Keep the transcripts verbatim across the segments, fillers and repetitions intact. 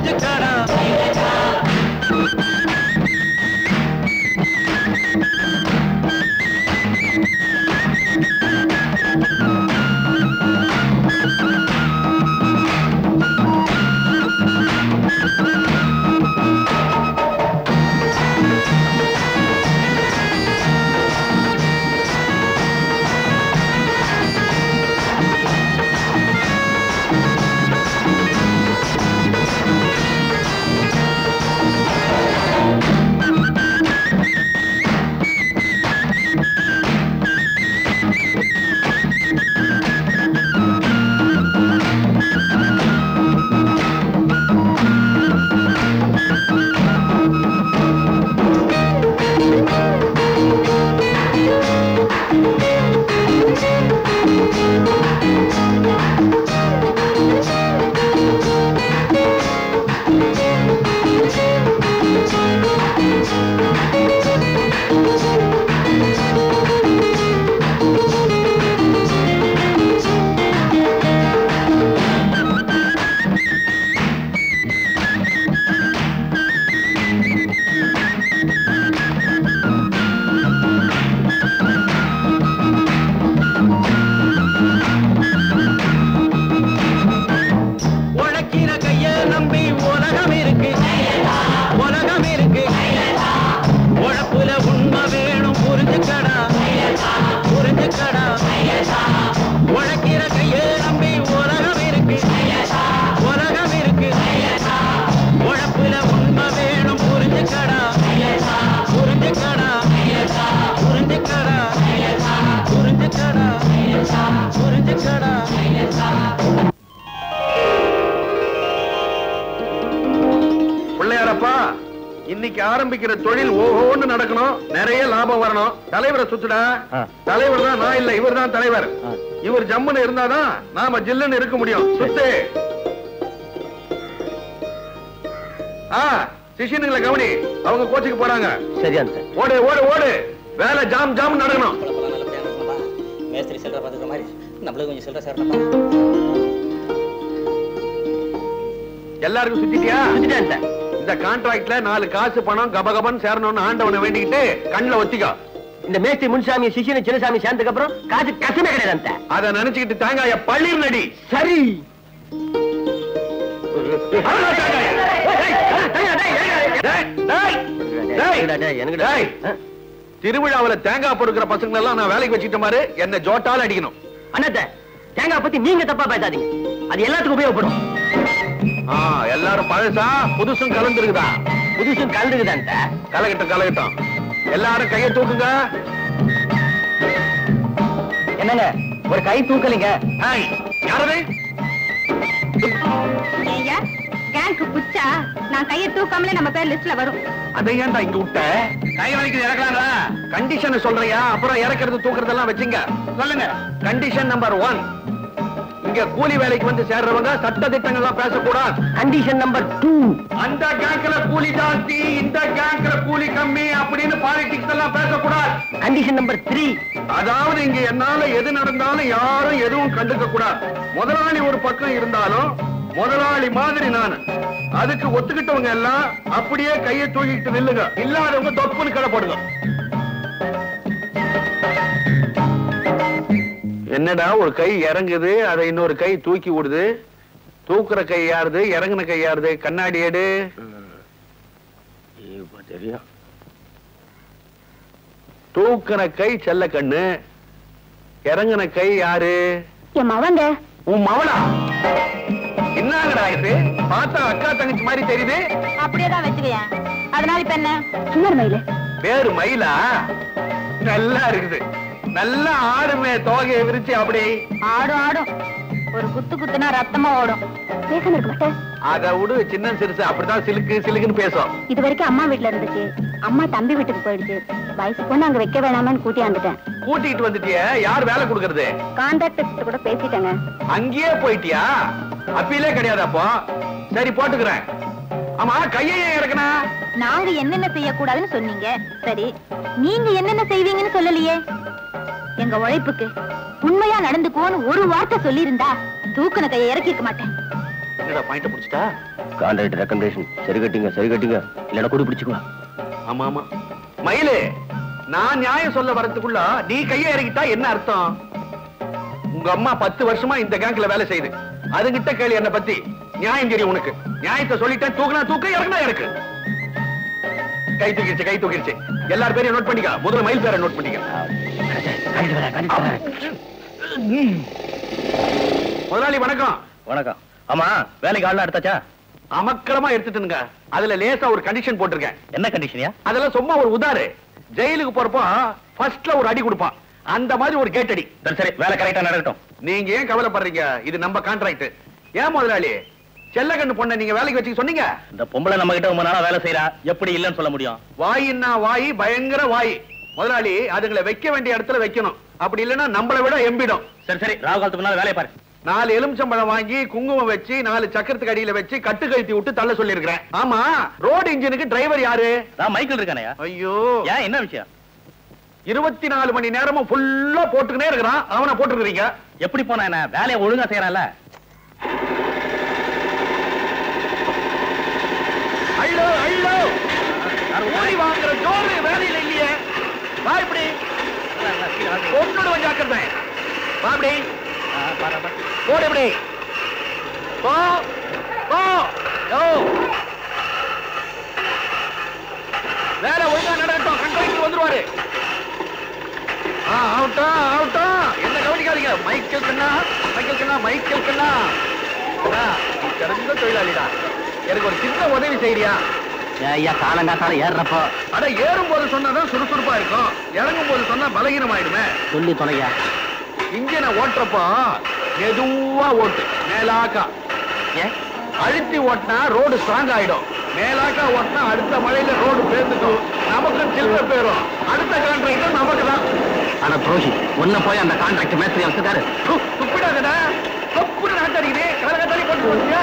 புரிஞ்சுக்கடா. இன்னைக்கு ஆரம்பிக்கிற தொழில் ஓஹோன்னு நடக்கணும், நிறைய லாபம் வரணும். தலைவரை சுத்துடா. தலைவர் தான் நான் இல்ல, இவர் தான் தலைவர். இவர் ஜம்முன்னு இருந்தாதான் நாம ஜில்லுன்னு இருக்க முடியும். சுத்து. ஆ சிஷியனுங்களை கவனி, அவங்க கோச்சுக்கு போறாங்க. சரியா? ஓடு ஓடு ஓடு, வேலை ஜாம் ஜாம் நடக்கணும். மேஸ்திரி செல்ற பாத்துக்கிற மாதிரி நம்மளும் கொஞ்சம் செல்ற சார். எல்லாருக்கும் சுத்திட்டியா? சுத்திட்டேன். இந்த கான்ட்ராக்ட்ல நாலு காசு பணம் கபகபன் சேரணும்னு ஆண்டவனை வேண்டிக்கிட்டு கண்ணுல ஒத்திக்கோ. இந்த மேஸ்திரி முன்சாமி சிஷியனு சின்னசாமி சேர்ந்ததுக்கு அப்புறம் காசு கசமே கிடையாது. அதை நினைச்சுக்கிட்டு தேங்காய பள்ளிர் நடி. சரி. திருவிழாவில தேங்காய் பொறுக்கிற பசங்க எல்லாம் நான் வேலைக்கு வச்சுக்கிட்ட மாதிரி என்ன ஜோட்டால அடிக்கணும். அண்ணாத்த தேங்காய் பத்தி நீங்க தப்பா பேசாதீங்க, அது எல்லாத்துக்கும் உபயோகப்படும். எல்லாரும் பழசா புதுசும் கலந்துருக்குதா? புதுசும் கலந்துக்குதான். கலகட்டும் கலகட்டும். எல்லாரும் கையை தூக்குங்க. என்னங்க ஒரு கை தூக்கலீங்க? யாரது? புச்சா நான் கையை தூக்காமலே நம்ம பேர் லிஸ்ட்ல வரும். அதை ஏன்டா இங்க விட்ட? கை வலிக்குது இறக்கலாங்களா? கண்டிஷன் சொல்றியா? அப்புறம் இறக்கிறது தூக்குறதெல்லாம் வச்சுங்க. சொல்லுங்க. கண்டிஷன் நம்பர் ஒன், இங்க கூலி வேலைக்கு வந்து சேர்றவங்க சட்ட திட்டங்கள்லாம் பேசக்கூடாது. கண்டிஷன் நம்பர் டூ, அந்த கேங்க்ல கூலி ஜாஸ்தி, இந்த கேங்க்ல கூலி கம்மி அப்படின்னு பாலிடிக்ஸ் எல்லாம் பேசக்கூடாது. கண்டிஷன் நம்பர் த்ரீ, அதாவது இங்க என்னால எது நடந்தாலும் யாரும் எதுவும் கண்டுக்க கூடாது. முதலாளி ஒரு பக்கம் இருந்தாலும் முதலாளி மாதிரி நான். அதுக்கு ஒத்துக்கிட்டவங்க எல்லாம் அப்படியே கையை தூக்கிட்டு நில்லுங்க, இல்லாதவங்க தொப்புன்னு கடை போடுங்க. என்னடா ஒரு கை இறங்குது, அதை இன்னொரு கை தூக்கி விடுது. தூக்குற கை யாருது, இறங்குன கை யாருது? கண்ணாடி எடு. தெரியும். தூக்குற கை செல்ல கண்ணு, இறங்குன கை யாரு? என் மவங்க. உன் மவளா? என்னங்கடா இது? பார்த்தா அக்கா தங்கச்சி மாதிரி தெரியுது. அப்படியேதான் வச்சுக்கேன். அதனால இப்ப என்ன? சுந்தர் மயில. பேரு மயிலா? நல்லா இருக்குது. நல்லா ஆடுமே, தோகையை விரிச்சு. அப்படி ஆடும் ஆடும். ஒரு குத்து குத்துனா ரத்தமா ஓடும். பேசணும் இருக்க மாட்டேன். அத விடு, சின்ன சிறுசு அப்படிதான் சிலுக்கு சிலுக்குன்னு பேசும். இது வரைக்கும் அம்மா வீட்டுல இருந்துச்சு, அம்மா தம்பி வீட்டுக்கு போயிடுச்சு. வயசு பொண்ணு அங்க வைக்க வேணாமான்னு கூட்டியாந்துட்டேன். கூட்டிட்டு வந்துட்டிய? யார் வேலை கொடுக்கறது? கான்ட்ராக்டர் கூட பேசிட்டேங்க. அங்கேயே போயிட்டியா? அப்பீலே கிடையாது. அப்போ சரி போட்டுக்கிறேன். ஆமா, கையை இறக்குனா? நாங்க என்னென்ன செய்யக்கூடாதுன்னு சொன்னீங்க. சரி, நீங்க என்னென்ன செய்வீங்கன்னு சொல்லலையே. எங்க உழைப்புக்கு உண்மையா நடந்துக்குவோன்னு ஒரு வார்த்தை சொல்லி இருந்தா தூக்குன கையை இறக்கி இருக்க மாட்டேன். என்னடா பாயிண்ட் பிடிச்சிட்டா? கான்ட்ராக்ட் ரெக்கமெண்டேஷன் சரி கட்டிங்க சரி கட்டிங்க இல்லைன்னா கூடி பிடிச்சுக்குவா. ஆமா ஆமா மயிலு, நான் நியாயம் சொல்ல வரதுக்குள்ள நீ கையை இறக்கிட்டா என்ன அர்த்தம்? உங்க அம்மா பத்து வருஷமா இந்த கேங்க்ல வேலை செய்யுது. அதுகிட்ட கேள்வி என்ன பத்தி நியாயம் தெரியும் உனக்கு. நியாயத்தை சொல்லிட்டேன், தூக்குனா தூக்க, இறக்குனா இறக்கு. கை தூக்கிடுச்சு கை தூக்கிடுச்சு. எல்லார் பேரையும் நோட் பண்ணிக்க. முதல்ல மயில் பேரை நோட் பண்ணிக்க. முதலாளி வணக்கம். வணக்கம். ஆமா வேலைக்கு ஆள் எடுத்தாச்சா? அமக்கலமா எடுத்துட்டுங்க. அதுல லேசா ஒரு கண்டிஷன் போட்டிருக்கேன். என்ன கண்டிஷன்யா? அதெல்லாம் சும்மா ஒரு உதாரு. ஜெயிலுக்கு போறப்போ ஃபர்ஸ்ட்ல ஒரு அடி கொடுப்பான், அந்த மாதிரி ஒரு கேட்டடி. சரி சரி வேலை கரெக்டா நடக்கட்டும். நீங்க ஏன் கவலைப்படுறீங்க? இது நம்ம கான்ட்ராக்ட். ஏன் முதலாளி செல்லகண்ணு பொண்ணை நீங்க வேலைக்கு வச்சு சொன்னீங்க? இந்த பொம்பளை நம்ம கிட்ட ரொம்ப நாளா வேலை செய்யறா, எப்படி இல்லன்னு சொல்ல முடியும்? வாயின்னா வாய், பயங்கர வாய் முதலாளி. அதுங்களை வைக்க வேண்டிய இடத்துல வைக்கணும், அப்படி இல்லைன்னா நம்மளை விட எம்பிடும். சரி சரி ராவு காலத்துக்கு முன்னால வேலையை பாரு. நாலு எலுமிச்சம்பழம் வாங்கி குங்குமம் வச்சு நாலு சக்கரத்துக்கு அடியில வச்சு கட்டு கழுத்தி விட்டு தள்ள சொல்லி இருக்கிறேன். ஆமா, ரோடு இன்ஜினுக்கு டிரைவர் யாரு? நான் மைக்கேல் இருக்கானயா. ஐயோ, ஏன் என்ன விஷயம்? இருபத்தி நாலு மணி நேரமும் ஃபுல்லா போட்டுக்கினே இருக்கிறான். அவனை போட்டுக்கிறீங்க. எப்படி போனா என்ன? வேலையை ஒழுங்கா செய்யறான்ல. ஐயோ ஐயோ, ஓடி வாங்குற ஜோறு வேலையில இல்லையே. வா இப்படி ஒன்னோட கொஞ்சம் ஆக்கிறேன். வா இப்படி போடு. இப்படி போ போ. வேலை ஒழுங்கா நடக்கட்டும், கண்ட்ராக்டர் வந்துருவாரு. ஆகட்டும் ஆகட்டும், என்ன கவனிக்காதீங்க. மைக்கேல் கண்ணா மைக்கேல் கண்ணா மைக்கேல் கண்ணா, நீ சிறந்த தொழிலாளிடா. எனக்கு ஒரு சின்ன உதவி செய்யறியா? ஐயா காலங்காத்தால ஏறுறப்போ அட ஏறும் போது சொன்னாதான் சுறுசுறுப்பா இருக்கும், இறங்கும் போது சொன்னா பலகீனம் ஆயிடுமே. சொல்லி தொலையா. இன்ஜினை ஓட்டுறப்போ மெதுவா ஓட்டு, மேலாக்கா. ஏன் அழுத்தி ஓட்டினா ரோடு ஸ்ட்ராங் ஆயிடும். மேலாக்கா ஓட்டினா அடுத்த மழையில ரோடு பேர்ந்துக்கும், நமக்கு சில்வர் பேரும். அடுத்த கான்ட்ராக்டர் நமக்கு தான். ஆனா புரோஷி ஒன்ன போய் அந்த கான்ட்ராக்ட் மேஸ்திரி வச்சுட்டாரு. துப்பிடாதடா, தப்பு நாட்டாரியே கலகத்தாரி போட்டு போட்டியா?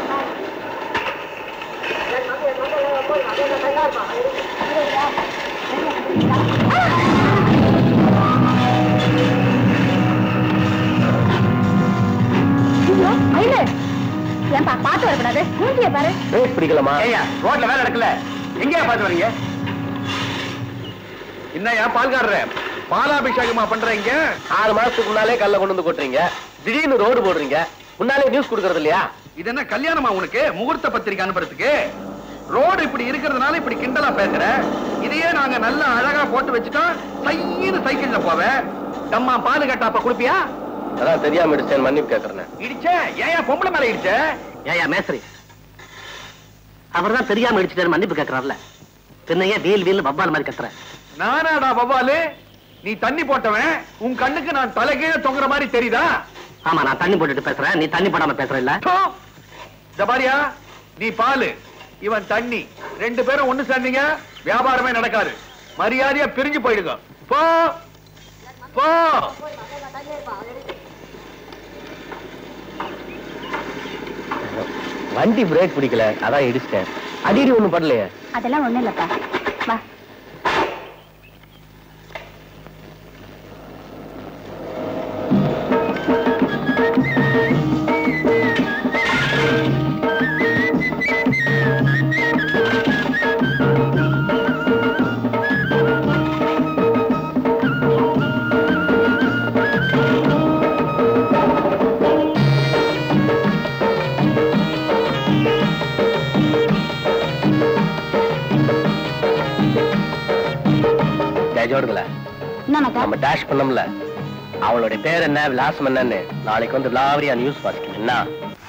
ஏன்பா பாத்து வரக்கூடாது? மூஞ்சிய பாரு. பிடிக்கலாமா? ஏய்யா, ரோட்ல வேலை நடக்கல, எங்கேயா பாத்து வரீங்க? என்னையா பால்காரரே, பாலாபிஷேகமா பண்றீங்க? ஆறு மாசத்துக்கு முன்னாலே கல்ல கொண்டு வந்து கொட்டுறீங்க, திடீர்னு ரோடு போடுறீங்க, முன்னாலே நியூஸ் கொடுக்கறது இல்லையா? இது என்ன கல்யாணமா உனக்கு? முகூர்த்த பத்திரிக்கை அனுப்புறதுக்கு? ரோடு இப்படி இருக்கிறதுனால இப்படி கிண்டலா பேசுற. இதையே நாங்க நல்லா அழகா போட்டு வச்சுட்டோம், சைன்னு சைக்கிள்ல போவேன். தம்மா பாலு கட்டாப்ப குடுப்பியா? அதான் தெரியாம இடிச்சேன், மன்னிப்பு கேக்குறேன். இடிச்ச ஏன் பொம்பளை மேல இடிச்ச? ஏயா மேஸ்திரி அவர் தான் தெரியாம இடிச்சிட்டாரு, மன்னிப்பு கேட்கறாருல. பின்னையே வீல் வீல் பப்பால் மாதிரி கத்துற. நானாடா பவாலு? நீ தண்ணி போட்டவன், உன் கண்ணுக்கு நான் தலைகீழ தொங்குற மாதிரி தெரியுதா? ஆமா, நான் தண்ணி போட்டுட்டு பேசுறேன், நீ தண்ணி போடாம பேசுற இல்ல. ஜபாரியா, நீ பாலு, இவன் தண்ணி, ரெண்டு பேரும் ஒண்ணு சேர்ந்தீங்க வியாபாரமே நடக்காது. மரியாதையா பிரிஞ்சு போயிடுங்க. போ போ. வண்டி பிரேக் பிடிக்கல, அதான் இடிச்சிட்டேன். அடிடி ஒண்ணு படலையே. அதெல்லாம் ஒண்ணு இல்லப்பா, வா. நம்ம டாஷ் பண்ணோம்ல, அவளுடைய பேர் என்ன, விலாசம் என்னன்னு நாளைக்கு வந்து லாவரியா நியூஸ் வாசிக்கணும். என்ன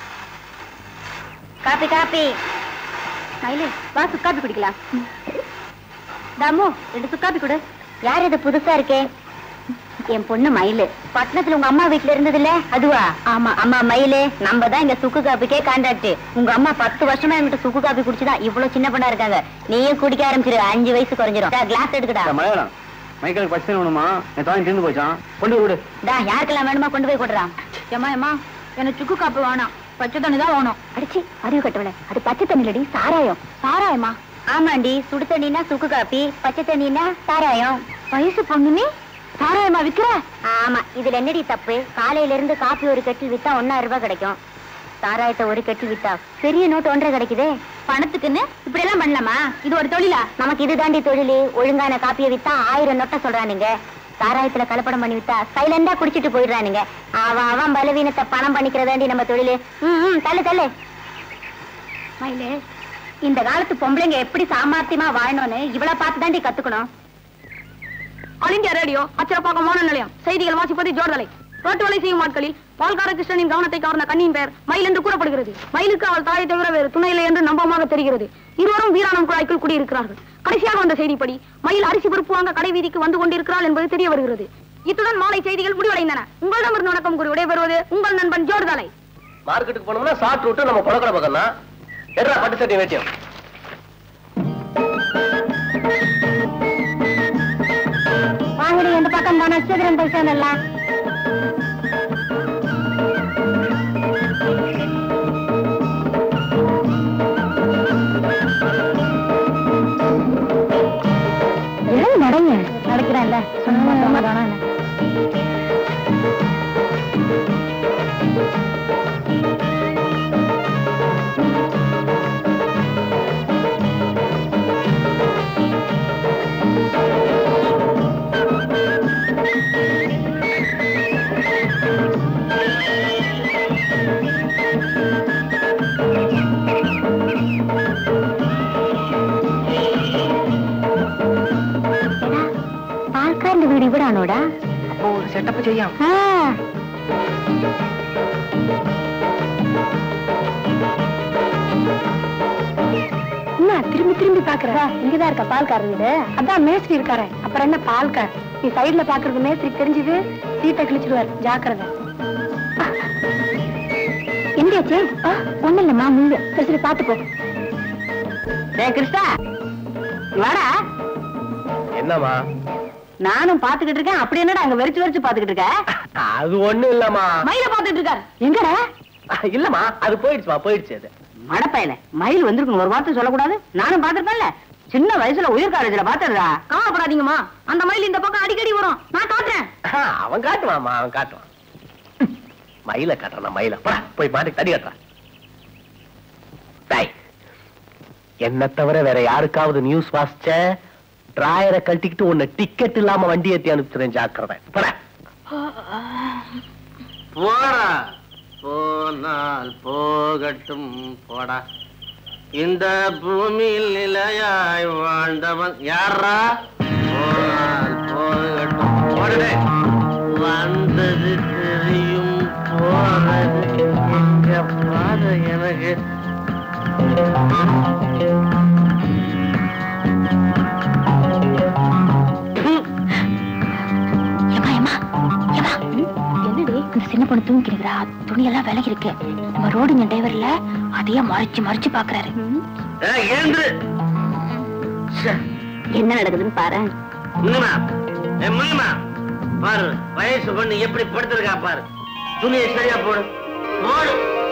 காப்பி காப்பி மயிலு, வா சுக்காப்பி குடிக்கலாம். தாமு, ரெண்டு சுக்காப்பி கொடு. யார் இது புதுசா இருக்கே? என் பொண்ணு மயிலு, பட்டணத்துல உங்க அம்மா வீட்டுல இருந்தது இல்ல, அதுவா? ஆமா. அம்மா மயிலு, நம்ம தான் இங்க சுக்கு காப்பிக்கே கான்ட்ராக்ட். உங்க அம்மா பத்து வருஷமா என்கிட்ட சுக்கு காப்பி குடிச்சுதான் இவ்வளவு சின்ன பொண்ணா இருக்காங்க. நீயும் குடிக்க ஆரம்பிச்சிரு, அஞ்சு வயசு குறைஞ்சிரும். கிளாஸ் எடுக்கடா. மலையாளம் மைக்கேலுக்கு பச்சை வேணுமா? என் தாய் தீர்ந்து போச்சான், கொண்டு விடு. டா, யாருக்கெல்லாம் வேணுமா கொண்டு போய் கொடுறான். ஏமா ஏமா, எனக்கு சுக்கு காப்பி வேணாம், பச்சை தண்ணி தான் வேணும். அடிச்சு அறிவு கட்டவள, அது பச்சை தண்ணிலடி, சாராயம். சாராயமா? ஆமாண்டி, சுடு தண்ணினா சுக்கு காப்பி, பச்சை தண்ணினா சாராயம். வயசு பொண்ணுமே சாராயமா விக்கிற? ஆமா, இதுல என்னடி தப்பு? காலையில இருந்து காப்பி ஒரு கட்டில் வித்தா ஒன்னாயிரம் ரூபாய் கிடைக்கும். சாராயத்தை ஒரு கட்டி வித்தா பெரிய நோட்டு ஒன்றரை கிடைக்குதே. பணத்துக்குன்னு இப்படி எல்லாம் பண்ணலாமா? இது ஒரு தொழிலா? நமக்கு இது தாண்டி தொழில். ஒழுங்கான காப்பியை வித்தா ஆயிரம் நோட்டை சொல்றானுங்க. சாராயத்துல கலப்படம் பண்ணி வித்தா சைலண்டா குடிச்சிட்டு போயிடுறானுங்க. அவன் அவன் பலவீனத்தை பணம் பண்ணிக்கிறதாண்டி நம்ம தொழிலு. ம் தள்ளு தள்ளு. மயிலே, இந்த காலத்து பொம்பளைங்க எப்படி சாமர்த்தியமா வாழணும்னு இவ்வளவு பார்த்து தாண்டி கத்துக்கணும். ஆல் இந்தியா ரேடியோ அச்சரப்பாக்கம் நிலையம் செய்திகள் வாசிப்பது ஜோர்தலை. ரோட்டு வேலை செய்யும் ஆட்களில் பால்கார கிருஷ்ணனின் கவனத்தை கவர்ந்த கண்ணின் பெயர் மயில் என்று கூறப்படுகிறது. மயிலுக்கு அவள் தாயை தவிர வேறு துணை இல்லை என்று நம்பமாக தெரிகிறது. இருவரும் வீராணம் குழாய்க்குள் குடியிருக்கிறார்கள். கடைசியாக வந்த செய்திப்படி மயில் அரிசி பருப்பு வாங்க கடை வீதிக்கு வந்து கொண்டிருக்கிறாள் என்பது தெரிய வருகிறது. இத்துடன் மாலை செய்திகள் முடிவடைந்தன. உங்களிடமிருந்து வணக்கம் கூறி விடைபெறுவது உங்கள் நண்பன் ஜோர்தலை. மார்க்கெட்டுக்கு போனோம்னா ஷார்ட் ரூட் நம்ம புழக்கிற பக்கம் தான். எட்ரா பட்டு சட்டை வேட்டியம். வாங்கடி எந்த பக்கம் தான் நட்சத்திரம் பைசன் எல்லாம். நடங்க நடக்கிறான்ல சும்மா தானா വീട് ഇവിടെ ആണോടാ? അപ്പോ ഒരു സെറ്റപ്പ് ചെയ്യാം. திரும்பி திரும்பி பாக்குற இங்கதான் இருக்கா பால்கார வீடு? அதான் மேஸ்திரி இருக்காரு. அப்புறம் என்ன பால்கார்? நீ சைடுல பாக்குறது மேஸ்திரி தெரிஞ்சது சீட்டை கிழிச்சிடுவார். ஜாக்கிரதை. எந்தியாச்சு? ஒண்ணு இல்லம்மா முள்ளு. சரி சரி பாத்துக்கோ. கிருஷ்ணா வாடா. என்னம்மா? நானும் பாத்துக்கிட்டு இருக்கேன். அப்படி என்னடா அங்க வெறிச்சு வெறிச்சு பாத்துக்கிட்டு இருக்க? அது ஒண்ணு இல்லம்மா. மயில பாத்துட்டு இருக்காரு. எங்கடா? இல்லம்மா அது போயிடுச்சுமா போயிடுச்சு. அது மடப்பையில மயில் வந்திருக்கும் ஒரு வார்த்தை சொல்லக்கூடாது. நானும் பாத்துருக்கேன்ல சின்ன வயசுல உயிர் காலேஜ்ல பாத்துறா. கவலைப்படாதீங்கம்மா, அந்த மயில் இந்த பக்கம் அடிக்கடி வரும். நான் காட்டுறேன். அவன் காட்டுவாமா அவன் காட்டுவான். மயில காட்டுறான் மயில. போய் மாட்டுக்கு தடி கட்டுறான். என்ன தவிர வேற யாருக்காவது நியூஸ் வாசிச்ச டிராயரை கழட்டிக்கிட்டு உன்னை டிக்கெட் இல்லாம வண்டி ஏத்தி அனுப்பிச்சுறேன். ஜாக்கிரதை. போடா போனால் போகட்டும் போடா. இந்த பூமியில் நிலையாய் வாழ்ந்தவன் யாரா? போனால் போகட்டும் போடே. வந்தது தெரியும் போறது எங்க பாத எனக்கு. சின்ன பொண்ணு தூங்கிக்கிறா. துணியெல்லாம் விலகி இருக்கு. நம்ம ரோடுங்க டிரைவர்ல அதையே மறைச்சு மறைச்சு பாக்குறாரு. என்ன நடக்குதுன்னு பாரு. பாரு வயசு பொண்ணு எப்படி படுத்திருக்கா பாரு. துணியை சரியா போடு போடு.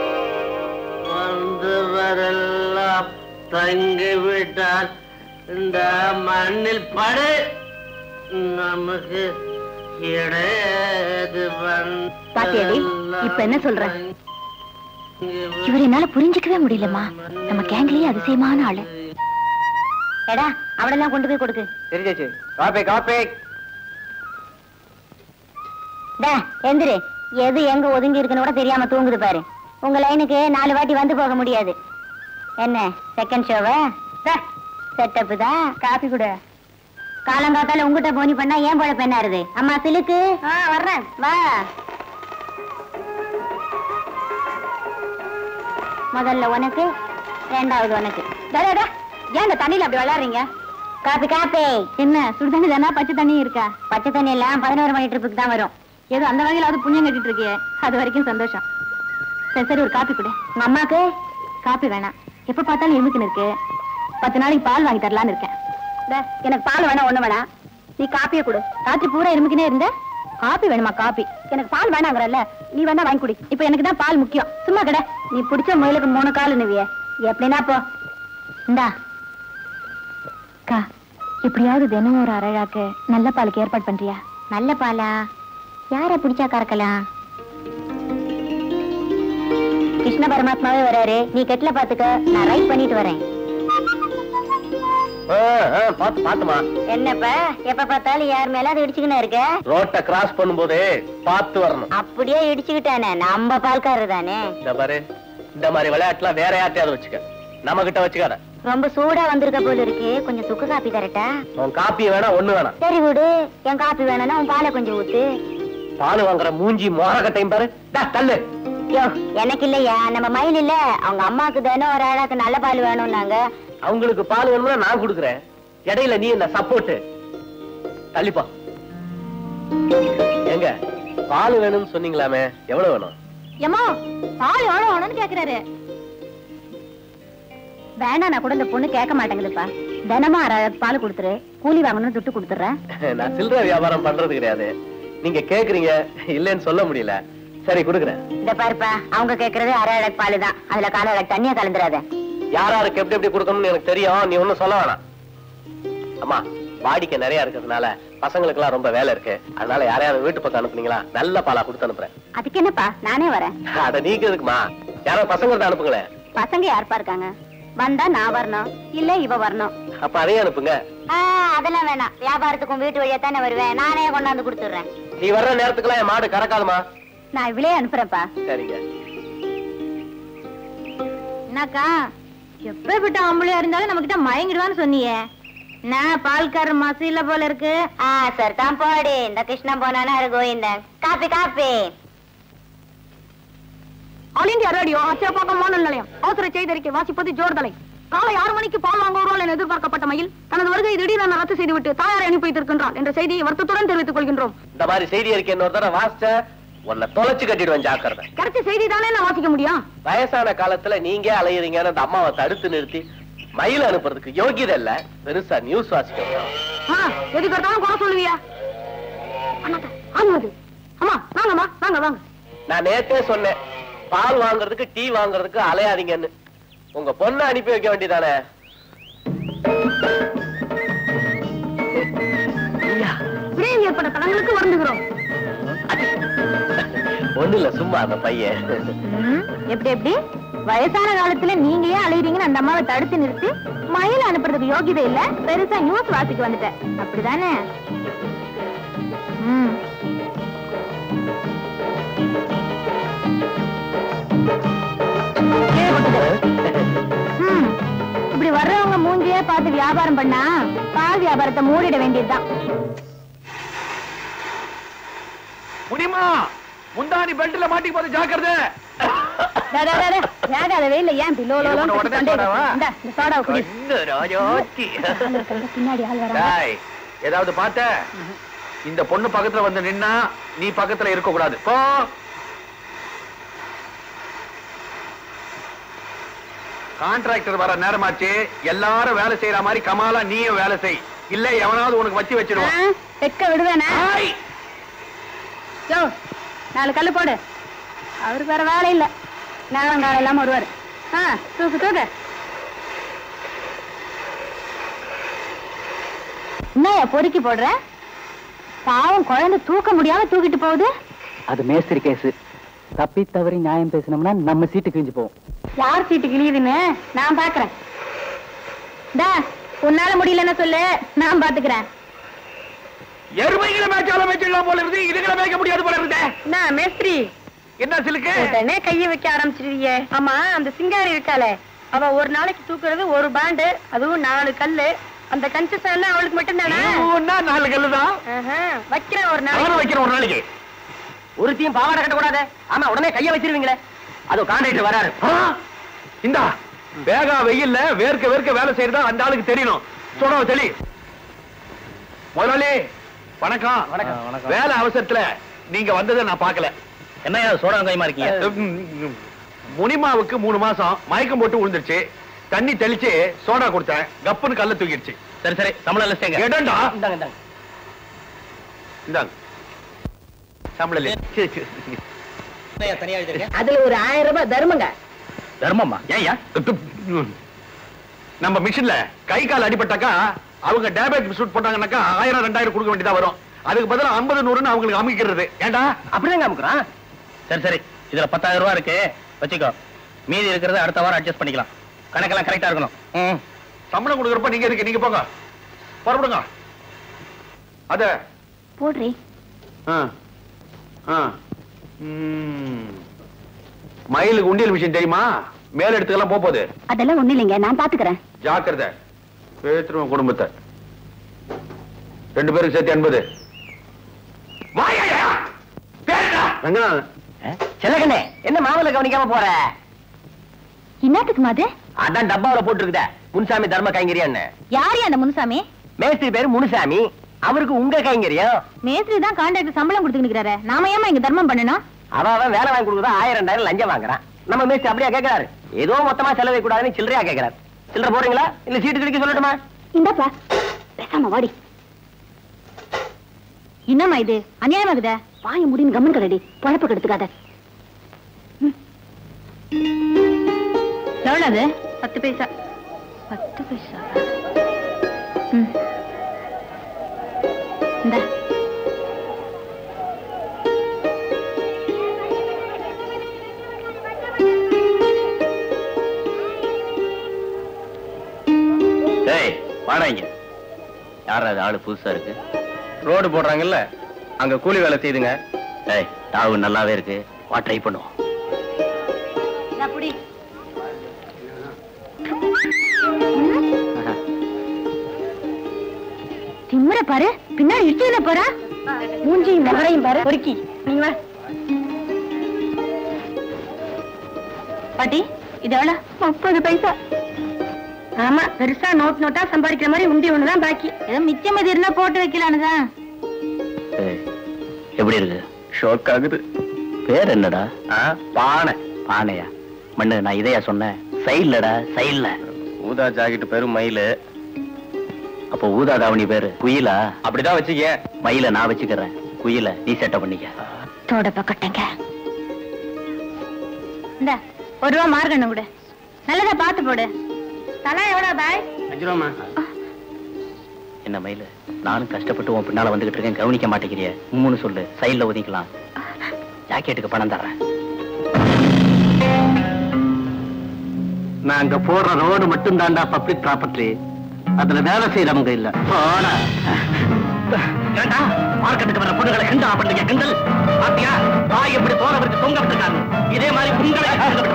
வந்தவரெல்லாம் தங்கி விட்டால் இந்த மண்ணில் படு. நமக்கு பாத்தியாடி இப்ப என்ன சொல்ற? இவர் என்னால புரிஞ்சுக்கவே முடியலமா. நம்ம கேங்லயே அதிசயமான ஆளு. எடா அவளெல்லாம் கொண்டு போய் கொடுக்கு. தெரிஞ்சாச்சு. காப்பே காப்பே. டா எந்திரு. எது எங்க ஒதுங்கி இருக்குன்னு கூட தெரியாம தூங்குது பாரு. உங்க லைனுக்கு நாலு வாட்டி வந்து போக முடியாது. என்ன செகண்ட் ஷோவா? செட்டப் தான். காப்பி கூட. காலங்காத்தால உங்ககிட்ட போனி பண்ணா ஏன் போல பெண்ணாருது? அம்மா சிலுக்கு வர்றேன் வா. முதல்ல உனக்கு, ரெண்டாவது உனக்கு. ஏன் இந்த தண்ணியில அப்படி விளையாடுறீங்க? Coffee coffee. என்ன சுடுதண்ணி தானா பச்சை தண்ணி இருக்கா? பச்சை தண்ணி எல்லாம் பதினோரு மணி ட்ரிப்புக்கு தான் வரும். ஏதோ அந்த வகையிலாவது புண்ணியம் கட்டிட்டு இருக்கியே, அது வரைக்கும் சந்தோஷம். சரி சரி ஒரு காப்பி கொடு. உங்க அம்மாக்கு காப்பி வேணாம். எப்ப பார்த்தாலும் எதுக்குன்னு இருக்கு. பத்து நாளைக்கு பால் வாங்கி தரலான்னு இருக்கேன். எனக்கு பால் வேணா ஒண்ணு வேணா. நீ காப்பியை கொடு. ராத்திரி பூரா எருமுக்கினே இருந்த. காப்பி வேணுமா? காப்பி. எனக்கு பால் வேணாங்கிறல்ல, நீ வேணா வாங்கி குடி. இப்ப எனக்கு தான் பால் முக்கியம். சும்மா கடை. நீ பிடிச்ச முயலுக்கு மூணு கால் நிவிய எப்படின்னா போ. இந்தா அக்கா, எப்படியாவது தினம் ஒரு அரைழாக்கு நல்ல பாலுக்கு ஏற்பாடு பண்றியா? நல்ல பாலா? யார பிடிச்சா கறக்கலாம்? கிருஷ்ண பரமாத்மாவே வராரு, நீ கெட்டல பாத்துக்க, நான் ரைட் பண்ணிட்டு வரேன். பாத்து பாத்துமா. என்னப்பா எப்ப பார்த்தாலும் யார் மேல அது இடிச்சுக்கின்னு இருக்க? ரோட்ட கிராஸ் பண்ணும்போது பாத்து வரணும். அப்படியே இடிச்சுக்கிட்டானே, நம்ம பால்காரர் தானே. இந்த பாரு, இந்த மாதிரி விளையாட்டுலாம் வேற யார்ட்டையாவது வச்சுக்க, நம்ம கிட்ட வச்சுக்காத. ரொம்ப சூடா வந்திருக்க போல இருக்கு, கொஞ்சம் சுக்கு காப்பி தரட்டா? உன் காப்பி வேணா ஒண்ணு வேணாம். சரி விடு, என் காப்பி வேணும்னா உன் பாலை கொஞ்சம் ஊத்து. பால் வாங்குற மூஞ்சி மோரகட்டையும் பாரு. தள்ளு. யோ, எனக்கு இல்லையா, நம்ம மயில் இல்ல, அவங்க அம்மாக்கு தானே ஒரு ஆளாக்கு நல்ல பால் வேணும்னாங்க. அவங்களுக்கு பால் வேணும்னா நான் கொடுக்குறேன், இடையில நீ என்ன சப்போர்ட். தள்ளிப்பா. எங்க பால் வேணும்னு சொன்னீங்களாமே, எவ்வளவு வேணும்? ஏமா பால் எவ்வளவு வேணும்னு கேக்குறாரு. வேண்டாம், நான் கூட இந்த பொண்ணு கேட்க மாட்டேங்குதுப்பா. தினமும் அரை பால் கொடுத்துரு, கூலி வாங்கணும்னு துட்டு கொடுத்துறேன். நான் சில்லறை வியாபாரம் பண்றது கிடையாது, நீங்க கேக்குறீங்க, இல்லன்னு சொல்ல முடியல. சரி கொடுக்குறேன். இந்த பாருப்பா, அவங்க கேக்குறது அரை அழகு பால் தான், அதுல கால அழகு தண்ணியா கலந்துராத. யாராருக்கு எப்படி எப்படி கொடுக்கணும்னு எனக்கு தெரியும், நீ ஒண்ணும் சொல்ல வேணாம். அம்மா, வாடிக்கை நிறைய இருக்கிறதுனால பசங்களுக்கு எல்லாம் ரொம்ப வேலை இருக்கு, அதனால யாரையாவது வீட்டு பக்கம் அனுப்புனீங்களா நல்ல பாலா கொடுத்து அனுப்புறேன். அதுக்கு என்னப்பா, நானே வரேன். அத நீங்க இருக்குமா, யாராவது பசங்க அனுப்புங்களேன். பசங்க யாருப்பா இருக்காங்க? வந்தா நான் வரணும், இல்ல இவ வரணும். அப்ப அதையே அனுப்புங்க. அதெல்லாம் வேணாம், வியாபாரத்துக்கும் வீட்டு வழியா தானே வருவேன், நானே கொண்டாந்து கொடுத்துடுறேன். நீ வர்ற நேரத்துக்குலாம் என் மாடு கறக்காதுமா. நான் இவளே அனுப்புறேன்ப்பா. சரிங்க. என்னக்கா, எப்படிப்பட்ட ஆம்பளையா இருந்தாலும் நம்ம கிட்ட மயங்கிடுவான்னு சொன்னியே, நான் பால்காரர் மாசு இல்ல போல இருக்கு. ஆ சரிதான் போடு, இந்த கிருஷ்ணன் போனானா Govinda. Coffee coffee. All India Radio Achappakkam வானொலி நிலையம் அவசர செய்திருக்கை வாசிப்பது ஜோர்தலை. காலை ஆறு மணிக்கு பால் வாங்க வருவாள் என எதிர்பார்க்கப்பட்ட மயில் தனது வருகை திடீரென ரத்து செய்துவிட்டு தாயாரை அனுப்பி வைத்திருக்கின்றார் என்ற செய்தியை வருத்தத்துடன் தெரிவித்துக் கொள்கின்றோம். இந்த மாதிரி செய்தி அறிக்கை இன்னொரு தடவை வாசிச்ச உன்னை தொலைச்சு கட்டிடுவேன், ஜாக்கிரதை. கிடைச்ச செய்தி தானே நான் வாசிக்க முடியும். வயசான காலத்துல நீங்க அலையுறீங்கன்னு அந்த அம்மாவை தடுத்து நிறுத்தி மயில் அனுப்புறதுக்கு யோகியதை இல்ல, பெருசா நியூஸ் வாசிக்கணும். எதுக்கு எடுத்தாலும் குறை சொல்லுவியா? ஆமாது. அம்மா வாங்கம்மா, வாங்க வாங்க. நான் நேத்தே சொன்னேன், பால் வாங்குறதுக்கு டீ வாங்குறதுக்கு அலையாதீங்கன்னு. உங்க பொண்ணை அனுப்பி வைக்க வேண்டியதானே. விரைவில் ஏற்பட்ட தடங்களுக்கு வருந்துகிறோம். ஒண்ணு இல்ல, சும்மா அந்த பையன். எப்படி எப்படி வயசான காலத்துல நீங்க ஏன் அலையறீங்கன்னு அந்த அம்மாவை தடுத்து நிறுத்தி மயில் அனுப்புறதுக்கு யோகிதை இல்ல, பெருசா நியூஸ் வாசிக்க வந்துட்டேன், அப்படிதானே? ம். ம். இப்படி வர்றவங்க மூஞ்சியே பார்த்து வியாபாரம் பண்ணா பால் வியாபாரத்தை மூடிட வேண்டியதுதான். முடியுமா? முந்தானி பெல்ட்ல மாட்டி போது ஜாக்கிரதை. வெயில ஏன் பின்னாடி ஆள் வர. ஏதாவது பார்த்த? இந்த பொண்ணு பக்கத்துல வந்து நின்னா நீ பக்கத்துல இருக்க கூடாது. போ. கான்ட்ராக்டர் வர நேரமாச்சு, எல்லாரும் வேலை செய்யற மாதிரி கமாலா நீயும் வேலை செய், இல்ல எவனாவது உனக்கு வச்சு வச்சிருவான். வெக்க விடுவேனா? யோ, நாலு கல்லு போடு. அவருக்கு வேற வேலை இல்ல, நேரம் காலம் இல்லாம வருவாரு. தூக்கு தூக்கு. என்னையா பொறுக்கி போடுற? பாவம் குழந்தை தூக்க முடியாம தூக்கிட்டு போகுது. அது மேஸ்திரி கேஸ், தப்பி தவறி நியாயம் பேசினோம்னா நம்ம சீட்டு கிழிஞ்சு போவோம். யார் சீட்டு கிழியுதுன்னு நான் பாக்குறேன். உன்னால முடியலன்னு சொல்லு, நான் பாத்துக்கிறேன். எருமைகளை மேய்ச்சாலும் மேய்ச்சிடலாம் போல இருந்து, இதுகளை மேய்க்க முடியாது போல இருந்தே. என்ன மேஸ்திரி, என்ன சிலுக்கு உடனே கைய வைக்க ஆரம்பிச்சிருவியே? ஆமா, அந்த சிங்காரி இருக்காளே, அவ ஒரு நாளைக்கு தூக்குறது ஒரு பாண்டு, அதுவும் நாலு கல்லு. அந்த கன்செஷன் அவளுக்கு மட்டும் தானே? நாலு கல்லுதான் வைக்கிறேன் ஒரு நாளைக்கு. வைக்கிறேன் ஒரு நாளைக்கு. ஒருத்தையும் பாவாடை கட்ட கூடாது. ஆமா, உடனே கைய வச்சிருவீங்களே. அது கான்ட்ராக்டர் வராரு. இந்தா வேகா வெயில்ல வேர்க்க வேர்க்க வேலை செய்யறதா அந்த ஆளுக்கு தெரியணும். சொல்ற தெளி. முதலாளி வணக்கம். வணக்கம். வேலை அவசரத்துல நீங்க வந்ததை நான் பாக்கல. என்ன சோடா கைமா இருக்கீங்க? முனிமாவுக்கு மூணு மாசம் மயக்கம் போட்டு விழுந்துருச்சு, தண்ணி தெளிச்சு சோடா கொடுத்தேன், கப்புன்னு கல்ல தூக்கிடுச்சு. சரி சரி, சம்பளம் இல்ல. இடண்டா இந்தாங்க இந்தாங்க இந்தாங்க சம்பளம். அதுல ஒரு ஆயிரம் ரூபாய் தர்மங்க. தர்மமா? ஏயா நம்ம மிஷின்ல கை கால் அடிபட்டாக்கா அவங்க டேமேஜ் ஷூட் போட்டாங்கன்னாக்கா ஆயிரம் ரெண்டாயிரம் கொடுக்க வேண்டியதா வரும். அதுக்கு பதிலா ஐம்பது நூறுன்னு அவங்களுக்கு அமைக்கிறது. ஏண்டா அப்படிதாங்க அமுக்குறான். சரி சரி, இதுல பத்தாயிரம் ரூபாய் இருக்கு, வச்சுக்கோ. மீதி இருக்கிறத அடுத்த வாரம் அட்ஜஸ்ட் பண்ணிக்கலாம். கணக்கெல்லாம் கரெக்டா இருக்கணும். சம்பளம் கொடுக்குறப்ப நீங்க இருக்கு, நீங்க போங்க, புறப்படுங்க. அத போடுறே. மயிலுக்கு உண்டியல் விஷயம் தெரியுமா? மேல எடுத்துக்கலாம் போகுது. அதெல்லாம் ஒண்ணு இல்லைங்க, நான் பாத்துக்கிறேன். ஜாக்கிரதை, பேத்துருவோம் குடும்பத்தை. ரெண்டு பேருக்கு சேர்த்து எண்பது. செல்லகண்ணே, என்ன மாவுல கவனிக்காம போற? என்னத்துக்கு மாது? அதான் டப்பாவில போட்டுருக்குத முன்சாமி தர்ம கைங்கரியான்னு. யாரு அந்த முனுசாமி? மேஸ்திரி பேரு முனுசாமி, அவருக்கு உங்க கைங்கரியம். மேஸ்திரி தான் கான்ட்ராக்ட் சம்பளம் கொடுத்துக்கிறாரு, நாம ஏமா இங்க தர்மம் பண்ணணும்? அவன் வேலை வாங்கி கொடுக்குறா ஆயிரம் ரெண்டாயிரம் லஞ்சம் வாங்குறான். நம்ம மேஸ்திரி அப்படியா கேட்கிறாரு? ஏதோ மொத்தமா செலவை கூடாதுன்னு சில்லறையா கேட்கிறாரு. சில்லற போறீங்களா இல்ல சீட்டு கிடைக்க சொல்லட்டுமா? இந்தப்பா பேசாம வாடி. என்னம்மா இது அநியாயமாகுத? வாய முடியும் கம்மன் கடடி, பழப்பு கெடுத்துக்காத. எவ்வளவு? பத்து பைசா. பத்து பைசா. இந்த வாடாங்க. யாராவது ஆளு புதுசா இருக்கு? ரோடு போடுறாங்கல்ல, அங்க கூலி வேலை செய்துங்க. ஏய், தாவு நல்லாவே இருக்கு, வா ட்ரை பண்ணுவோம். திமுற பாரு, பின்னாடி இடிச்சுல போறா. மூஞ்சியும் நகரையும் பாரு பொறுக்கி. நீங்க வா பாட்டி. இது எவ்வளவு? முப்பது பைசா. ஆமா, பெருசா நோட் நோட்டா சம்பாதிக்கிற மாதிரி உண்டி ஒண்ணுதான் பாக்கி. ஏதோ மிச்சம் இது இருந்தா போட்டு வைக்கலானுதான். எப்படி இருக்கு? ஷோக் ஆகுது. பேர் என்னடா? பானை. பானையா? மண்ணு, நான் இதையா சொன்னேன்? சைடுலடா, சைடுல. ஊதா ஜாக்கெட் பேரு மயிலு. அப்போ ஊதா தாவணி பேரு குயிலா? அப்படிதான் வச்சுக்க. மயில நான் வச்சுக்கிறேன், குயில நீ செட்ட பண்ணிக்க. தோட பக்கட்டங்க. இந்த ஒரு ரூபா மார்கண்ணு கூட நல்லதா பாத்து போடு. தலா எவ்வளோ பாய்? அஞ்சு ரூபா. என்ன மயிலு, நானும் கஷ்டப்பட்டு உன் பின்னால வந்துகிட்டு இருக்கேன், கவனிக்க மாட்டேங்கிறிய. மூணு சொல்லு, சைடுல ஒதுக்கலாம். ஜாக்கெட்டுக்கு பணம் தர்றேன். நாங்க போடுற ரோடு மட்டும் தாண்டா பப்ளிக் ப்ராப்பர்ட்டி, அதுல வேலை செய்யறவங்க இல்ல. மார்க்கெட்டுக்கு வர பொண்ணுகளை கிண்டா பண்ணுங்க. கிண்டல் பாத்தியா? தாய் எப்படி போற வரைக்கும் தொங்க விட்டுருக்காங்க. இதே மாதிரி உங்களை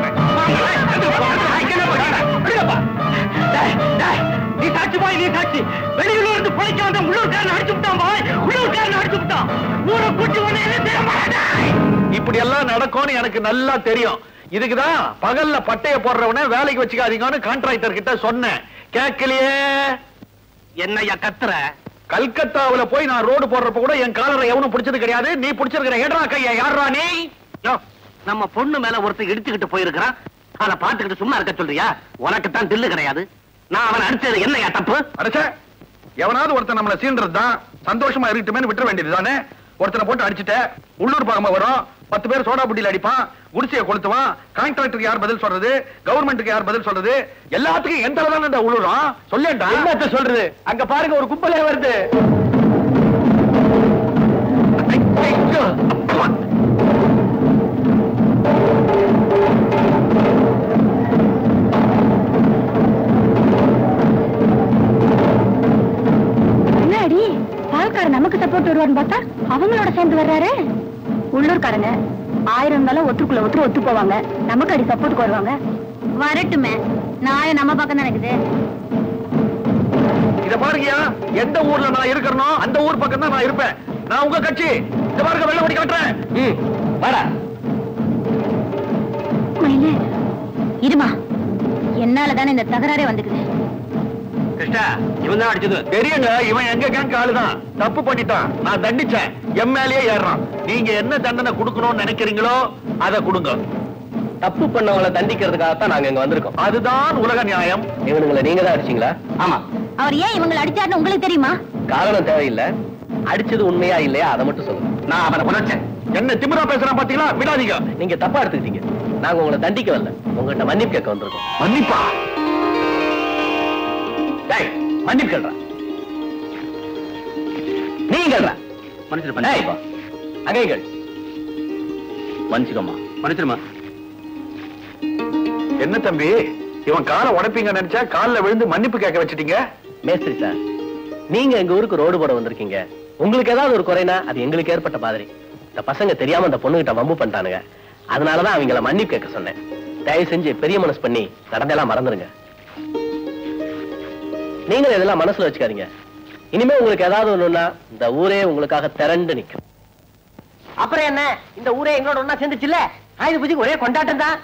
நீ சாட்சி போய், நீ சாட்சி. வெளியூர்ல இருந்து பொழைக்க வந்த உள்ளூர்காரன் அடிச்சு விட்டான் பாய், உள்ளூர்காரன் அடிச்சு விட்டான். ஊரை கூட்டி வந்து இப்படி எல்லாம் நடக்கும்னு எனக்கு நல்லா தெரியும். இதுக்குதான் பகல்ல பட்டைய போடுறவன வேலைக்கு வச்சுக்காதீங்கன்னு கான்ட்ராக்டர் கிட்ட சொன்னேன். கேட்கலையே. என்னையா கத்துற? கல்கத்தாவுல போய் நான் ரோடு போடுறப்ப கூட என் காலரை எவனும் பிடிச்சது கிடையாது. நீ பிடிச்சிருக்கிற ஏடா கையா? யாரா நீ? நம்ம பொண்ணு மேல ஒருத்தர் இடிச்சுக்கிட்டு போயிருக்கிறான், அதை பாத்துக்கிட்டு சும்மா இருக்க சொல்றியா? உனக்கு தான் தில்லு கிடையாது. நான் அவன் அடிச்சது என்னையா தப்பு? அடிச்ச எவனாவது ஒருத்தன் நம்மள சீன்றது தான் சந்தோஷமா இருக்கட்டுமே விட்டுற வேண்டியது தானே. ஒருத்தனை போட்டு அடிச்சுட்ட, உள்ளூர் பக்கமா வரும், பத்து பேர் சோடா புட்டியில் அடிப்பான், குடிசையை கொளுத்துவான். கான்ட்ராக்டருக்கு யார் பதில் சொல்றது? கவர்மெண்ட்டுக்கு யார் பதில் சொல்றது? எல்லாத்துக்கும் எந்த அளவுதான் உள்ளூரம் சொல்லேன்டா. என்னத்த சொல்றது? அங்க பாருங்க, ஒரு கும்பலே வருது. என்னடி பால்காரன் நமக்கு சப்போர்ட் வருவான்னு பார்த்தா அவங்களோட சேர்ந்து வர்றாரு. உள்ளூர்காரங்க ஆயிரம் இருந்தாலும் ஒத்துக்குள்ள ஒத்துரு ஒத்து போவாங்க, நமக்கு அடி சப்போர்ட்டுக்கு வருவாங்க. வரட்டுமே, நாளை நம்ம பக்கம் நடக்குது. இத பாருங்கயா, எந்த ஊர்ல நான் இருக்கிறனோ அந்த ஊர் பக்கம் தான் நான் இருப்பேன். நான் உங்க கட்சி. இத பாருங்க, வெள்ள ஓடி காட்டுறேன். வாடா மயிலே. இருமா, என்னாலதானே இந்த தகராறே வந்துக்குது. கிருஷ்ணா, இவன் தான் அடிச்சது தெரியுங்க. இவன் எங்க கேங்க ஆளுதான். தப்பு பண்ணிட்டான், நான் தண்டிச்சேன். எம் மேலேயே ஏறான். நீங்க என்ன தண்டனை கொடுக்கணும்னு நினைக்கிறீங்களோ அதை கொடுங்க. தப்பு பண்ணவங்களை தண்டிக்கிறதுக்காகத்தான் நாங்க இங்க வந்திருக்கோம். அதுதான் உலக நியாயம். இவனுங்களை நீங்க தான் அடிச்சீங்களா? ஆமா. அவர் ஏன் இவங்களை அடிச்சாருன்னு உங்களுக்கு தெரியுமா? காரணம் தேவையில்லை, அடிச்சது உண்மையா இல்லையா அதை மட்டும் சொல்லுங்க. நான் அவனை உணர்ச்சேன். என்ன திமிரா பேசுறான் பாத்தீங்களா? விடாதீங்க. நீங்க தப்பா எடுத்துக்கிட்டீங்க. நாங்க உங்களை தண்டிக்க வரல, உங்ககிட்ட மன்னிப்பு கேட்க வந்திருக்கோம். மன்னிப்பா? மன்னிப்பு கேள்றா. நீ கேள்றா. மன்னிச்சிருப்பா. அங்கே கேள். மன்னிச்சுக்கோமா. மன்னிச்சிருமா. என்ன தம்பி இவன் காலை உடைப்பீங்க நினைச்சா காலில் விழுந்து மன்னிப்பு கேட்க வச்சிட்டீங்க. மேஸ்திரி சார், நீங்க எங்க ஊருக்கு ரோடு போட வந்திருக்கீங்க. உங்களுக்கு ஏதாவது ஒரு குறைனா அது எங்களுக்கு ஏற்பட்ட மாதிரி. இந்த பசங்க தெரியாம அந்த பொண்ணுகிட்ட வம்பு பண்ணிட்டானுங்க. அதனாலதான் அவங்கள மன்னிப்பு கேட்க சொன்னேன். தயவு செஞ்சு பெரிய மனசு பண்ணி நடந்தெல்லாம் மறந்துருங்க. நீங்களும் இதெல்லாம் மனசுல வச்சுக்காதீங்க. இனிமே உங்களுக்கு ஏதாவது ஒண்ணுன்னா இந்த ஊரே உங்களுக்காக திரண்டு நிக்கும். அப்புறம் என்ன, இந்த ஊரே எங்களோட ஒன்னா சேர்ந்துச்சுல்ல, ஆயுத பூஜைக்கு ஒரே கொண்டாட்டம் தான்.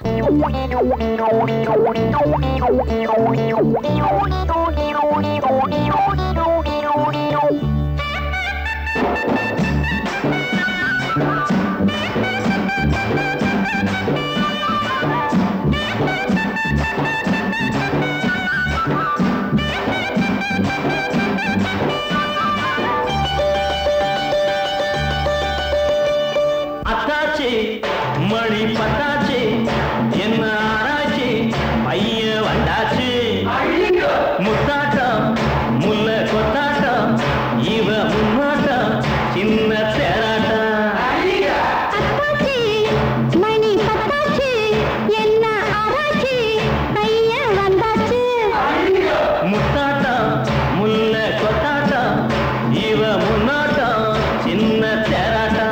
மணி பத்தாச்சு, என்ன ஆராய்ச்சி, பையன் வந்தாச்சு. முத்தாட்டம் முல்ல கொத்தாட்டம், இவ முன்னாட்டம் சின்ன தேராட்டம். மணி பத்தாச்சு, என்ன ஆராய்ச்சி, பையன் வந்தாச்சு. முத்தாட்டம் முல்ல கொத்தாட்டம், இவ முன்னாட்டம் சின்ன தேராட்டம்.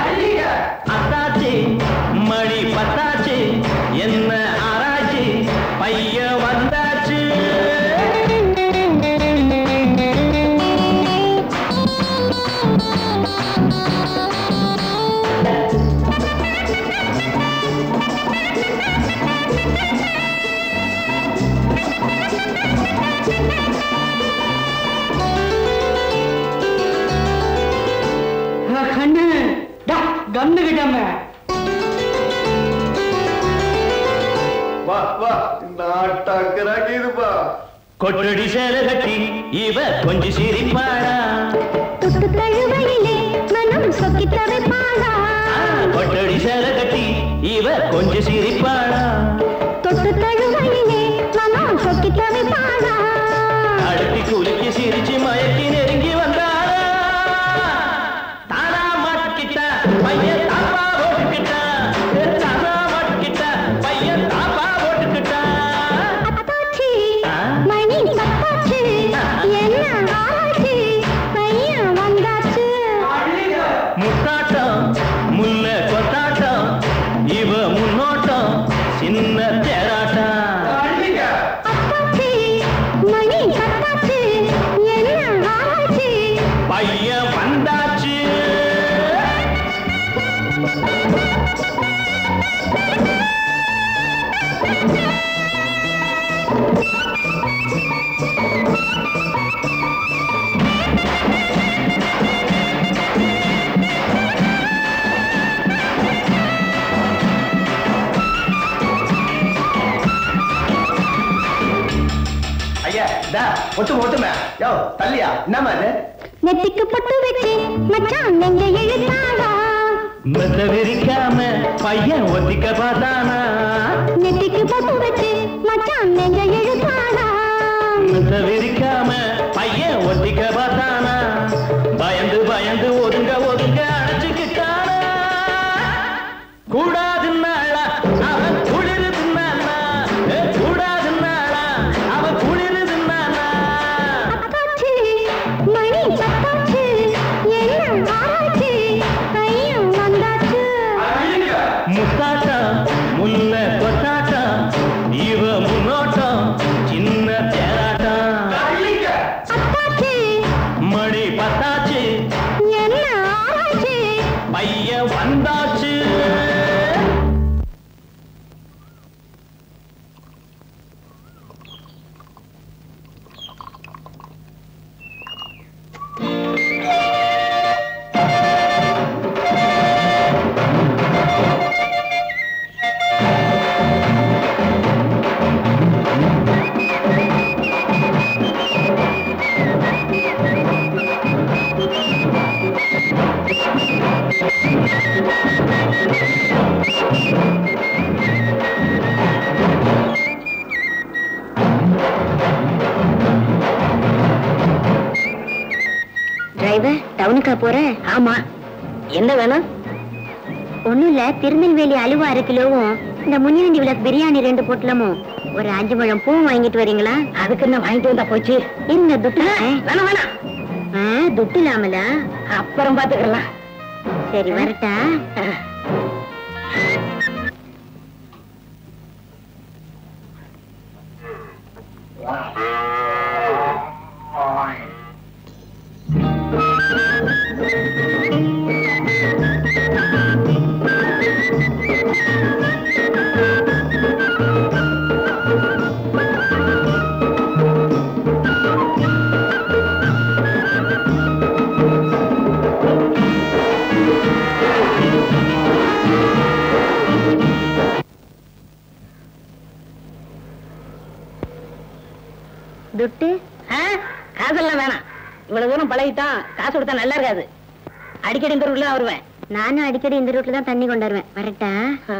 மணி பத்தாச்சு, என்ன ஆராய்ச்சி, பையன் வந்தாச்சு. கண்ணு கண்ணு கிட்டாம கொட்டடி சேல கட்டி இவ கொஞ்சம் சிரிப்பாளா, தொட்டு தழுவையிலே மனம் சொக்கி தவிப்பாளா. கொட்டடி சேல கட்டி இவ கொஞ்சம் சிரிப்பாளா, தொட்டு தழுவையிலே மனம் சொக்கி தவிப்பாளா. அடுத்தி குலுக்கி சிரிச்சு மயக்கி நெருங்கி வந்தாளா. தானா மாட்டிக்கிட்ட பையன் தாப்பா போட்டுக்கிட்டா, தானா மாட்டிக்கிட்ட பையன் தாப்பா போட்டுக்கிட்டா. மணி பத்தாச்சு, என்ன ஆராய்ச்சி, பையன் வந்தாச்சு. முத்தாட்டம் முல்ல கொத்தாட்டம், இவ முன்னோட்டம் சின்ன தேராட்டம். அத்தாச்சி, மணி பத்தாச்சு, என்ன ஆராய்ச்சி, பையன் வந்தாச்சு. ஐயா டா ஒட்டு ஒட்டுமே யோ தள்ளியா என்னமா இது? நெத்திக்கு பொட்டு வச்சு மச்சான் நெஞ்ச இழுத்தாளா. மெத்த விரிக்காம பையன் ஒத்திக்க பார்த்தானா, நெத்திக்கு பொட்டு வச்சு மச்சான் நெஞ்ச இழுத்தாளா. மெத்த விரிக்காம பையன் ஒத்திக்க பார்த்தானா, பயந்து பயந்து ஒதுங்க ஒதுங்க அடைச்சுக்கிட்டானா. கூடாதுன்னாளா அவன் குளிருதுன்னாளா, கூடாதுன்னாளா அவன் குளிருதுன்னாளா. அத்தாச்சி, மணி பத்தாச்சு, என்ன ஆராய்ச்சி, பையன் வந்தாச்சு. முத்தாட்டம் முல்ல கொத்தாட்டம், இவ முன்னோட்டம் சின்ன தேராட்டம். அத்தாச்சி, மணி பத்தாச்சு, என்ன ஆராய்ச்சி, பையன் வந்தாச்சு. டிரைவர் டவுனுக்கா போற? ஆமா, என்ன வேணும்? ஒண்ணும் இல்ல, திருநெல்வேலி அலுவா அரை கிலோவும் இந்த முனிவண்டி விளக்கு பிரியாணி ரெண்டு பொட்டலமும் ஒரு அஞ்சு முழம் பூ வாங்கிட்டு வரீங்களா? அதுக்கு என்ன வாங்கிட்டு வந்தா போச்சு. என்ன துட்டு? வேணாம் வேணாம், துட்டு இல்லாமல அப்புறம் பாத்துக்கலாம். சரி வரட்டா? துட்டு காசெல்லாம் வேணாம். இவ்வளவு தூரம் பழகிட்டான், காசு கொடுத்தா நல்லா இருக்காது. அடிக்கடி இந்த ரூட்ல தான் வருவேன். நானும் அடிக்கடி இந்த ரூட்ல தான் தண்ணி கொண்டு வருவேன். வரட்டா?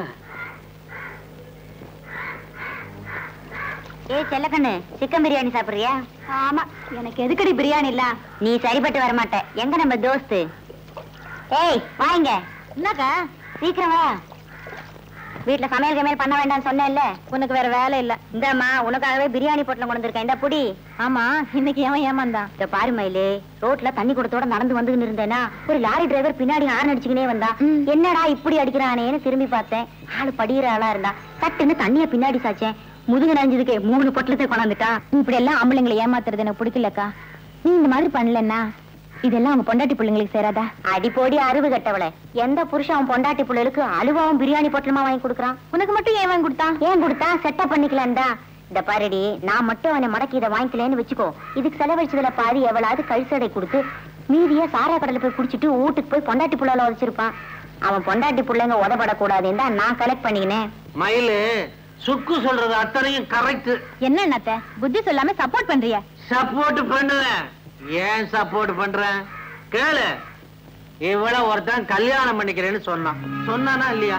ஏ செல்லக்கண்ணு, சிக்கன் பிரியாணி சாப்பிடுறியா? ஆமா, எனக்கு எதுக்கடி பிரியாணி இல்ல? நீ சரிப்பட்டு வரமாட்ட. எங்க நம்ம தோஸ்து? ஏய் வாங்க. என்னக்கா சீக்கிரம் வா. வீட்டுல சமையல் கமையல் பண்ண வேண்டாம்னு சொன்னேன்ல. உனக்கு வேற வேலை இல்ல. இந்தாம்மா, உனக்காகவே பிரியாணி பொட்டலம் கொண்டு வந்திருக்கேன். இந்த புடி. ஆமா, இன்னைக்கு ஏன் ஏமாந்தான்? இந்த பாரு மயிலு, ரோட்ல தண்ணி குடத்தோட நடந்து வந்துன்னு இருந்தேனா, ஒரு லாரி டிரைவர் பின்னாடி ஹார்ன் அடிச்சுக்கினே வந்தா. என்னடா இப்படி அடிக்கிறானேன்னு திரும்பி பார்த்தேன். ஆளு படிக்கிற ஆளா இருந்தா. தட்டுன்னு தண்ணிய பின்னாடி சாச்சேன். முதுகு நனைஞ்சதுக்கு மூணு பொட்டலத்தை கொண்டாந்துட்டா. இப்படி எல்லாம் ஆம்பளைங்களை ஏமாத்துறது எனக்கு பிடிக்கலக்கா. நீ இந்த மாதிரி பண்ணலன்னா இதெல்லாம் அவங்க பொண்டாட்டி பிள்ளைங்களுக்கு சேராதா? அடிப்போடி அருவு கட்டவளை. எந்த புருஷன் அவன் பொண்டாட்டி பிள்ளைகளுக்கு அலுவாவும் பிரியாணி பொட்டலமா வாங்கி கொடுக்குறான்? உனக்கு மட்டும் ஏன் வாங்கி கொடுத்தான்? ஏன் கொடுத்தா? செட்டப் பண்ணிக்கலாம்டா. இந்த பாருடி, நான் மட்டும் அவனை மடக்கி இதை வாங்கிக்கலன்னு வச்சுக்கோ. இதுக்கு செலவழிச்சதுல பாதி எவ்வளவு கழிசடை கொடுத்து மீதிய சாரா கடல போய் குடிச்சிட்டு வீட்டுக்கு போய் பொண்டாட்டி புள்ளால வச்சிருப்பான். அவன் பொண்டாட்டி பிள்ளைங்க உதப்படக்கூடாதுன்னு தான் நான் கலெக்ட் பண்ணிக்கினேன். மயிலு, சுக்கு சொல்றது அத்தனையும் கரெக்ட். என்ன அண்ணாத்த புத்தி சொல்லாம சப்போர்ட் பண்றிய? சப்போர்ட் பண்ணுவேன். ஏன் சப்போர்ட் பண்றேன் கேளு. இவ்வளவு ஒருத்தன் கல்யாணம் பண்ணிக்கிறேன்னு சொன்னான். சொன்னானா இல்லையா?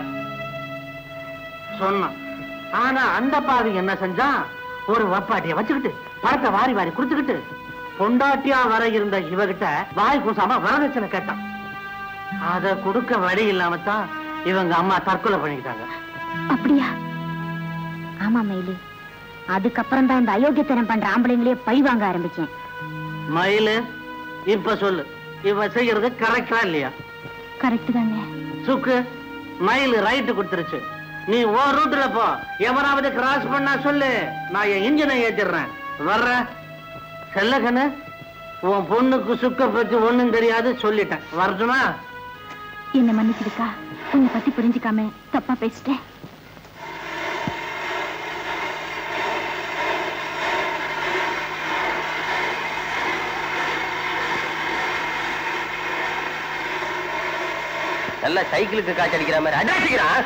சொன்னான். ஆனா அந்த பாவி என்ன செஞ்சான்? ஒரு வப்பாட்டிய வச்சுக்கிட்டு பணத்தை வாரி வாரி குடுத்துக்கிட்டு பொண்டாட்டியா வர இருந்த இவகிட்ட வாய் கூசாம வரதட்சணை கேட்டான். அத கொடுக்க வழி இல்லாமத்தான் இவங்க அம்மா தற்கொலை பண்ணிக்கிட்டாங்க. அப்படியா? ஆமா மயிலு, அதுக்கப்புறம் தான் இந்த அயோக்கியத்தனம் பண்ற ஆம்பளைங்களே பழி வாங்க ஆரம்பிச்சேன். மயிலு, இப்ப சொல்லு, இவ செய்யறது கரெக்டா இல்லையா? கரெக்ட் தானே. சுக்கு, மயிலு ரைட்டு கொடுத்துருச்சு. நீ ஓ ரூட்ல போ. எவராவது கிராஸ் பண்ணா சொல்லு, நான் என் இன்ஜினை ஏற்றிடுறேன். வர்ற செல்லகனு, உன் பொண்ணுக்கு சுக்க பத்தி ஒண்ணும் தெரியாது சொல்லிட்டேன். வரட்டுமா? என்ன மன்னிச்சிருக்கா, உன்னை பத்தி புரிஞ்சுக்காம தப்பா பேசிட்டேன். நல்ல சைக்கிளுக்கு காய்ச்சி அடிக்கிற மாதிரி அடிக்கிறான்.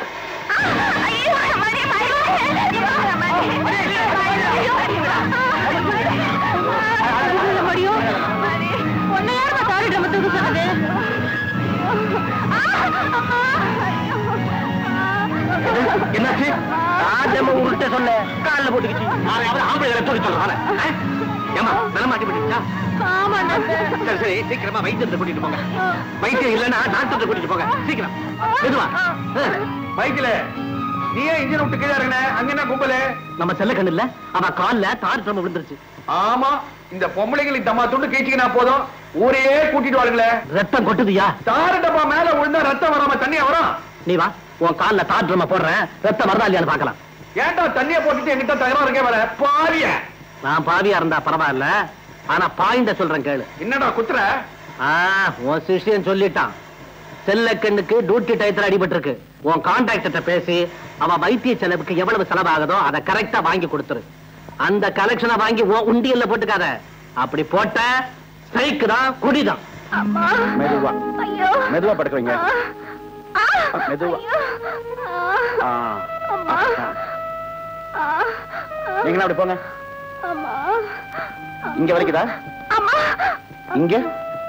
என்னாச்சு? ராஜம உங்கள்கிட்ட சொன்ன காலில் போட்டுக்கிச்சு. ஆம்பளை தூக்கி சொல்றாங்க. ஏமா நல்ல மாட்டி பண்ணிச்சா? சரி சரி, சீக்கிரமா வைத்தியத்தை கூட்டிட்டு போங்க. வைத்தியம் இல்லைன்னா டாக்டர் கூட்டிட்டு போங்க. சீக்கிரம் மெதுவா. பைக்கில நீ ஏன் இன்ஜின் விட்டு கீழே இறங்கின? அங்க என்ன கும்பல? நம்ம செல்ல கண்ணு இல்ல, அவ கால்ல தார் ட்ரம் விழுந்துருச்சு. ஆமா, இந்த பொம்பளைங்களுக்கு தம்மா துண்டு கீச்சிக்கினா போதும், ஊரையே கூட்டிட்டு வாருங்களே. ரத்தம் கொட்டுதுயா. தாரு டப்பா மேல விழுந்தா ரத்தம் வராம தண்ணியா வரும். நீ வா, உன் கால்ல தார் ட்ரம் போடுறேன், ரத்தம் வருதா இல்லையான்னு பாக்கலாம். ஏன்டா தண்ணிய போட்டுட்டு என்கிட்ட தகவல் இருக்கே வர பாவிய? நான் பாவியா இருந்தா பரவாயில்ல, ஆனா பாயிண்ட சொல்றேன் கேளு. என்னடா குத்துற? உன் சிஷ்யன் சொல்லிட்டான், செல்லக்கண்ணுக்கு டியூட்டி டயத்துல அடிபட்டு இருக்கு. உன் கான்ட்ராக்டர்ட்ட பேசி அவன் வைத்திய செலவுக்கு எவ்வளவு செலவாகுதோ அதை கரெக்டா வாங்கி கொடுத்துரு. அந்த கலெக்ஷனை வாங்கி உன் உண்டியல்ல போட்டுக்காத. அப்படி போட்ட ஸ்ட்ரைக் தான், குடிதான். மெதுவா மெதுவா படுக்கிறீங்க. மெதுவா. நீங்க அப்படி போங்க. இங்க வலிக்குதா? இங்க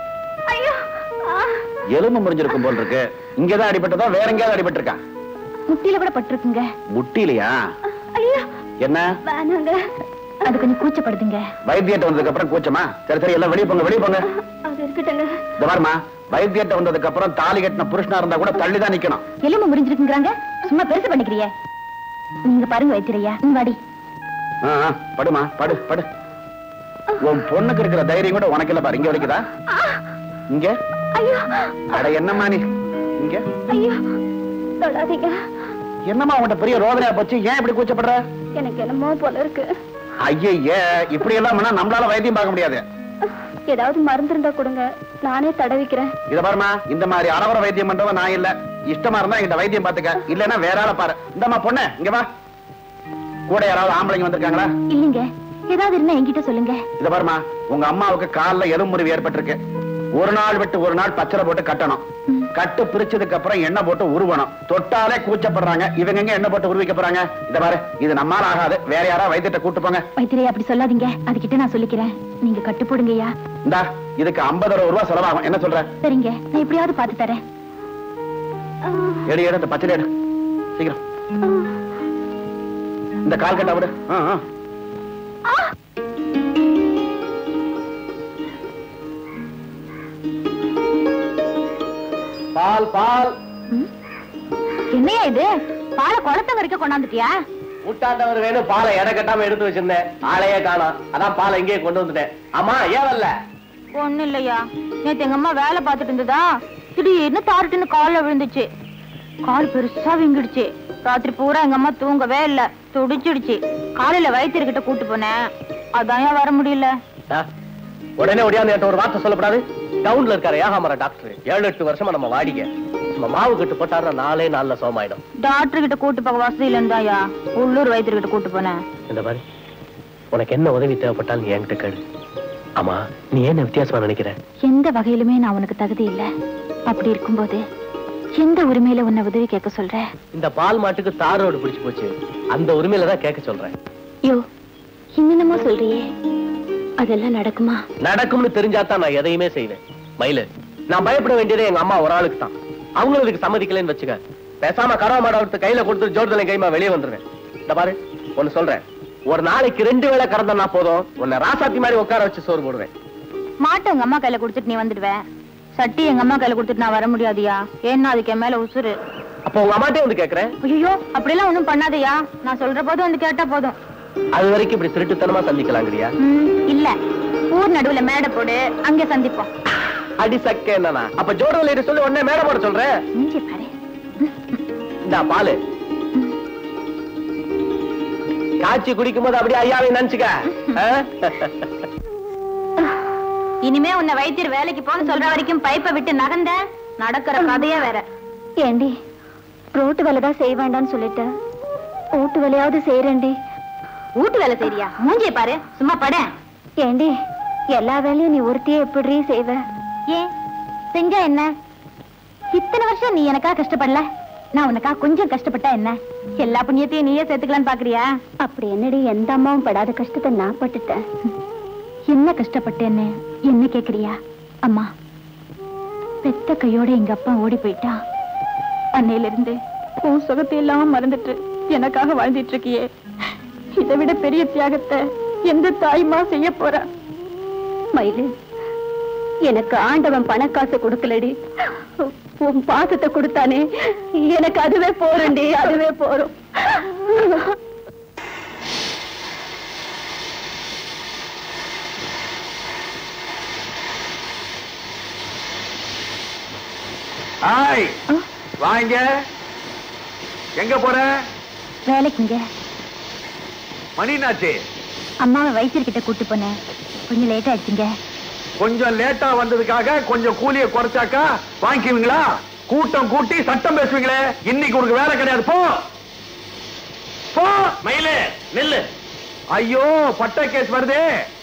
எலும்பு முறிஞ்சிருக்கும் போல் இருக்கு. இங்கதான் அடிபட்டதா வேற எங்கேயாவது அடிபட்டு இருக்கா? முட்டியில கூட பட்டிருக்குங்க. முட்டிலையா? என்ன அது கொஞ்சம் கூச்சப்படுதுங்க. வைத்தியத்தை வந்ததுக்கு அப்புறம் கூச்சமா? சரி சரி, எல்லாம் வெளியே போங்க, வெளியே போங்க. அது இருக்கட்டுங்க. இந்த பாருமா, வைத்தியத்தை வந்ததுக்கு அப்புறம் தாலி கட்டின புருஷனா இருந்தா கூட தள்ளிதான் நிக்கணும். எலும்பு முறிஞ்சிருக்குங்கிறாங்க, சும்மா பெருசு பண்ணிக்கிறிய. நீங்க பாருங்க வைத்திரையா, வாடி. படுமா, படு படு. உன் பொண்ணுக்கு இருக்கிற தைரியம் கூட உனக்கு இல்ல பாரு. இங்க வலிக்குதா? இங்க? ஐயோ, அட என்னம்மா நீ இங்க? ஐயோ, தொடாதீங்க. என்னம்மா உன்கிட்ட பெரிய ரோதனையா போச்சு? ஏன் இப்படி கூச்சப்படுற? எனக்கு என்னமோ போல இருக்கு. ஐயே, இப்படி எல்லாம் பண்ணா நம்மளால வைத்தியம் பார்க்க முடியாது. ஏதாவது மருந்து இருந்தா கொடுங்க, நானே தடவிக்கிறேன். இத பாருமா, இந்த மாதிரி அரவர வைத்தியம் பண்றவன் நான் இல்ல. இஷ்டமா இருந்தா இந்த வைத்தியம் பாத்துக்க, இல்லன்னா வேற ஆள பாரு. இந்தம்மா பொண்ணு இங்க வா. கூட யாராவது ஆம்பளைங்க வந்திருக்காங்களா? இல்லீங்க, ஏதாவது இருந்தா என்கிட்ட சொல்லுங்க. இத பாருமா, உங்க அம்மாவுக்கு கால்ல எலும்பு முறிவு ஏற்பட்டிருக்கு. ஒரு நாள் விட்டு ஒரு நாள் பச்சரை போட்டு கட்டணும். கட்டு பிரிச்சதுக்கு அப்புறம் எண்ணெய் போட்டு உருவணும். தொட்டாலே கூச்சப்படுறாங்க. இவங்க எங்க எண்ணெய் போட்டு உருவிக்க போறாங்க? இத பாரு, இது நம்மால ஆகாது. வேற யாரா வைத்தியத்தை கூட்டு போங்க. வைத்திரையா அப்படி சொல்லாதீங்க, அதுகிட்ட நான் சொல்லிக்கிறேன். நீங்க கட்டு போடுங்கய்யா. இந்தா, இதுக்கு ஐம்பது அறுபது ரூபாய் செலவாகும். என்ன சொல்ற? சரிங்க, நான் எப்படியாவது பாத்து தரேன். எடு எடு, இந்த பச்சை எடு சீக்கிரம். இந்த கால் கட்டா விடு. பால் பால். என்னையா இது? பாலை குளத்த வரைக்கும் கொண்டாந்துட்டியா? ஊட்டாண்டவர் வேணும், பாலை எடை கட்டாம எடுத்து வச்சிருந்தேன். ஆளையே காணோம், அதான் பாலை இங்கே கொண்டு வந்துட்டேன். அம்மா ஏன் வரல? ஒண்ணு இல்லையா, நேத்து எங்க அம்மா வேலை பார்த்துட்டு இருந்ததா, திடீர்னு தாருட்டுன்னு கால்ல விழுந்துச்சு. கால் பெருசா வீங்கிடுச்சு. ராத்திரி பூரா எங்க அம்மா தூங்கவே இல்ல, துடிச்சிடுச்சு. காலையில வைத்தியர்கிட்ட கூட்டு போனேன், அதான் வர முடியல. உடனே ஒடியாந்து ஒரு வார்த்தை சொல்லப்படாது. டவுன்ல இருக்காரு ஏகாமர டாக்டர், ஏழு எட்டு வருஷமா நம்ம வாடிக்க. நம்ம மாவு கட்டு போட்டாருன்னா நாளே நாள்ல சோமாயிடும். டாக்டர் கிட்ட கூட்டு போக வசதி இல்லைந்தாயா, உள்ளூர் வைத்தியர்கிட்ட கூட்டு போனேன். இந்த மாதிரி உனக்கு என்ன உதவி தேவைப்பட்டாலும் நீ என்கிட்ட கேளு. ஆமா, நீ என்ன வித்தியாசமா நினைக்கிற? எந்த வகையிலுமே நான் உனக்கு தகுதி இல்ல. அப்படி இருக்கும்போது எந்த உரிமையில உன்னை உதவி கேட்க சொல்ற? இந்த பால் மாட்டுக்கு தார் ரோடு பிடிச்சு போச்சு, அந்த உரிமையில தான் கேட்க சொல்றேன். யோ, என்னென்னமோ சொல்றியே, அதெல்லாம் நடக்குமா? நடக்கும்னு தெரிஞ்சாதான் நான் எதையுமே செய்வேன். மயிலு, நான் பயப்பட வேண்டியதே எங்க அம்மா ஒரு ஆளுக்கு தான். அவங்களும் இதுக்கு சம்மதிக்கலன்னு வச்சுக்க, பேசாம கரவ மாட எடுத்து கையில கொடுத்து ஜோர்தலை கைமா வெளியே வந்துருவேன். இந்த பாரு, ஒன்னு சொல்றேன், ஒரு நாளைக்கு ரெண்டு வேளை கறந்தா போதும், உன்னை ராசாத்தி மாதிரி உட்கார வச்சு சோறு போடுவேன். மாட்டை உங்க அம்மா கையில கொடுத்துட்டு நீ வந்துடுவேன், சட்டி எங்க அம்மா கையில கொடுத்துட்டு நான் வர முடியாதியா, ஏன்னா அதுக்கு என் மேல உசுறு. அப்ப உங்க அம்மாட்டே வந்து கேக்குறேன். ஐயோ, அப்படியெல்லாம் ஒண்ணும் பண்ணாதயா, நான் சொல்ற போது வந்து கேட்டா போதும். அது வரைக்கும் இப்படி திருட்டுத்தனமா சந்திக்கலாங்கிறியா? இல்ல, ஊர் நடுவுல மேடை போடு, அங்க சந்திப்போம். அடி சக்க என்னன்னா, அப்ப ஜோர்தலை சொல்லி உடனே மேடை போட சொல்றேன். இந்த பாலு காய்ச்சி குடிக்கும் போது அப்படியே ஐயாவை நினைச்சுக்க. இனிமே உன்னை வைத்தியர் வேலைக்கு போன்னு சொல்ற வரைக்கும் பைப்பை விட்டு நகர்ந்த நடக்கிற கதையே வேற. ஏண்டி, ரோட்டு வேலைதான் செய்ய வேண்டாம்னு சொல்லிட்டு வீட்டு வேலையாவது செய்யறேன்டி. வீட்டு வேலை செய்யறியா? மூஞ்சிய பாரு, சும்மா பட. ஏண்டி, எல்லா வேலையும் நீ ஒருத்தியே எப்படி செய்வ? ஏன் செஞ்சா என்ன? இத்தனை வருஷம் நீ எனக்கா கஷ்டப்படல, நான் உனக்கா கொஞ்சம் கஷ்டப்பட்டா என்ன? எல்லா புண்ணியத்தையும் நீயே சேர்த்துக்கலான்னு பாக்குறியா? அப்படி என்னடி, எந்த அம்மாவும் படாத கஷ்டத்தை நான் பட்டுட்டேன். என்ன கஷ்டப்பட்டேன்னு என்ன கேக்குறியா? அம்மா, பெத்த கையோட எங்க அப்பா ஓடி போயிட்டா. அன்னையில இருந்து உன் சுகத்தை எல்லாம் மறந்துட்டு எனக்காக வாழ்ந்துட்டு இருக்கியே, இதை விட பெரிய தியாகத்தை எந்த தாய்மா செய்ய போறா? மயிலு, எனக்கு ஆண்டவன் பணக்காசு கொடுக்கலடி, உன் பாசத்தை கொடுத்தானே, எனக்கு அதுவே போறண்டி, அதுவே போறோம். ஹாய், வாங்க. எங்க போற? வேலைக்குங்க. மணினாச்சு. அம்மாவை வைத்தியர்கிட்ட கூட்டு போனேன், கொஞ்சம் லேட் ஆயிடுச்சுங்க. கொஞ்சம் லேட்டா வந்ததுக்காக கொஞ்சம் கூலிய குறைச்சாக்கா வாங்கிக்குவீங்களா? கூட்டம் கூட்டி சட்டம் பேசுவீங்களே, இன்னைக்கு உனக்கு வேலை கிடையாது. போ போ. மயிலு நெல்லு. ஐயோ, பட்ட கேஸ் வருதே.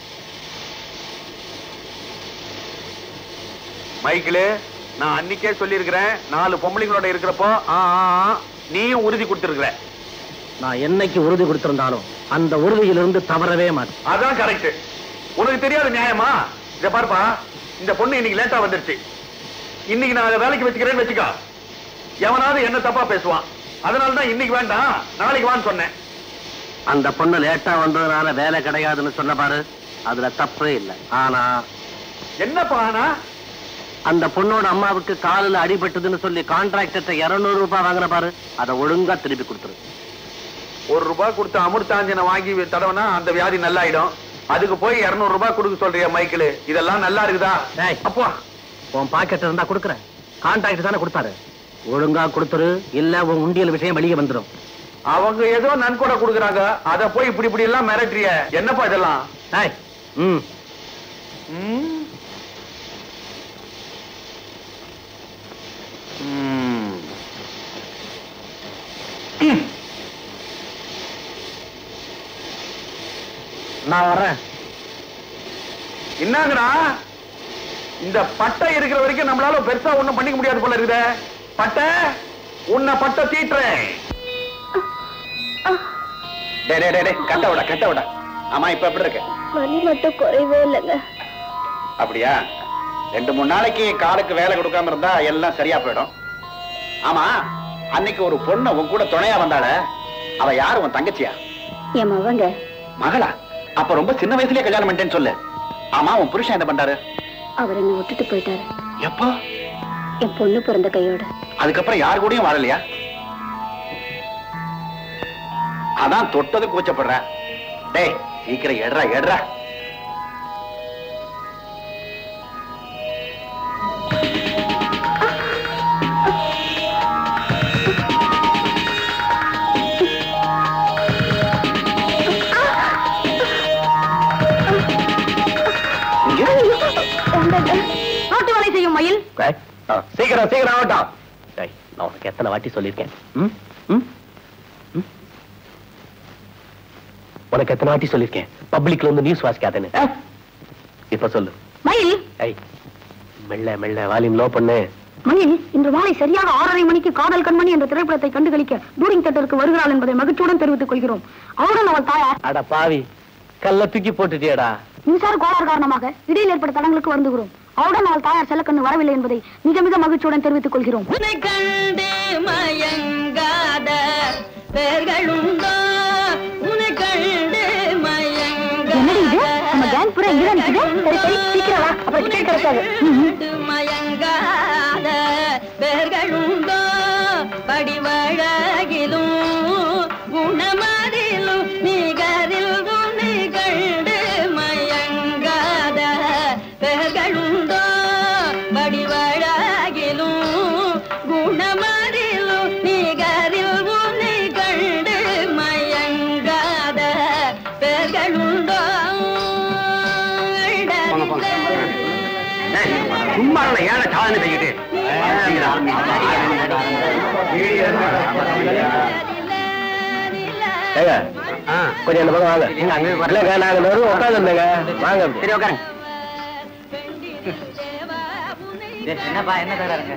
மைக்கிளு, நான் அன்னைக்கே சொல்லி இருக்கிறேன், நாலு பொம்பளைங்களோட இருக்கிறப்போ நீயும் உறுதி கொடுத்திருக்கிற. நான் என்னைக்கு உறுதி கொடுத்திருந்தாலும் அந்த உறுதியிலிருந்து தவறவே மாட்டேன். அதான் கரெக்ட். உனக்கு தெரியாத நியாயமா? இத பாருப்பா, இந்த பொண்ணு இன்னைக்கு லேட்டா வந்துருச்சு. இன்னைக்கு நான் வேலைக்கு வச்சுக்கிறேன்னு வச்சுக்கோ, எவனாவது என்ன தப்பா பேசுவான். அதனாலதான் இன்னைக்கு வேண்டாம், நாளைக்கு வான்னு சொன்னேன். அந்த பொண்ணு லேட்டா வந்ததுனால வேலை கிடையாதுன்னு சொன்ன பாரு, அதுல தப்பே இல்லை. ஆனா என்னப்பா? ஆனா அந்த பொண்ணோட அம்மாவுக்கு காலில் அடிபட்டதுன்னு சொல்லி கான்ட்ராக்டர்ட்ட இருநூறு ரூபாய் வாங்கின பாரு, அதை ஒழுங்கா திருப்பி கொடுத்துரு. ஒரு ரூபாய் கொடுத்து அமிர்தாஞ்சனை வாங்கி தடவைனா அந்த வியாதி நல்லாயிடும். அதுக்கு போய் இருநூறு ரூபாய் கொடுக்க சொல்றியா மைக்கிள்? இதெல்லாம் நல்லா இருக்குதா? அப்போ உன் பாக்கெட் இருந்தா கொடுக்குறேன். கான்ட்ராக்ட் தானே கொடுத்தாரு, ஒழுங்கா கொடுத்துரு, இல்ல உன் உண்டியல் விஷயம் வெளியே வந்துடும். அவங்க ஏதோ நன்கொடை கொடுக்குறாங்க, அத போய் இப்படி இப்படி எல்லாம் மிரட்டுறிய, என்னப்பா இதெல்லாம்? ம் நான் வரேன். என்னங்கடா இந்த பட்டை இருக்கிற வரைக்கும் நம்மளால பெருசா ஒண்ணும் பண்ணிக்க முடியாது போல இருக்குதே. பட்டை உன்னை பட்டை தீட்டுறேன். கட்ட விட கட்ட விட. ஆமா இப்ப எப்படி இருக்க? வலி மட்டும் குறைவே இல்லைங்க. அப்படியா? ரெண்டு மூணு நாளைக்கு காலுக்கு வேலை கொடுக்காம இருந்தா எல்லாம் சரியா போயிடும். ஆமா அன்னைக்கு ஒரு பொண்ணு உன் கூட துணையா வந்தாள, அவ யாரு? உன் தங்கச்சியா? என் மகங்க. மகளா? அப்ப ரொம்ப சின்ன வயசுலயே கல்யாணம் பண்ணிட்டேன்னு சொல்லு. ஆமா உன் புருஷன் என்ன பண்றாரு? அவர் என்ன விட்டுட்டு போயிட்டாரு. எப்போ? என் பொண்ணு பிறந்த கையோட. அதுக்கப்புறம் யாரு கூடயும் வாழலையா? அதான் தொட்டது கூச்சப்படுற. டேய் சீக்கிரம் எடுறா எடுறா. ரோட்டு வேலை செய்யும் மயில். சீக்கிரம் சீக்கிரம் ஆகட்டும். நான் உனக்கு எத்தனை வாட்டி சொல்லியிருக்கேன், உனக்கு எத்தனை வாட்டி சொல்லியிருக்கேன் பப்ளிக்ல வந்து நியூஸ் வாசிக்காதேன்னு. இப்ப சொல்லு மயில். மெல்ல மெல்ல வால்யூம் லோ பண்ணு. மயில் இன்று மாலை சரியாக ஆறரை மணிக்கு காதல் கண்மணி என்ற திரைப்படத்தை கண்டுகளிக்க டூரிங் தியேட்டருக்கு வருகிறாள் என்பதை மகிழ்ச்சியுடன் தெரிவித்துக் கொள்கிறோம். அவருடன் அவள் தாயார். அட பாவி, கல்ல தூக்கி போட்டுட்டியடா. மின்சார கோளாறு காரணமாக இடையில் ஏற்பட்ட தடங்களுக்கு வருந்துகிறோம். அவருடன் அவள் தாயார் செல்லக்கண்ணு வரவில்லை என்பதை மிக மிக மகிழ்ச்சியுடன் தெரிவித்துக் கொள்கிறோம். படிவழகிலும் குணமதிலும் நிகரில் நிகழ்ந்து மயங்காத பெர்களுண்டோ. படிவழகிலும் குணமதிலும் நிகரில் நிகழ்ந்து மயங்காத பெர்களுண்டோ. சும்மா ஏழை சாதனை செய்யுது. கொஞ்சம் இந்த பக்கம் வாங்க. இல்லங்க நாங்க உட்காந்து இருந்தேங்க. வாங்க. சரி உட்காருங்க. என்னப்பா என்ன தராருங்க?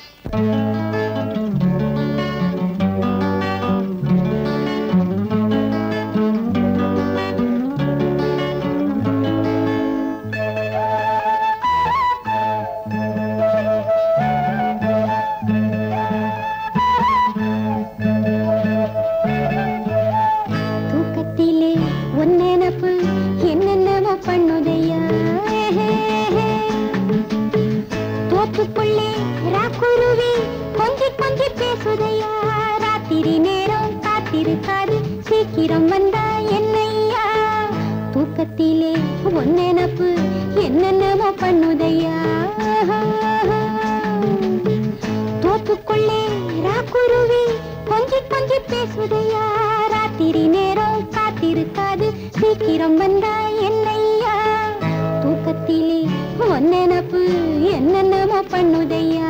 சீக்கிரம் வந்தா என்னையா, தூக்கத்திலே ஒன்னெனப்பு என்னென்னமோ பண்ணுதையா. தோப்புக்குள்ளே ராக்குருவி கொஞ்சி கொஞ்சி பேசுதையா. ராத்திரி நேரம் காத்திருக்காது சீக்கிரம் வந்தா என்னையா, தூக்கத்திலே ஒன்னெனப்பு என்னென்னமோ பண்ணுதையா.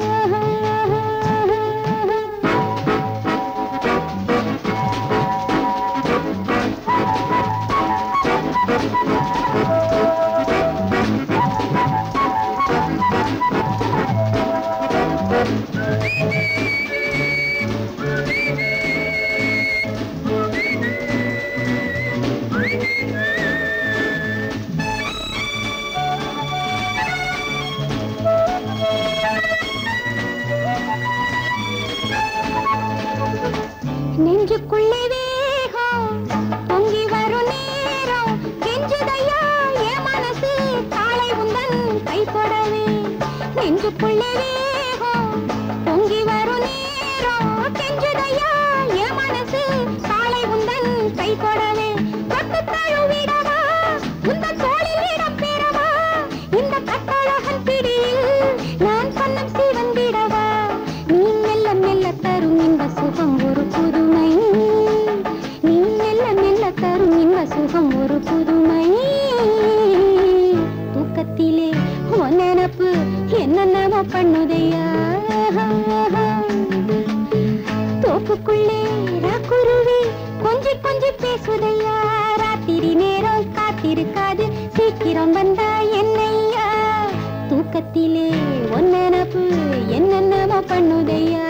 நெஞ்சுக்குள்ளே வேகம் பொங்கி வரும் நேரம் கெஞ்சுதையா என் மனசு காலை உந்தன் கை தொடவே. நெஞ்சுக்குள்ளே வேகம் பொங்கி வரும் நேரம் கெஞ்சுதையா என் மனசு காலை என்னென்னமோ பண்ணுதையா தோப்புக்குள்ளே குருவி கொஞ்சி கொஞ்சி பேசுதையா ராத்திரி நேரம் காத்திருக்காது சீக்கிரம் வந்தா என்னையா தூக்கத்திலே ஒன்னெனப்பு என்னென்னமோ பண்ணுதையா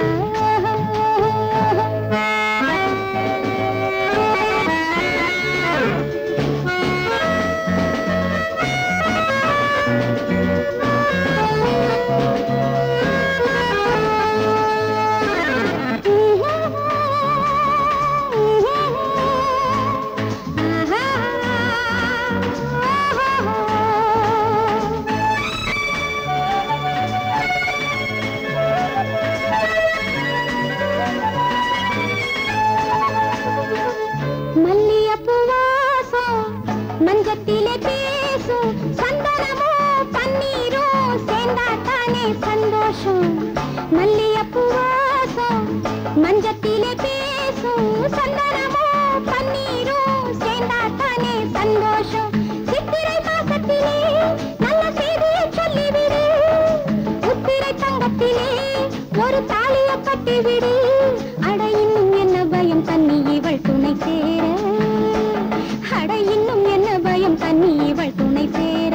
சந்தோஷம் மல்லியப்பூ வாசம் மஞ்சத்திலே பேசும் சந்தனமோ பன்னீரோ சேர்ந்தா தானே சந்தோஷம் சித்திரை மாசத்திலே நல்ல செய்தியை சொல்லிவிடு உத்திரை தங்கத்திலே ஒரு தாலிய கட்டிவிடு அட இன்னும் என்ன பயம் தண்ணி இவள் துணை சேர அட இன்னும் என்ன பயம் தண்ணி இவள் துணை சேர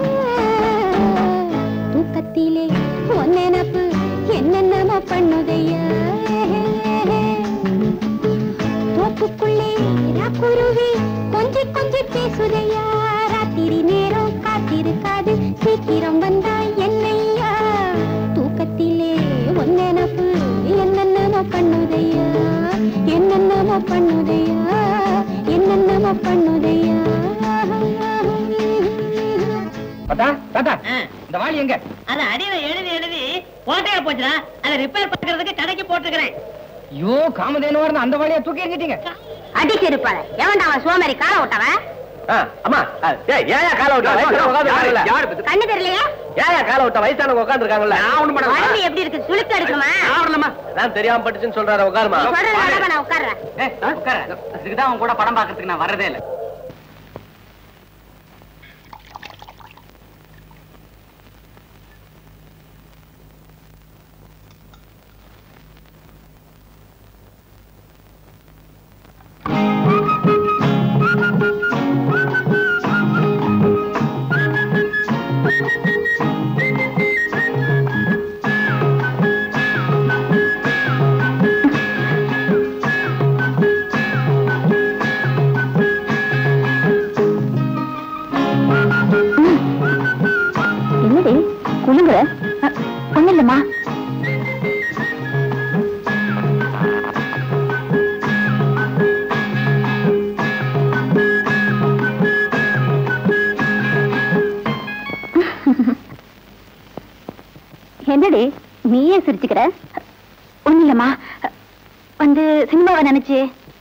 தூக்கத்திலே ஒன்னெனப்பு என்னென்னமோ பண்ணுதையா தோப்புக்குள்ளே குருவி கொஞ்சி கொஞ்சி பேசுதையா ராத்திரி நேரம் காத்திருக்காது சீக்கிரம் வந்தா என்னையா தூக்கத்திலே ஒன்னெனப்பு என்னென்னமோ பண்ணுதையா என்னென்னமோ பண்ணுதையா என்னென்னமோ பண்ணுதையா தாத்தா தாத்தா இந்த வாளி எங்க அத அடியில எழுதி எழுதி போட்டையா போச்சுடா அதை ரிப்பேர் பண்றதுக்கு கடைக்கு போட்டுக்கிறேன் ஐயோ காமதேனுவா அந்த வாளியா தூக்கி எங்கிட்டீங்க அடிச்சு இருப்பாரு எவன்டா அவன் சோமேரி கால விட்டவன் அம்மா ஏயா கால விட்ட கண்ணு தெரியலையா ஏயா கால விட்ட வயசானவங்க உட்கார்ந்து இருக்காங்கல்ல நான் ஒண்ணு பண்ண உடம்பு எப்படி இருக்கு சுளுக்கு எடுக்கணுமா ஆவலமா நான் தெரியாம பட்டுச்சுன்னு சொல்றாரு உட்காருமா நான் உட்கார்றேன் உட்கார இதுக்குதான் அவன் கூட படம் பாக்குறதுக்கு நான் வரதே இல்லை ஒண்ணு இல்லம்மா என்னடி நீயே சிரிச்சுக்கிற ஒண்ணு இல்லம்மா வந்து சினிமாவை நினைச்சு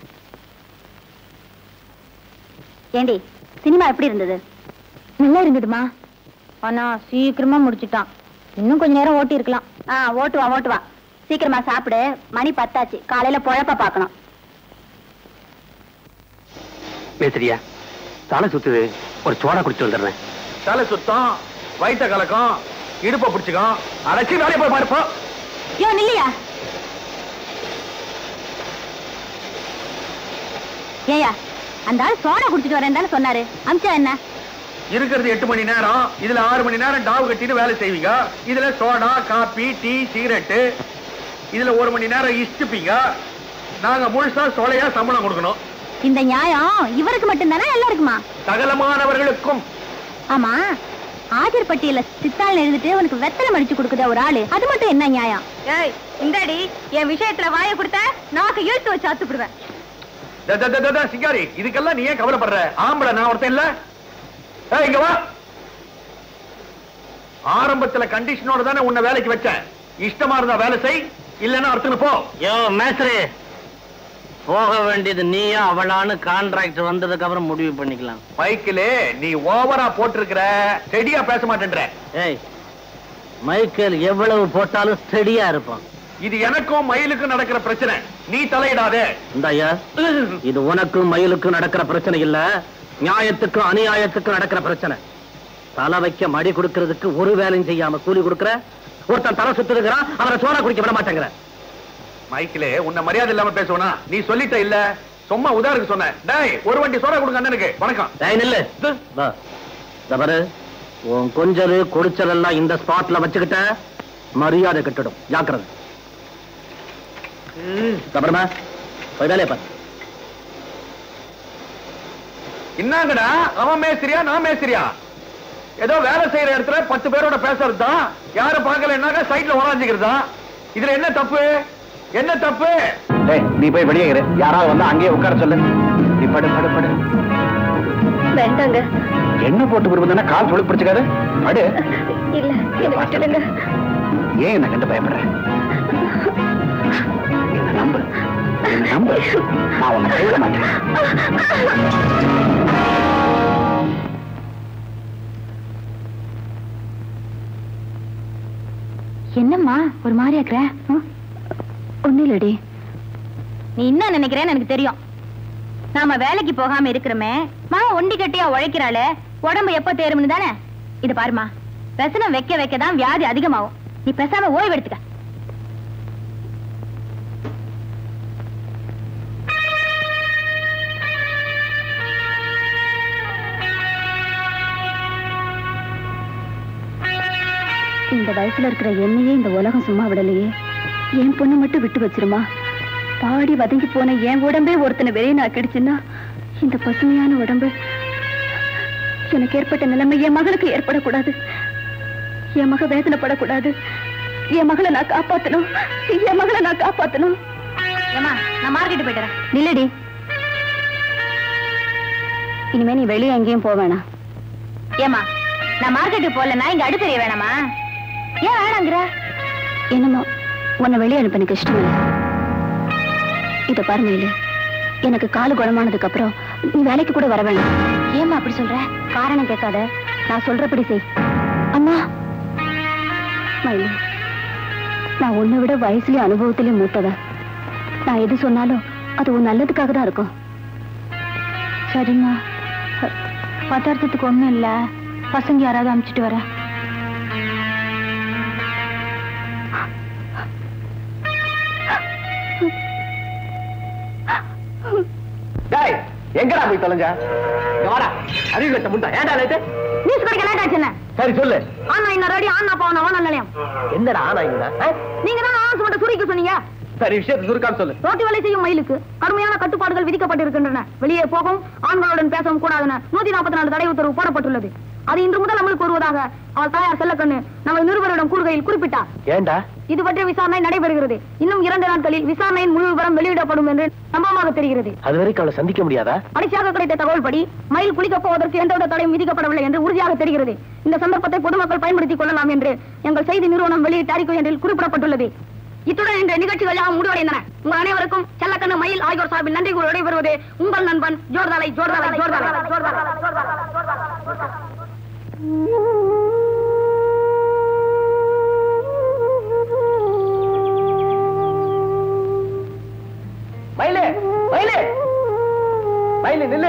ஏண்டி சினிமா எப்படி இருந்தது நல்லா இருந்ததுமா ஆனா சீக்கிரமா முடிச்சுட்டான் இன்னும் கொஞ்ச நேரம் ஓட்டி இருக்கலாம் ஆ ஓட்டுவா ஓட்டுவா சீக்கிரமா சாப்பிடு மணி பத்தாச்சு காலையில பொழப்ப பாக்கணும் பேசுறியா தலை சுத்துது ஒரு சோடா குடிச்சு வந்துடுறேன் தலை சுத்தம் வயிற்ற கலக்கம் இடுப்ப பிடிச்சுக்கும் அரைச்சி வேலையை போய் பாருப்போம் யோ நில்லையா ஏயா அந்த ஆள் சோடா குடிச்சிட்டு வரேன் சொன்னாரு அமிச்சா என்ன இருக்கிறது எட்டு மணி நேரம் இதுல ஆறு மணி நேரம் டாவு கட்டிட்டு வேலை செய்வீங்க இதுல சோடா காபி டீ சிகரெட்டு இதுல ஒரு மணி நேரம் இஷ்டிப்பீங்க நாங்க முழுசா சோலையா சம்பளம் கொடுக்கணும் இந்த நியாயம் இவருக்கு மட்டும்தானே எல்லாருக்குமா சகலமானவர்களுக்கும் ஆமா ஆஜர் பட்டியல சித்தாள் எழுதிட்டு உனக்கு வெத்தலை மடிச்சு கொடுக்குதா ஒரு ஆளு அது மட்டும் என்ன நியாயம் ஏய் இந்தாடி என் விஷயத்துல வாய கொடுத்த நாக்கு இழுத்து வச்சு அத்துப்பிடுவேன் சிங்காரி இதுக்கெல்லாம் நீ ஏன் கவலைப்படுற ஆம்பளை நான் ஒருத்தன் இல்ல இங்க வா ஆரம்பத்துல கண்டிஷனோட தானே உன்னை வேலைக்கு வச்சேன் இஷ்டமா இருந்தா வேலை செய் இல்லன்னா அர்த்தம் போ யோ மேஸ்திரி போக வேண்டியது நீயா அவளான்னு கான்ட்ராக்ட் வந்ததுக்கு அப்புறம் முடிவு பண்ணிக்கலாம் மைக்கிலே நீ ஓவரா போட்டிருக்கிற ஸ்டெடியா பேச மாட்டேன்ற ஏய் மைக்கேல் எவ்வளவு போட்டாலும் ஸ்டெடியா இருப்பான் இது எனக்கும் மயிலுக்கும் நடக்கிற பிரச்சனை நீ தலையிடாதே இந்தாயா இது உனக்கும் மயிலுக்கும் நடக்கிற பிரச்சனை இல்ல நியாயத்துக்கும் அநியாயத்துக்கும் நடக்கிற பிரச்சனை தலை வைக்க மடி கொடுக்கறதுக்கு ஒரு வேலையும் செய்யாம கூலி கொடுக்கற ஒருத்தன் தலை சுத்துதுங்கிறான், அவரை சோடா குடிக்க விட மாட்டேங்கிற. மைக்கிலே உன்னை மரியாதை இல்லாம பேசுவனா? நீ சொல்லிட்ட இல்ல, சும்மா உதாருக்கு சொன்ன. டேய், ஒரு வண்டி சோடா கொடுங்க அண்ணனுக்கு. வணக்கம். டேய் நில்லு. வா. தவறு. உன் கொஞ்சரு கொடுச்சல் எல்லாம் இந்த ஸ்பாட்ல வச்சுக்கிட்ட மரியாதை கெட்டுடும். ஜாக்கிரதை. அப்புறமா போய் வேலையை பாரு. என்னங்கடா அவன் மேஸ்திரியா நான் மேஸ்திரியா? ஏதோ வேலை செய்யற இடத்துல பத்து பேரோட பேசுறதுதான், யாரும் பார்க்கலன்னாக்க சைட்ல உராஞ்சிக்கிறதா. இதுல என்ன தப்பு? என்ன தப்பு? நீ போய் வெளியே இரு, யாராவது வந்தா அங்கேயே உட்கார சொல்லு. நீ படு படு படு. வேண்டாங்க. என்ன போட்டு விரும்புதுன்னா கால் சொல்லி பிடிச்சுக்காது. படு. இல்ல என்ன விட்டுடுங்க. ஏன் என்ன கண்டு பயப்படுற? என்ன நம்பு, என்ன நம்பு. நான் உன்னை கைவிட மாட்டேன். என்னம்மா ஒரு மாதிரி இருக்கிற? ஒண்ணு இல்லடி. நீ என்ன நினைக்கிறேன்னு எனக்கு தெரியும். நாம வேலைக்கு போகாம இருக்கிறோமே, மகன் ஒண்டி கட்டியா உழைக்கிறாளே, உடம்பு எப்ப தேரும்னு தானே. இது பாருமா, பெசனம் வைக்க வைக்கதான் வியாதி அதிகமாகும். நீ பேசாம ஓய்வு எடுத்துக்க. இந்த வயசுல இருக்கிற என்னையே இந்த உலகம் சும்மா விடலையே. என் பொண்ணு மட்டும் விட்டு வச்சிருமா? பாடி வதங்கி போன என் உடம்பே ஒருத்தனை வெளியே நாக்கிடுச்சுன்னா, இந்த பசுமையான உடம்பு எனக்கு ஏற்பட்ட நிலைமை என் மகளுக்கு ஏற்படக்கூடாது. என் மக வேதனைப்படக்கூடாது. என் மகளை நான் காப்பாத்தணும். என் மகளை நான் காப்பாத்தணும். ஏமா, நான் மார்க்கெட்டு போயிட்டுறேன். நில்லடி. இனிமே நீ வெளியே எங்கேயும் போவேனா? ஏமா, நான் மார்க்கெட்டுக்கு போகலன்னா இங்க அடுத்தறிய வேணாமா? ஏன் வேணாங்கிற? என்னமோ உன்னை வெளியே அனுப்ப எனக்கு இஷ்டம் இல்லை. இத பாருங்க, இல்ல எனக்கு காலு குணமானதுக்கு அப்புறம் நீ வேலைக்கு கூட வர வேண்டாம். ஏமா அப்படி சொல்ற? காரணம் கேட்காத, நான் சொல்றபடி செய். அம்மா மயிலு, நான் உன்னை விட வயசுலயும் அனுபவத்திலயும் மூத்தவ. நான் எது சொன்னாலும் அது உன் நல்லதுக்காக தான் இருக்கும். சரிம்மா, பதார்த்தத்துக்கு ஒண்ணும் இல்ல, பசங்க யாராவது அனுப்பிச்சிட்டு வர. எங்கடா போய் தொலைஞ்சா? வாடா, அறிவு கட்ட முண்டா. ஏண்டா லேட்டு? நியூஸ் கிடைக்க லேட் ஆச்சுன்னு. சரி சொல்லு. ஆனா இன்ன ரெடி ஆனா போன வான நிலையம். என்னடா ஆனா இங்க? நீங்க தான் ஆசை மட்டும் சுருக்கி சொன்னீங்க. சரி, விஷயத்தை சுருக்காம சொல்லு. ரோட்டி வேலை செய்யும் மயிலுக்கு கடுமையான கட்டுப்பாடுகள் விதிக்கப்பட்டிருக்கின்றன. வெளியே போகும், ஆண்களுடன் பேசவும் கூடாதுன்னு நூத்தி நாற்பத்தி நாலு தடை உத்தரவு போடப்பட்டுள்ளது. அது இன்று முதல் அமலுக்கு வருவதாக அவள் தாயார் செல்லக்கண்ணு நமது நிருபரிடம் கூறுகையில் குறிப்பிட்டார். ஏண்டா? இது பற்றிய விசாரணை நடைபெறுகிறது. இன்னும் இரண்டு நாட்களில் விசாரணையின் முழு விவரம் வெளியிடப்படும் என்று நம்பமாக தெரிகிறது. அது வரைக்கும் அவளை சந்திக்க முடியாதா? கடைசியாக கிடைத்த தகவல் படி மயில் குளிக்கப் போவதற்கு எந்தவித தடையும் விதிக்கப்படவில்லை என்று உறுதியாக தெரிகிறது. இந்த சந்தர்ப்பத்தை பொதுமக்கள் பயன்படுத்திக் கொள்ளலாம் என்று எங்கள் செய்தி நிறுவனம் வெளியிட்ட அறிக்கை ஒன்றில் குறிப்பிடப்பட்டுள்ளது. இத்துடன் இந்த நிகழ்ச்சிகள் யாவும் முடிவடைந்தன. உங்கள் அனைவருக்கும் செல்லக்கண்ணு மயில் ஆகியோர் சார்பில் நன்றி கூறி விடைபெறுவது உங்கள் நண்பன் ஜோர்தாலை ஜோர்தாலை ஜோர்தாலை ஜோர்தாலை. மயிலே, மயிலே, மயிலே நில்லு.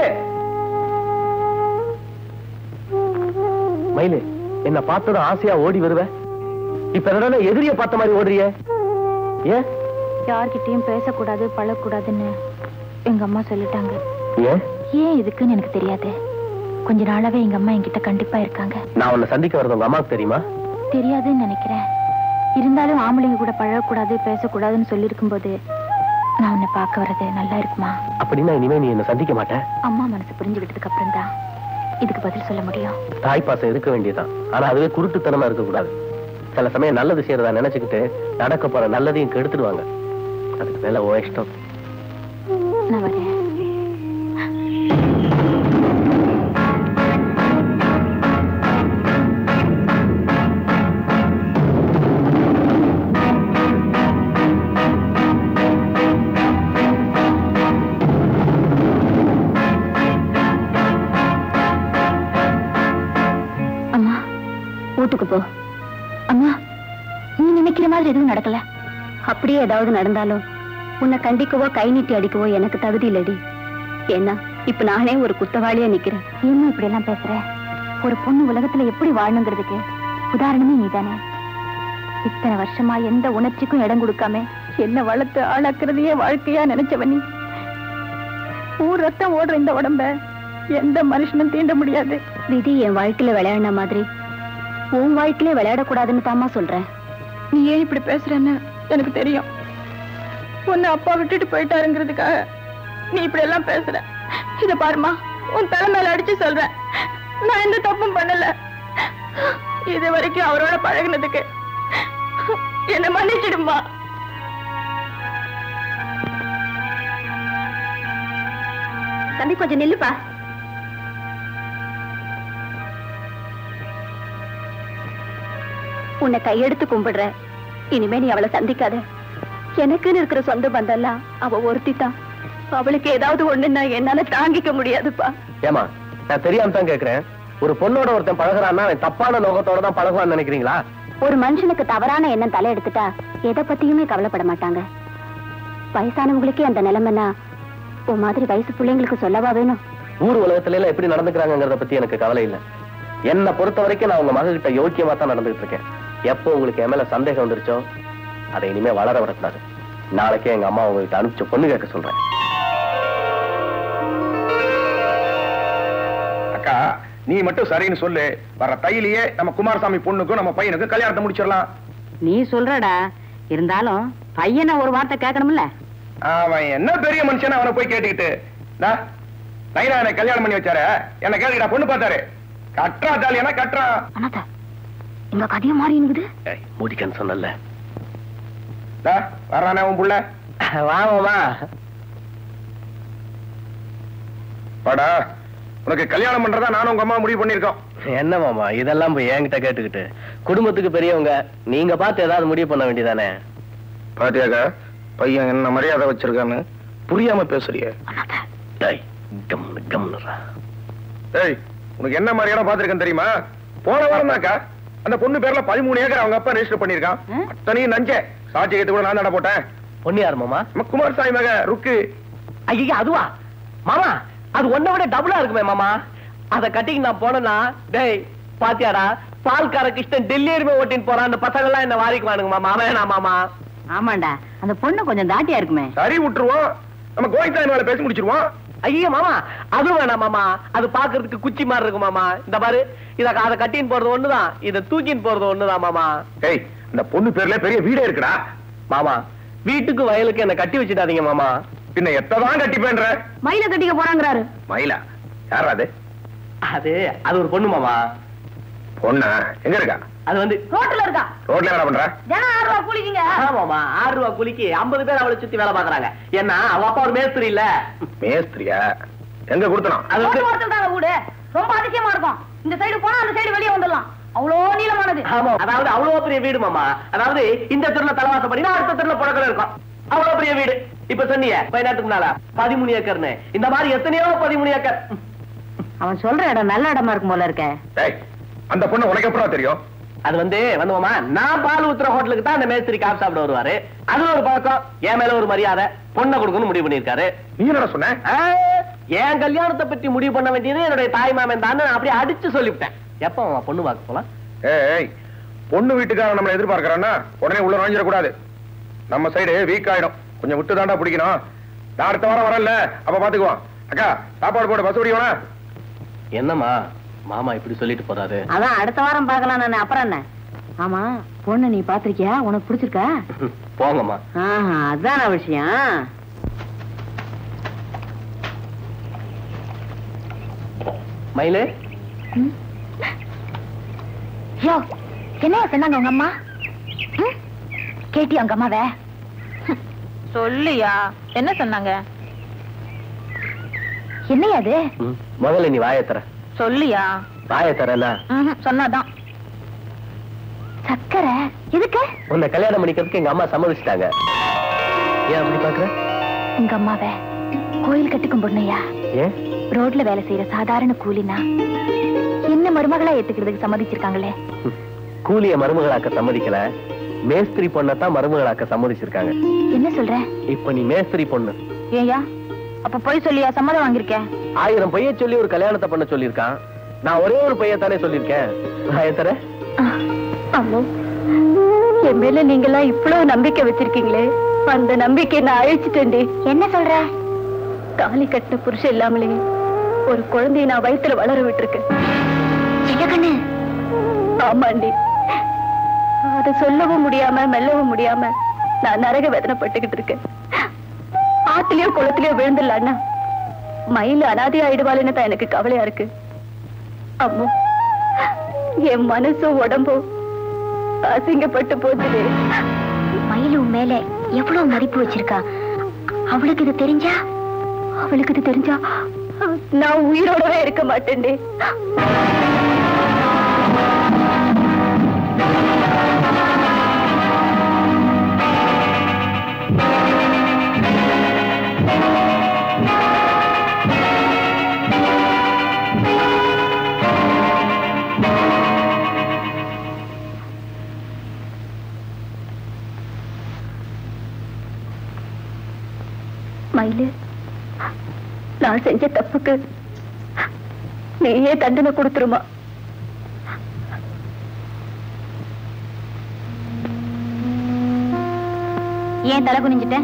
மயிலே, என்ன பார்த்ததும் ஆசையா ஓடி வருவ. இப்ப என்னடா எதிரிய பார்த்த மாதிரி ஓடுறிய? ஏன்? யார்கிட்டயும் பேசக்கூடாது, பழக்கூடாதுன்னு எங்க அம்மா சொல்லிட்டாங்க. ஏன்? ஏன் இதுக்குன்னு எனக்கு தெரியாது. கொஞ்ச நாளாவே எங்க அம்மா என்கிட்ட கண்டிப்பா இருக்காங்க. நான் உன்னை சந்திக்க வரது உங்க அம்மாவுக்கு தெரியுமா? தெரியாதுன்னு நினைக்கிறேன். இருந்தாலும் ஆம்பளைங்க கூட பழகக்கூடாது, பேசக்கூடாதுன்னு சொல்லியிருக்கும் போது நான் உன்னை பார்க்க வர்றது நல்லா இருக்குமா? அப்படின்னா இனிமே நீ என்ன சந்திக்க மாட்டேன். அம்மா மனசு புரிஞ்சுக்கிட்டதுக்கு அப்புறம் தான் இதுக்கு பதில் சொல்ல முடியும். தாய்ப்பாசம் இருக்க வேண்டியதுதான், ஆனா அதுவே குருட்டுத்தனமா இருக்க கூடாது. சில சமயம் நல்லது செய்யறதா நினைச்சுக்கிட்டு நடக்க போற நல்லதையும் கெடுத்துடுவாங்க. அதுக்கு மேல ஓ இஷ்டம். நான் வரேன். அம்மா வீட்டுக்கு போ. அம்மா, நீ நினைக்கிற மாதிரி எதுவும் நடக்கல. அப்படியே ஏதாவது நடந்தாலும் உன்னை கண்டிக்கவோ கை நீட்டி அடிக்கவோ எனக்கு தகுதி இல்லடி. ஏன்னா இப்ப நானே ஒரு குத்தவாளியா நிக்கிறேன். ஏமா இப்படி எல்லாம் பேசுற? ஒரு பொண்ணு உலகத்துல எப்படி வாழணுங்கிறதுக்கு உதாரணமே நீதானே. இத்தனை வருஷமா எந்த உணர்ச்சிக்கும் இடம் கொடுக்காம என்ன வளர்த்து ஆளாக்குறதையே வாழ்க்கையா நினைச்சவ நீ. ஊர் ரத்தம் ஓடுற இந்த உடம்ப எந்த மனுஷனும் தீண்ட முடியாது. விதி என் வாழ்க்கையில விளையாடின மாதிரி உன் வாழ்க்கையிலே விளையாடக்கூடாதுன்னு தாமா சொல்றேன். நீ ஏன் இப்படி பேசுறன்னு எனக்கு தெரியும். உன்னை அப்பா விட்டுட்டு போயிட்டாருங்கிறதுக்காக நீ இப்படி எல்லாம் பேசுற. இத பாருமா, உன் தலைமையில அடிச்சு சொல்றேன், நான் எந்த தப்பும் பண்ணல. இது வரைக்கும் அவரோட பழகினதுக்கு என்ன மன்னிச்சிடுமா. தம்பி கொஞ்சம் நில்லுப்பா. உன்னை கையெடுத்து கும்பிடுற. இனிமே நீ அவளை சந்திக்காத. எனக்குன்னு இருக்கிற சொந்த பந்தம்லாம் அவ ஒருத்தி தான். அவளுக்கு ஏதாவது ஒண்ணுன்னா என்னால தாங்கிக்க முடியாதுப்பா. ஏமா, நான் தெரியாம தான் கேக்குறேன். ஒரு பொண்ணோட ஒருத்தன் பழகுறான்னா தப்பான நோக்கத்தோட தான் பழகுவான்னு நினைக்கிறீங்களா? ஒரு மனுஷனுக்கு தவறான எண்ணம் தலை எடுத்துட்டா எதை பத்தியுமே கவலைப்பட மாட்டாங்க. வயசானவங்களுக்கே அந்த நிலைமைன்னா உன் மாதிரி வயசு பிள்ளைங்களுக்கு சொல்லவா வேணும்? ஊர் உலகத்துல எல்லாம் எப்படி நடந்துக்கிறாங்கிறத பத்தி எனக்கு கவலை இல்ல. என்னை பொறுத்த வரைக்கும் நான் உங்க மகக்கிட்ட யோக்கியமா தான் நடந்துகிட்டு இருக்கேன். எப்போ உங்களுக்கு என் மேல சந்தேகம் வந்துருச்சோ அதை இனிமே வளர விடக்கூடாது. நாளைக்கே எங்க அம்மா உங்ககிட்ட அனுப்பிச்ச பொண்ணு கேட்க சொல்றேன். அக்கா, நீ மட்டும் சரின்னு சொல்லு. வர தையிலேயே நம்ம குமாரசாமி பொண்ணுக்கும் நம்ம பையனுக்கும் கல்யாணத்தை முடிச்சிடலாம். நீ சொல்றடா, இருந்தாலும் பையனை ஒரு வார்த்தை கேட்கணும்ல. அவன் என்ன பெரிய மனுஷன், அவனை போய் கேட்டுக்கிட்டு நைனா எனக்கு கல்யாணம் பண்ணி வச்சாரு, என்ன கேட்டுக்கிட்டா பொண்ணு பார்த்தாரு. கட்டுறா தாலியானா கட்டுறா. எங்க கதையும் மாறி இருக்குது. முடிக்கன்னு சொன்னல. வர்றானே உன் புள்ள. வாமா வாடா, உனக்கு கல்யாணம் பண்றதா நானும் உங்க அம்மா முடிவு பண்ணிருக்கோம். என்ன மாமா இதெல்லாம் போய் என்கிட்ட கேட்டுக்கிட்டு? குடும்பத்துக்கு பெரியவங்க, நீங்க பார்த்து ஏதாவது முடிவு பண்ண வேண்டியதானே? பாத்தியாக்கா, பையன் என்ன மரியாதை வச்சிருக்கான்னு புரியாம பேசுறிய. ஏய், உனக்கு என்ன மரியாதை பாத்திருக்கேன் தெரியுமா? போன வாரம் தாக்கா அந்த பொண்ணு பேர்ல பதிமூணு ஏக்கர் அவங்க அப்பா ரெஜிஸ்டர் பண்ணிருக்கான். அத்தனையும் நஞ்சே சாட்சியத்தை கூட நான் நட போட்டேன். பொண்ணு யாரு மாமா? குமாரசாமி மக ருக்கு. ஐயா அதுவா மாமா? அது ஒன்ன விட டபுளா இருக்குமே மாமா. அத கட்டிக்கு நான் போனா, டேய் பாத்தியாடா, பால்கார கிருஷ்ணன் டெல்லி எருமை ஓட்டின்னு போறான். அந்த பசங்க எல்லாம் என்ன வாரிக்கு வானுங்க மாமா. வேணா மாமா. ஆமாண்டா, அந்த பொண்ணு கொஞ்சம் தாட்டியா இருக்குமே. சரி விட்டுருவோம், நம்ம கோவிந்தாயின் மேல பேசி முடிச்சிருவோம். ஐயா மாமா அது வேணாம் மாமா. அது பாக்குறதுக்கு குச்சி மாதிரி இருக்கு மாமா. இந்த பாரு, இத அத கட்டின்னு போறது ஒண்ணுதான், இத தூக்கின்னு போறது ஒண்ணுதான் மாமா. ஏய், இந்த பொண்ணு பேர்ல பெரிய வீடே இருக்குடா மாமா. வீட்டுக்கு வயலுக்கு என்ன கட்டி வச்சுட்டாதீங்க மாமா. பின்ன எத்ததான் கட்டிப்பேன்ற? மயில கட்டிக்க போறாங்கிறாரு. மயிலா? யாரா அது? அது அது ஒரு பொண்ணு மாமா. பொண்ணா? எங்க இருக்கா? அது வந்து ரோட்ல இருக்கா. ரோட்ல என்ன பண்ற? தினம் ஆறு ரூபா கூலிக்குங்க. ஆமாமா, ஆறு ரூபா கூலிக்கு ஐம்பது பேர் அவளை சுத்தி வேலை பாக்குறாங்க. ஏன்னா அவ அப்பா ஒரு மேஸ்திரி இல்ல. மேஸ்திரியா? எங்க கொடுத்தனும்? அது வந்து வீடு ரொம்ப அதிசயமா இருக்கும். இந்த சைடு போனா அந்த சைடு வெளியே வந்துடலாம். அவ்வளோ நீளமானது. ஆமா, அதாவது அவ்வளவு பெரிய வீடு மாமா. அதாவது இந்த தெருல தலைவாசம் பண்ணினா அடுத்த தெருல புழக்கல இருக்கும். அவ்வளவு பெரிய வீடு. இப்ப சொன்னீங்க பதினாட்டுக்கு முன்னால பதிமூணு ஏக்கர்னு. இந்த மாதிரி எத்தனையோ பதிமூணு ஏக்கர். அவன் சொல்ற இடம் நல்ல இடமா இருக்கும் போல இருக்க. அந்த பொண்ணு உனக்கு எப்படா தெரியும்? அது வந்து வந்துமாமா, நான் பால் ஊத்துற ஹோட்டலுக்கு தான் அந்த மேஸ்திரி காப் சாப்பிட வருவாரு. அது ஒரு பழக்கம். என் மேல ஒரு மரியாதை, பொண்ணை கொடுக்கணும் முடிவு பண்ணிருக்காரு. நீ என்ன சொன்ன? என் கல்யாணத்தை பத்தி முடிவு பண்ண வேண்டியது என்னுடைய தாய் மாமன் தான். அப்படியே அடிச்சு சொல்லிவிட்டேன். எப்ப பொண்ணு பார்க்க போலாம்? ஏய், பொண்ணு வீட்டுக்காரன் நம்மளை எதிர்பார்க்கறான்னா உடனே உள்ள நுழைஞ்சிடக்கூடாது. நம்ம சைடு வீக் ஆயிடும். கொஞ்சம் விட்டு தாண்டா பிடிக்கணும். நான் அடுத்த வாரம் வரல, அப்ப பாத்துக்குவோம். அக்கா, சாப்பாடு போட்டு பஸ் ஓடிவோனா? என்னம்மா மாமா இப்படி சொல்லிட்டு போறாரு? அதான் அடுத்த வாரம் பார்க்கலாம். நான் அப்புறம் என்ன? ஆமா, பொண்ணு நீ பாத்திருக்கியா? உனக்கு பிடிச்சிருக்கா? போங்கம்மா. அதான விஷயம். மயிலு, யோ, என்ன சொன்னாங்க உங்க அம்மா? கேட்டி உங்க அம்மாவே? சொல்லியா? என்ன சொன்னாங்க? என்னையா அது? முதல்ல நீ வாயை தர. சொல்லியா? வாயை தரல. சொன்னாதான். சக்கரை எதுக்கு? உன்னை கல்யாணம் பண்ணிக்கிறதுக்கு எங்க அம்மா சம்மதிச்சிட்டாங்க. ஏன் அப்படி பாக்குற? உங்க அம்மாவை கோயில் கட்டிக்கும் பொண்ணையா? ஏன்? ரோட்ல வேலை செய்யற சாதாரண கூலினா என்ன மருமகளா ஏத்துக்கிறதுக்கு சம்மதிச்சிருக்காங்களே. கூலிய மருமகளாக்க சம்மதிக்கல, மேஸ்திரி பொண்ணத்தான் மருமகளாக்க சம்மதிச்சிருக்காங்க. என்ன சொல்ற? இப்ப நீ மேஸ்திரி பொண்ணு. ஏயா அப்ப போய் சொல்லியா சம்மதம் வாங்கிருக்கேன்? ஆயிரம் பைய சொல்லி ஒரு கல்யாணத்தை பண்ண சொல்லிருக்கான். நான் ஒரே ஒரு பையன் தானே சொல்லிருக்கேன். நான் தர என் மேல நீங்க எல்லாம் இவ்வளவு நம்பிக்கை வச்சிருக்கீங்களே, அந்த நம்பிக்கை நான் அழிச்சிட்டேன்டி. என்ன சொல்ற? தாலி கட்டின புருஷன் இல்லாமலே ஒரு குழந்தைய நான் வயித்துல வளர விட்டுருக்கேன். கண்ணு ஆமாண்டி, அதை சொல்லவும் முடியாம மெல்லவும் முடியாம நான் நரக வேதனைப்பட்டுக்கிட்டு இருக்கேன். ஆத்திலயோ குளத்திலயோ விழுந்துடலான்னா மயில அனாதை ஆயிடுவாள்னு தான் எனக்கு கவலையா இருக்கு. அம்மோ, என் மனசும் உடம்பும் அசிங்கப்பட்டு போச்சுது. மயிலு மேல எவ்வளவு மதிப்பு வச்சிருக்கா. அவளுக்கு இது தெரிஞ்சா அவளுக்கு இது தெரிஞ்சா நான் உயிரோடவே இருக்க மாட்டேன்டி. மயிலு, நான் செஞ்ச தப்புக்கு நீயே தண்டனை கொடுத்துருமா? ஏன் தலை குனிஞ்சிட்ட?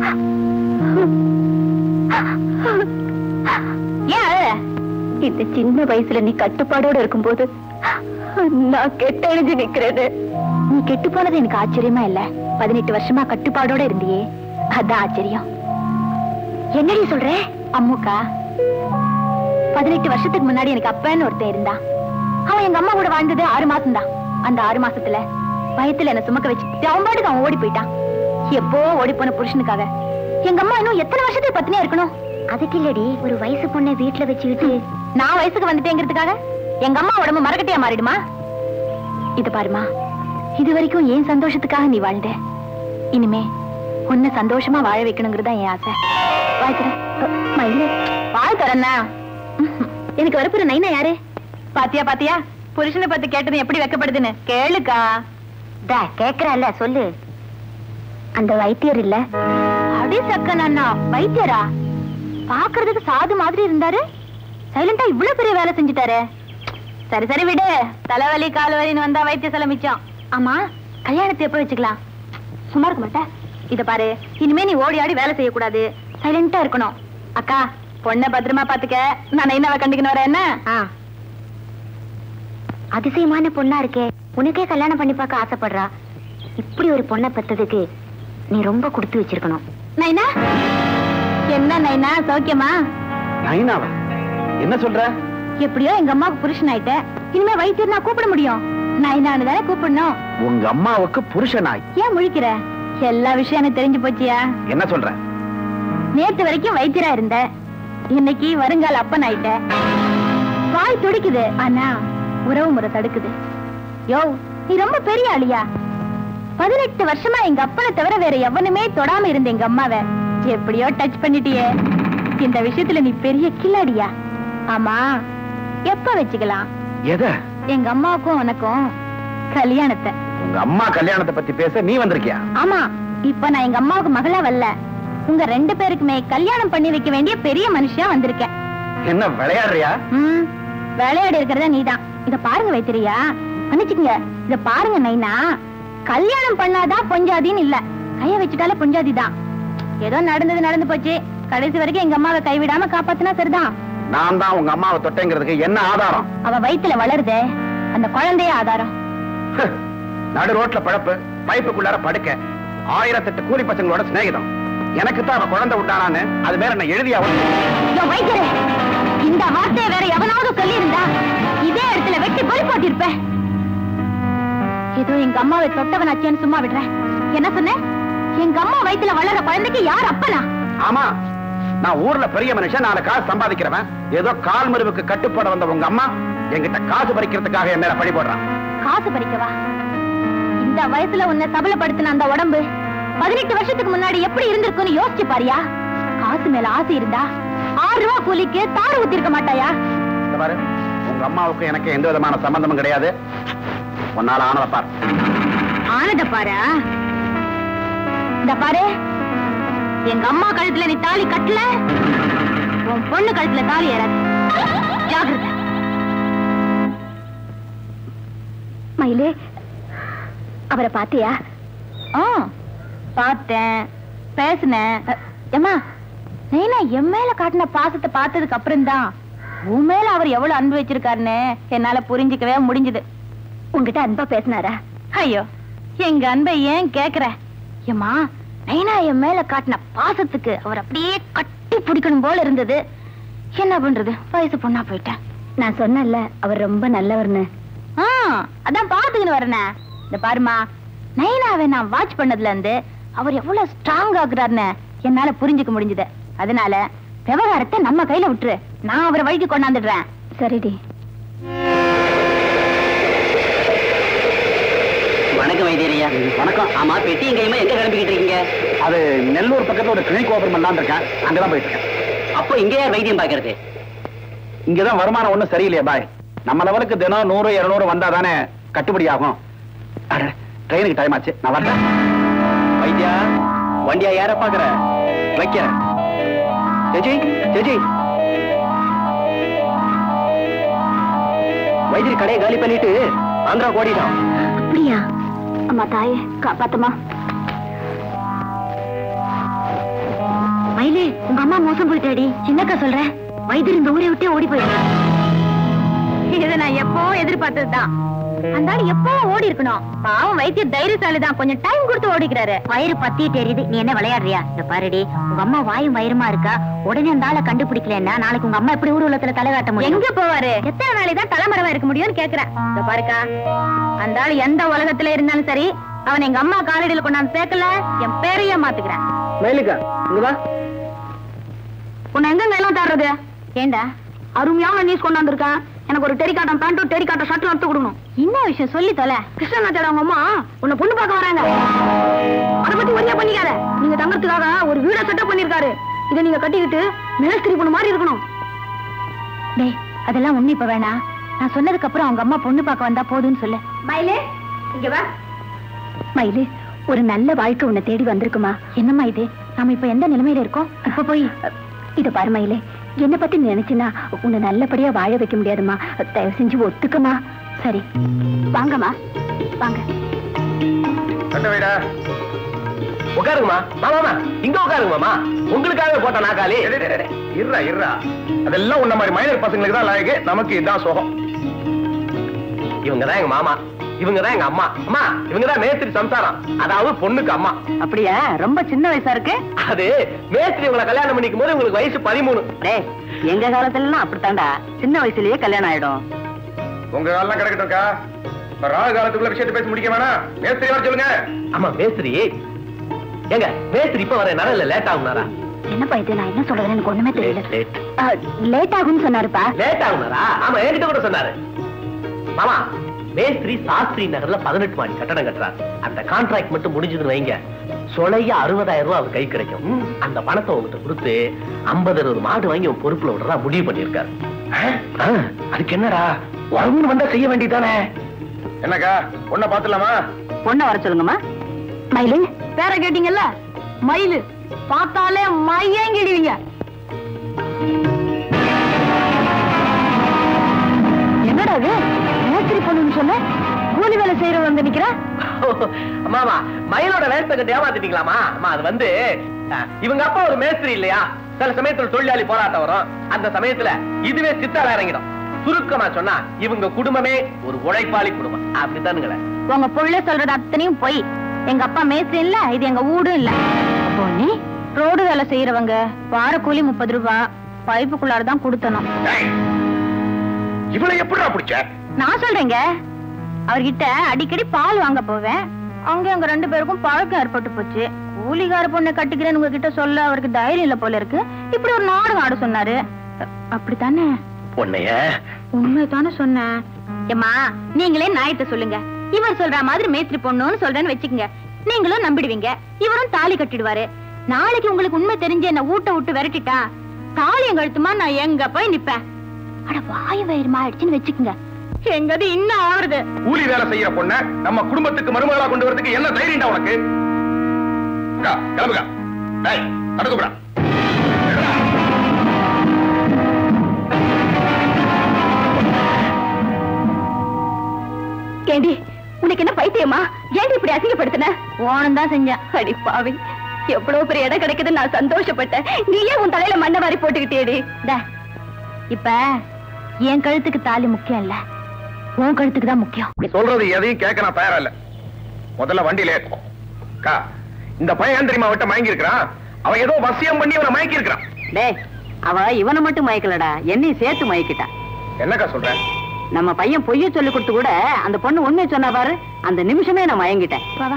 ஏன் அழற? இந்த சின்ன வயசுல நீ கட்டுப்பாடோட இருக்கும்போது நான் கெட்டழிஞ்சு நிக்கிறேன்னு. நீ கெட்டு போனது எனக்கு ஆச்சரியமா இல்ல. பதினெட்டு வருஷமா கட்டுப்பாடோட இருந்தியே, அதான் ஆச்சரியம். என்னடி சொல்ற? அம்முக்கா, பதினெட்டு வருஷத்துக்கு முன்னாடி எனக்கு அப்பன்னு ஒருத்தன் இருந்தான். அவன் எங்க அம்மா கூட வாழ்ந்தது ஆறு மாசம் தான். அந்த ஆறு மாசத்துல வயத்துல என்ன சுமக்க வச்சு அவன் பாட்டுக்கு அவன் ஓடி போயிட்டான். எப்போ ஓடி போன புருஷனுக்காக எங்க அம்மா இன்னும் எத்தனை வருஷத்துக்கு பத்தினியா இருக்கணும்? அதுக்கு இல்லடி, ஒரு வயசு பொண்ணை வீட்டுல வச்சுக்கிட்டு நான் வயசுக்கு வந்துட்டேங்கிறதுக்காக எங்க அம்மா உடம்பு மரக்கட்டையா மாறிடுமா? இது பாருமா, இது வரைக்கும் ஏன் சந்தோஷத்துக்காக நீ வாழ்ந்த. இனிமே உன்னை சந்தோஷமா வாழ வைக்கணுங்கிறதா என் ஆசை. வாய் தர மயில, வாய் தரண்ணா. எனக்கு வரப்புற நைனா யாரு? பாத்தியா பாத்தியா, புருஷனை பத்தி கேட்டது எப்படி வைக்கப்படுதுன்னு. கேளுக்கா. கேக்குறல்ல, சொல்லு. அந்த வைத்தியர் இல்ல? அடி சக்கனா, வைத்தியரா? பாக்குறதுக்கு சாது மாதிரி இருந்தாரு, சைலண்டா இவ்வளவு பெரிய வேலை செஞ்சுட்டாரு. சரி சரி விடு, தலைவலி கால் வலின்னு வந்தா வைத்திய செல மிச்சம். ஆமா, கல்யாணத்தை எப்ப வச்சுக்கலாம்? சும்மா இருக்க மாட்டேன். இத பாரு, இனிமே நீ ஓடி ஆடி வேலை செய்யக்கூடாது, சைலண்டா இருக்கணும். அக்கா, பொண்ணை பத்திரமா பாத்துக்க. நான் என்னவ கண்டிக்கணும் வரேன். என்ன அதிசயமான பொண்ணா இருக்கே, உனக்கே கல்யாணம் பண்ணி பார்க்க ஆசைப்படுறா. இப்படி ஒரு பொண்ணை பெத்ததுக்கு நீ ரொம்ப கொடுத்து வச்சிருக்கணும். நைனா, என்ன நைனா, சௌக்கியமா? நைனாவா? என்ன சொல்ற? எப்படியோ எங்க அம்மாவுக்கு புருஷன் ஆயிட்ட, இனிமே வைத்தியர் நான் கூப்பிட முடியும். நைனான்னு தானே கூப்பிடணும். உங்க அம்மாவுக்கு புருஷனாய்? ஏன் முழிக்கிற? எல்லா விஷயம் எனக்கு தெரிஞ்சு போச்சியா? என்ன சொல்ற? நேத்து வரைக்கும் வைத்தியரா இருந்த, இன்னைக்கு வருங்கால அப்பன் ஆயிட்ட. வாய் துடிக்குது, ஆனா உறவு முறை தடுக்குது. யோ, நீ ரொம்ப பெரிய ஆளியா? பதினெட்டு வருஷமா எங்க அப்பனை தவிர வேற எவனுமே தொடாம இருந்த எங்க அம்மாவை எப்படியோ டச் பண்ணிட்டியே. இந்த விஷயத்துல நீ பெரிய கில்லாடியா? ஆமா, எப்ப வச்சுக்கலாம்? எத? எங்க அம்மாவுக்கும் உனக்கும் கல்யாணத்தை. உங்க அம்மா கல்யாணத்தை பத்தி பேச நீ வந்திருக்கியா? ஆமா, இப்ப நான் எங்க அம்மாவுக்கு மகளா வரல, உங்க ரெண்டு பேருக்குமே கல்யாணம் பண்ணி வைக்க வேண்டிய பெரிய மனுஷியா வந்திருக்கேன். என்ன விளையாடுறியா? ம், விளையாடி இருக்கிறத நீதான். இத பாருங்க வைத்திரியா, மன்னிச்சுக்கங்க. இத பாருங்க நைனா, கல்யாணம் பண்ணாதான் பொஞ்சாதின்னு இல்ல, கைய வச்சுட்டாலே பொஞ்சாதி தான். ஏதோ நடந்தது நடந்து போச்சு, கடைசி வரைக்கும் எங்க அம்மாவை கைவிடாம காப்பாத்தினா சரிதான். நான் தான் உங்க அம்மாவை தொட்டேங்கிறதுக்கு என்ன ஆதாரம்? அவ வயித்துல வளருதே, அந்த குழந்தைய ஆதாரம். நடு ரோட்ல பழப்பு, பைப்புக்குள்ளார படுக்க, ஆயிரத்தெட்டு கூலி பசங்களோட சிநேகிதம். எனக்கு தான் அவ குழந்தை விட்டானான்னு அது வேற என்ன எழுதியா? வைத்தியரே, இந்த வார்த்தையை வேற எவனாவது சொல்லி இருந்தா இதே இடத்துல வெட்டி பலி போட்டிருப்பேன். ஏதோ எங்க அம்மாவை தொட்டவன் அச்சேன்னு சும்மா விடுறேன். என்ன சொன்ன? எங்க அம்மா வயித்துல வளர குழந்தைக்கு யார் அப்பனா? ஆமா, நான் ஊர்ல பெரிய மனுஷன், நாலு காசு சம்பாதிக்கிறவன். ஏதோ கால் மருவுக்கு கட்டுப்பட வந்த உங்க அம்மா என்கிட்ட காசு பறிக்கிறதுக்காக என் மேல பழி போடுறான். காசு பறிக்கவா? இந்த வயசுல உன்னை சபலப்படுத்தின அந்த உடம்பு பதினெட்டு வருஷத்துக்கு முன்னாடி எப்படி இருந்திருக்குன்னு யோசிச்சு பாரியா? காசு மேல ஆசை இருந்தா ஆறு ரூபா கூலிக்கு தாறு ஊத்தி இருக்க மாட்டாயா? பாரு, உங்க அம்மாவுக்கு எனக்கு எந்த விதமான சம்பந்தமும் கிடையாது. உன்னால ஆனத பாரு. ஆனத பாரு. இந்த பாரு, எங்க அம்மா கழுத்துல நீ தாலி கட்டல, உன் பொண்ணு கழுத்துல தாலி ஏறாது. ஜாகிரதை. மயிலே, அவரை பாத்தியா? பார்த்தேன், பேசினேன். ஏமா நைனா என் மேல காட்டின பாசத்தை பார்த்ததுக்கு அப்புறம் தான் உன் மேல அவர் எவ்வளவு அன்பு வச்சிருக்காருன்னு என்னால புரிஞ்சுக்கவே முடிஞ்சது. உங்ககிட்ட அன்பா பேசினாரா? ஐயோ, எங்க அன்பை ஏன் கேக்குற? ஏமா நைனா என் மேல காட்டின பாசத்துக்கு அவர் அப்படியே கட்டி பிடிக்கணும் போல இருந்தது. என்ன பண்றது, வயசு பொண்ணா போயிட்டேன். நான் சொன்னேன்ல அவர் ரொம்ப நல்லவர்னு. அதான் பாத்துக்கின்னு வரனே. இந்த பாருமா, நைனாவை நான் வாட்ச் பண்ணதுல இருந்து அவர் எவ்வளவு ஸ்ட்ராங் ஆகுறாருன்னு என்னால புரிஞ்சுக்க முடிஞ்சது. அதனால விவகாரத்தை நம்ம கையில விட்டுரு, நான் அவரை வழிக்கு கொண்டாந்துடுறேன். சரிடி. வணக்கம் வைத்தியரையா. வணக்கம். ஆமா, பெட்டி எங்கேயுமா எங்க கிளம்பிக்கிட்டு இருக்கீங்க? அது நெல்லூர் பக்கத்துல ஒரு கிளினிக் ஓபன் பண்ணலாம் இருக்கேன், அங்கதான் போயிட்டு இருக்கேன். அப்போ இங்க யார் வைத்தியம் பாக்குறது? இங்கதான் வருமானம் ஒண்ணும் சரியில்லையா பாய். நம்ம லெவலுக்கு தினம் நூறு இருநூறு வந்தா தானே கட்டுப்படி ஆகும். ட்ரெயினுக்கு டைம் ஆச்சு, நான் வரேன். வைத்தியா, வண்டியா யார பாக்குற? வைக்கிறேன். ஜெஜி ஜெஜி வைத்திரி கடையை காலி பண்ணிட்டு ஆந்திரா ஓடிட்டான். அப்படியா? அம்மா தாயே காப்பாத்தமா. மயிலே, உங்க அம்மா மோசம் போயிட்டாடி. சின்னக்கா சொல்ற, வைத்தியர் இந்த ஊரை விட்டே ஓடி போயிடுறேன். இதை நான் எப்போ எதிர்பார்த்ததுதான். அந்த ஆள் எப்போ ஓடி இருக்கணும். பாவம் வைத்தியர் தைரியசாலிதான், கொஞ்சம் டைம் கொடுத்து ஓடிக்கிறாரு. வயிறு பத்தி தெரியுது, நீ என்ன விளையாடுறியா? இந்த பாருடி, உங்க அம்மா வாயும் வயிறுமா இருக்கா. உடனே அந்த ஆளை கண்டுபிடிக்கலன்னா நாளைக்கு உங்க அம்மா எப்படி ஊர்வலத்துல தலை காட்ட முடியும்? எங்க போவாரு? எத்தனை நாளைக்கு தான் தலைமறைவா இருக்க முடியும்னு கேக்குறேன். இந்த பாருக்கா, அந்த ஆள் எந்த உலகத்துல இருந்தாலும் சரி, அவன் எங்க அம்மா காலடியில கொண்டாந்து சேர்க்கல, என் பேரையே மாத்துக்கிறேன். மேலிக்கா இங்கவா. உன்னை எங்க எல்லாம் தாடுறது? ஏண்டா அருமையான நியூஸ் கொண்டாந்துருக்கேன். எனக்கு ஒரு டெரிகாட்டன் பேண்ட்டும் டெரிகாட்டன் ஷர்ட்டும் எடுத்து கொடுக்கணும். என்ன விஷயம் சொல்லி தொலை. கிருஷ்ணநாத்தோட அவங்க அம்மா உன்னை பொண்ணு பார்க்க வராங்க. அதை பத்தி ஒரியா பண்ணிக்காத. நீங்க தங்கறதுக்காக ஒரு வீட செட்டப் பண்ணிருக்காரு. இதை நீங்க கட்டிக்கிட்டு மேஸ்திரி பொண்ணு மாதிரி இருக்கணும். டேய், அதெல்லாம் ஒண்ணு இப்ப வேணாம். நான் சொன்னதுக்கு அப்புறம் அவங்க அம்மா பொண்ணு பார்க்க வந்தா போதும்னு சொல்லு. மயிலே, இங்க வா. மயிலு, ஒரு நல்ல வாழ்க்கை உன்னை தேடி வந்திருக்குமா? என்னம்மா இது? நாம இப்ப எந்த நிலைமையில இருக்கோம்? இப்ப போய் இத பாரு மயிலே, என்ன பத்தி நினைச்சுன்னா உன்னை நல்லபடியா வாழ வைக்க முடியாதுமா. தயவு செஞ்சு ஒத்துக்கமா. சரி வாங்கம்மா, வாங்க. உட்காருங்கம்மா. மாமா இங்க உட்காருங்க மாமா. உங்களுக்காக போட்ட நாக்காளி. இருறா இருறா, அதெல்லாம் உன்ன மாதிரி மைனர் பசங்களுக்கு தான் லாயக்கு, நமக்கு இதான் சோகம். இவங்கதான் எங்க மாமா, இவங்கதான் எங்க அம்மா. அம்மா இவங்கதான் மேஸ்திரி சம்சாரம், அதாவது பொண்ணுக்கு அம்மா. அப்படியா? ரொம்ப சின்ன வயசா இருக்கு. அது மேஸ்திரி உங்களை கல்யாணம் பண்ணிக்கும் போது உங்களுக்கு வயசு பதிமூணு. எங்க காலத்துல அப்படித்தாண்டா, சின்ன வயசுலயே கல்யாணம் ஆயிடும். உங்க காலம் கிடக்கட்டும்க்கா, ராகு காலத்துக்குள்ள விஷயத்தை பேசி முடிக்க வேணாம். மேஸ்திரி வர சொல்லுங்க. ஆமா மேஸ்திரி எங்க? மேஸ்திரி இப்ப வர நல்ல லேட் ஆகுனாரா? என்னப்பா இது? நான் என்ன சொல்றேன்னு எனக்கு ஒண்ணுமே தெரியல. லேட் ஆகும்னு சொன்னாருப்பா. லேட் ஆகுனாரா? ஆமா என்கிட்ட கூட சொன்னாரு. மாமா மேஸ்திரி சாஸ்திரி நகர்ல பதினெட்டு மாடி கட்டடம் கட்டுறாரு. அந்த கான்ட்ராக்ட் மட்டும் முடிஞ்சதுன்னு வைங்க, சொலைய அறுபதாயிரம் ரூபாய் அவர் கை கிடைக்கும். அந்த பணத்தை உங்ககிட்ட கொடுத்து ஐம்பது அறுபது மாடு வாங்கி உன் பொறுப்புல விடுறதா முடிவு பண்ணிருக்காரு. அதுக்கு என்னடா வரணும்னு வந்தா செய்ய வேண்டியதானே? என்னக்கா பொண்ணை பாத்துலாமா? பொண்ணை வர சொல்லுங்கம்மா. மயிலு, பேர கேட்டீங்கல்ல, மயிலு. பார்த்தாலே மையங்கிடுவீங்க. என்னடா இது? மேஸ்திரி பொண்ணுன்னு சொன்ன, கூலி வேலை செய்யறவங்க வந்து நிக்கிறா. மாமா மயிலோட வேஸ்ட கட்டி ஏமாத்திட்டீங்களாமா? அம்மா அது வந்து இவங்க அப்பா ஒரு மேஸ்திரி இல்லையா, சில சமயத்துல தொழிலாளி போராட்டம் வரும். அந்த சமயத்துல இதுவே சித்தால இறங்கிடும். சுருக்கமா சொன்னா இவங்க குடும்பமே ஒரு உழைப்பாளி குடும்பம். அப்படித்தானுங்களே? உங்க புள்ள சொல்றது அத்தனையும் போய். எங்க அப்பா மேஸ்திரி இல்ல, இது எங்க வீடும் இல்ல. அப்போ நீ ரோடு வேலை செய்யறவங்க வார கூலி முப்பது ரூபாய் பைப்புக்குள்ளாரதான் கொடுத்தனும். இவளை எப்படிடா பிடிச்ச? நான் சொல்றேங்க, அவர்கிட்ட அடிக்கடி பால் வாங்க போவேன். அங்க அங்க ரெண்டு பேருக்கும் பழக்கம் ஏற்பட்டு போச்சு. கூலிகார பொண்ணை கட்டிக்கிறேன்னு உங்ககிட்ட சொல்ல அவருக்கு தைரியம் இல்ல போல இருக்கு. இப்படி ஒரு நாடகம் ஆட சொன்னாரு. அப்படித்தானே? பொண்ணைய உண்மைதானே சொன்னேன். ஏமா நீங்களே நாயத்தை சொல்லுங்க. இவர் சொல்ற மாதிரி மேஸ்திரி பொண்ணுன்னு சொல்றேன்னு வச்சுக்கங்க, நீங்களும் நம்பிடுவீங்க. இவரும் தாலி கட்டிடுவாரு. நாளைக்கு உங்களுக்கு உண்மை தெரிஞ்சு என்ன ஊட்ட விட்டு விரட்டிட்டா தாலியம் கழுத்துமா நான் எங்க போய் நிப்பேன்? அட வாயு வயிறுமா ஆயிடுச்சுன்னு வச்சுக்கோங்க. எங்கது இன்னும் ஆறுது. கூலி வேலை செய்யற பொண்ண நம்ம குடும்பத்துக்கு மருமகளா கொண்டு வரதுக்கு என்ன தைரியம்டா உனக்கு? கிளம்புங்க. டேய் நடக்குடா. ஏண்டி உனக்கு என்ன பைத்தியமா? ஏன் இப்படி அசிங்கப்படுத்தின? ஓனம் தான் செஞ்சேன். அடி பாவி, எவ்வளவு பெரிய இடம் கிடைக்குதுன்னு நான் சந்தோஷப்பட்டேன். நீயே உன் தலையில மண்ணை வாரி போட்டுக்கிட்டேடி. இப்ப என் கழுத்துக்கு தாலி முக்கியம் இல்ல, உன் கழுத்துக்கு தான் முக்கியம். நீ சொல்றது எதையும் கேட்க நான் தயாரா இல்ல. முதல்ல வண்டியில ஏற்கும். இந்த பையன் தெரியுமா விட்ட மயங்கி இருக்கிறான். அவன் ஏதோ வசியம் பண்ணி அவனை மயக்கி இருக்கிறான். டேய், அவ இவனை மட்டும் மயக்கலடா, என்னையும் சேர்த்து மயக்கிட்டா. என்னக்கா சொல்ற? நம்ம பையன் பொய்ய சொல்லி கொடுத்து கூட அந்த பொண்ணு உண்மையை சொன்னா பாரு, அந்த நிமிஷமே நான் மயங்கிட்டேன். வா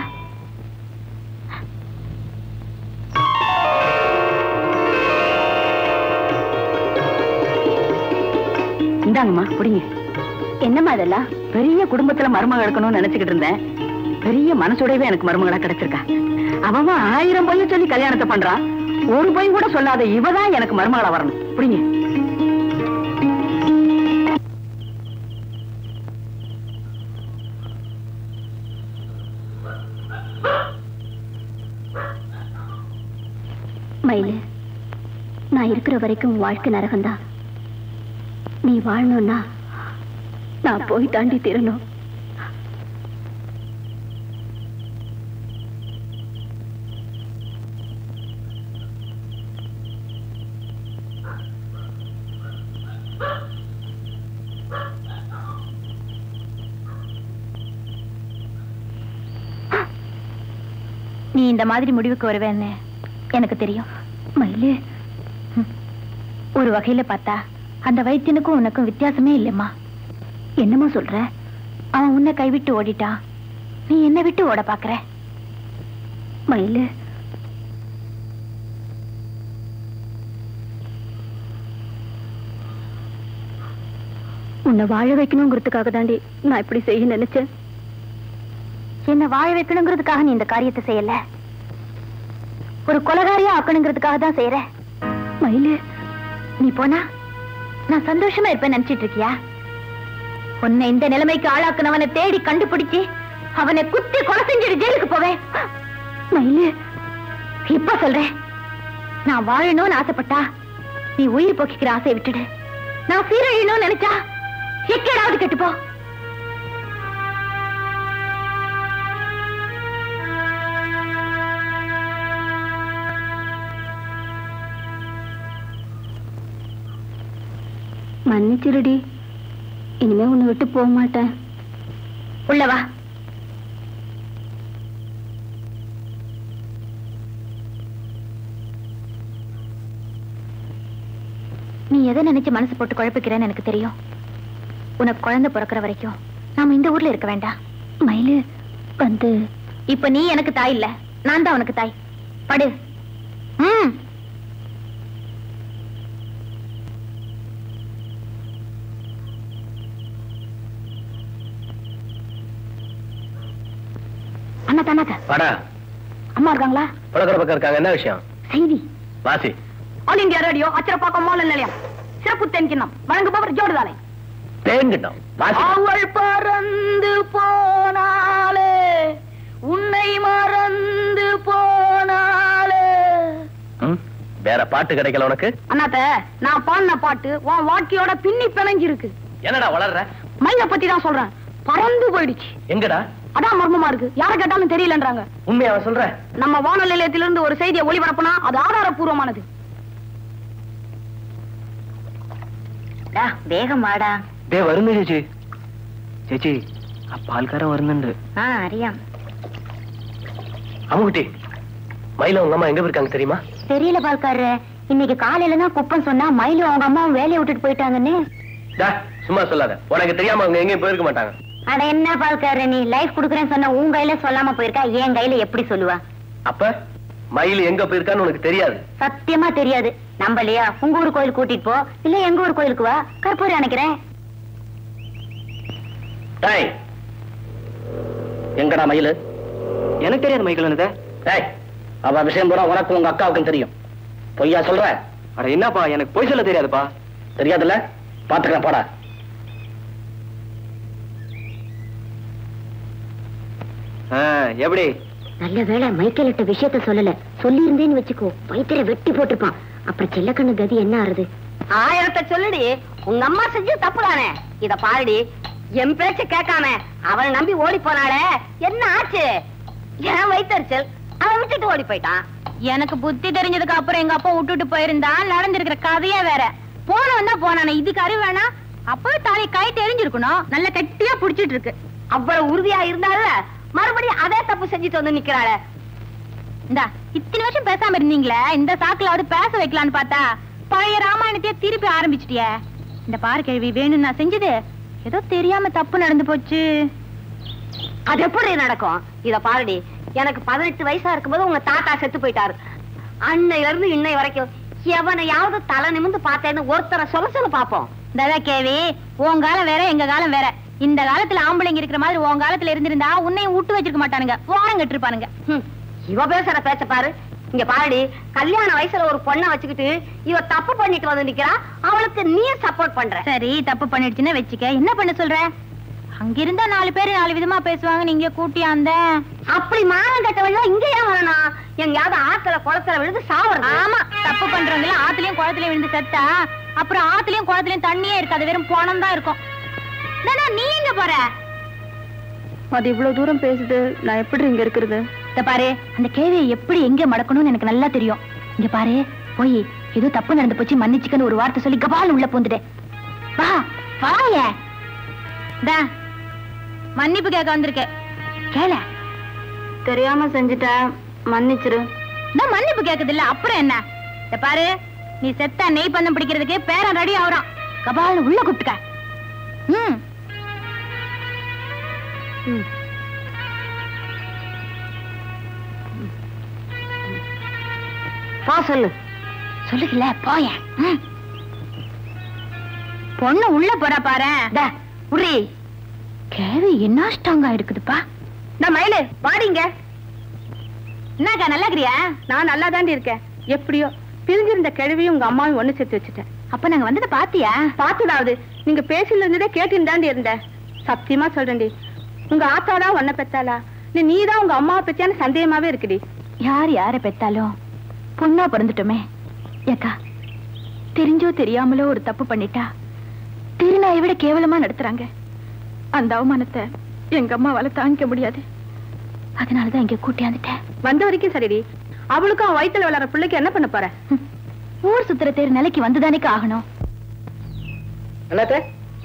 இந்தாங்கம்மா, புடிங்க. என்னம்மா அதெல்லாம்? பெரிய குடும்பத்துல மருமக எடுக்கணும்னு நினைச்சுக்கிட்டு இருந்தேன். பெரிய மனசுடையவே எனக்கு மருமகளா கிடைச்சிருக்கா. அவன் ஆயிரம் பொய்ய சொல்லி கல்யாணத்தை பண்றான். ஒரு பொய் கூட சொல்லாத இவதான் எனக்கு மருமகளா வரணும். புடிங்க. மயிலு, நான் இருக்கிற வரைக்கும் வாழ்க்கை நரகம்தான். நீ வாழணும்னா நான் போய் தாண்டி தீரணும். நீ இந்த மாதிரி முடிவுக்கு வருவேன்னு எனக்கு தெரியும். மயிலு, ஒரு வகையில பார்த்தா அந்த வைத்தியனுக்கும் உனக்கும் வித்தியாசமே இல்லைம்மா. என்னமா சொல்ற? அவன் உன்னை கைவிட்டு ஓடிட்டான், நீ என்ன விட்டு ஓட பாக்குற. மயிலு, உன்னை வாழ வைக்கணுங்கிறதுக்காக தாண்டி நான் இப்படி செய்ய நினைச்சேன். என்ன வாழ வைக்கணுங்கிறதுக்காக நீ இந்த காரியத்தை செய்யல, ஒரு கொலகாரியா ஆக்கணுங்கிறதுக்காக தான் செய்யற. மயிலு, நீ போனா நான் சந்தோஷமா இருப்பேன் நினைச்சிட்டு இருக்கியா? உன்னை இந்த நிலைமைக்கு ஆளாக்குனவனை தேடி கண்டுபிடிச்சு அவனை குத்தி கொலை செஞ்சிட்டு ஜெயிலுக்கு போவேன். மயிலு, இப்ப சொல்றேன், நான் வாழணும்னு ஆசைப்பட்டா நீ உயிர் போக்கிக்கிற ஆசையை விட்டுடு. நான் சீரழியணும்னு நினைச்சா எக்கேடாவது கெட்டுப்போ. மன்னிச்சிருடி, இனிமே உன்னை விட்டு போக மாட்டேன். உள்ளவா. நீ எதை நினைச்சு மனசு போட்டு குழப்பிக்கிறேன்னு எனக்கு தெரியும். உனக்கு குழந்தை பிறக்கிற வரைக்கும் நாம இந்த ஊர்ல இருக்க வேண்டாம். மயிலு வந்து, இப்ப நீ எனக்கு தாய் இல்ல, நான் தான் உனக்கு தாய். படு. ம். அண்ணா தானாக்கா? வாடா. அம்மா இருக்காங்களா? பழக்கிற பக்கம் இருக்காங்க. என்ன விஷயம்? செய்தி. வாசி. ஆல் இந்தியா ரேடியோ அச்சரப்பாக்கம் மாநில நிலையம் சிறப்பு தேன்கிண்ணம் வழங்குபவர் ஜோடுதானே. தேன்கிண்ணம். அவள் பறந்து போனாலே, உன்னை மறந்து போனாலே. வேற பாட்டு கிடைக்கல உனக்கு? அண்ணாத்த, நான் பாடின பாட்டு உன் வாழ்க்கையோட பின்னி பிணைஞ்சு இருக்கு. என்னடா வளர்ற? மயிலை பத்தி தான் சொல்றேன். பறந்து போயிடுச்சு. எங்கடா? அதான் மர்மமா இருக்கு, யார கேட்டாலும் தெரியலன்றாங்க. உண்மையா சொல்ற? நம்ம வானொலி நிலையத்திலிருந்து ஒரு செய்தியை ஒளிபரப்புனா அது ஆதாரப்பூர்வமானது. വേഗം വാടാ. ദേ വരുന്നു ചേച്ചി. ചേച്ചി, ആ പാൽക്കാരൻ വരുന്നുണ്ട്. ആ അറിയാം. அம்முக்குட்டி, மயில உங்க அம்மா எங்க போயிருக்காங்க தெரியுமா? தெரியல பால்காரரு, இன்னைக்கு காலையில தான் குப்பம் சொன்னா மயிலும் அவங்க அம்மாவும் வேலையை விட்டுட்டு போயிட்டாங்கன்னு. சும்மா சொல்லாத, உனக்கு தெரியாம அவங்க எங்கேயும் போயிருக்க மாட்டாங்க. அட என்ன பால்காரரு, நீ லைஃப் குடுக்கறேன்னு சொன்ன உன் கையில சொல்லாம போயிருக்கா, என் கையில எப்படி சொல்லுவா? அப்ப மயில் எங்க போயிருக்கான்னு உனக்கு தெரியாது? சத்தியமா தெரியாது. நம்பலையா? உங்க ஊர் கோயில் கூட்டிட்டு போ, இல்ல எங்க ஊர் கோயிலுக்கு வா, கற்பூரம் அணைக்கிறேன். எங்கடா மயிலு? எனக்கு தெரியாது மைக்கேல். அவ விஷயம் பூரா உனக்கு உங்க அக்காவுக்கும் தெரியும். பொய்யா சொல்ற? அட என்னப்பா, எனக்கு பொய் சொல்ல தெரியாதுப்பா. தெரியாதுல்ல, பாத்துக்கிறேன் போடா. எப்படி? நல்ல வேளை மைக்கேல் கிட்ட விஷயத்த சொல்லல, சொல்லி இருந்தேன்னு வச்சுக்கோ வயிற்ற வெட்டி போட்டிருப்பான். அப்புறம் செல்லக்கண்ணு கதி என்ன ஆறுது? ஆயிரத்தை சொல்லுடி, உங்க அம்மா செஞ்சு தப்புதானே. இத பாருடி, என் பேச்ச கேட்காம அவளை நம்பி ஓடி போனாலே என்ன ஆச்சு? என் வயிற்றுச்சல் அவன் விட்டுட்டு ஓடி போயிட்டான். எனக்கு புத்தி தெரிஞ்சதுக்கு அப்புறம் எங்க அப்பா விட்டுட்டு போயிருந்தா நடந்திருக்கிற கதையே வேற. போனவன் தான் போனானே, இதுக்கு அறிவு வேணா? அப்பவே தாலி கை தெரிஞ்சிருக்கணும். நல்ல கட்டியா புடிச்சிட்டு இருக்கு. அவ்வளவு உறுதியா இருந்தால மறுபடியும் அதே தப்பு செஞ்சுட்டு வந்து நிக்கிறாள. இந்தா இத்தனை வருஷம் பேசாம இருந்தீங்களே, இந்த சாக்குலாவது பேச வைக்கலான்னு பார்த்தா பழைய ராமாயணத்தையே திருப்பி ஆரம்பிச்சிட்டியே. இந்த பாரு கேள்வி வேணும் நான் செஞ்சது ஏதோ தெரியாம தப்பு நடந்து போச்சு. அது எப்படி நடக்கும்? இத பாருடி, எனக்கு பதினெட்டு வயசா இருக்கும்போது உங்க தாத்தா செத்து போயிட்டாரு. அன்னையில இருந்து இன்னை வரைக்கும் எவனையாவது தலை நிமிந்து பார்த்தேன்னு ஒருத்தரை சொல்ல சொல்ல பாப்போம். ததா கேவி, உன் காலம் வேற எங்க காலம் வேற. இந்த காலத்துல ஆம்பளைங்க இருக்கிற மாதிரி உன் காலத்துல இருந்திருந்தா உன்னையும் விட்டு வச்சிருக்க மாட்டானுங்க, வாரம் கட்டு இருப்பானுங்க. இவ பேசுற பேச்ச பாரு. இங்க பாருடி, கல்யாண வயசுல ஒரு பொண்ணை வச்சுக்கிட்டு இவ தப்பு பண்ணிட்டு வந்து நிக்கிறா, அவளுக்கு நீ சப்போர்ட் பண்ற. சரி தப்பு பண்ணிடுச்சுன்னா வச்சுக்க, என்ன பண்ண சொல்ற? அங்கிருந்தா நாலு பேரு நாலு விதமா பேசுவாங்க, நீங்க கூட்டியாந்த அப்படி மானம் கட்டவெல்லாம் இங்க ஏன் வரணும்? எங்கயாவது ஆத்துல குளத்துல விழுந்து சாவறது. ஆமா, தப்பு பண்றவங்க எல்லாம் ஆத்துலயும் குளத்துலயும் விழுந்து செத்தா அப்புறம் ஆத்துலயும் குளத்துலயும் தண்ணியே இருக்காது, வெறும் பணம் தான் இருக்கும். நீ எங்க போற? அது இவ்வளவு தூரம் பேசுது, நான் எப்படி இங்க இருக்கிறது? இத பாரு, அந்த கேவியை எப்படி எங்க மடக்கணும்னு எனக்கு நல்லா தெரியும். இங்க பாரு, போய் ஏதோ தப்பு நடந்து போச்சு மன்னிச்சுக்கன்னு ஒரு வார்த்தை சொல்லி கபால் உள்ள பூந்துட்டு வா. வாய மன்னிப்பு கேட்க வந்திருக்க, கேள. தெரியாம செஞ்சுட்டேன், மன்னிச்சிரு. நான் மன்னிப்பு கேக்குது இல்ல, அப்புறம் என்ன? இத பாரு, நீ செத்தா நெய் பந்தம் பிடிக்கிறதுக்கு பேரன் ரெடி ஆகுறான், கபால் உள்ள கூப்பிட்டுக்க. ம் பா சொல்லு. சொல்லுகல போய. பொண்ணு உள்ள போறா பாரு. உரி கேவி என்ன ஸ்ட்ராங்கா இருக்குதுப்பா. நான் மயிலு வாடிங்க. என்னக்கா நல்லா இருக்கிறியா? நான் நல்லா தாண்டி இருக்கேன். எப்படியோ பிரிஞ்சிருந்த கிழவியும் உங்க அம்மாவும் ஒண்ணு சேர்த்து வச்சுட்டேன். அப்ப நாங்க வந்ததை பாத்தியா? பாத்துதாவது நீங்க பேசில இருந்ததே கேட்டுன்னு தாண்டி இருந்தேன். சத்தியமா சொல்றேன்டி, உங்க ஆத்தாதான் ஒன்ன பெத்தாளா நீ நீதான் உங்க அம்மாவை பெத்தியான சந்தேகமாவே இருக்குடி. யார் யார பெத்தாலும் பொண்ணா பிறந்துட்டோமே ஏக்கா, தெரிஞ்சோ தெரியாமலோ ஒரு தப்பு பண்ணிட்டா திருநாயை விட கேவலமா நடத்துறாங்க. அந்த அவமானத்தை எங்க அம்மாவால தாங்கிக்க முடியாது. அதனாலதான் இங்க கூட்டியாந்துட்டேன். வந்த வரைக்கும் சரிடி, அவளுக்கும் அவன் வயித்துல வளர பிள்ளைக்கு என்ன பண்ண போற? ஊர் சுத்துற தேர் நிலைக்கு வந்துதானேக்கு ஆகணும். அண்ணாத்த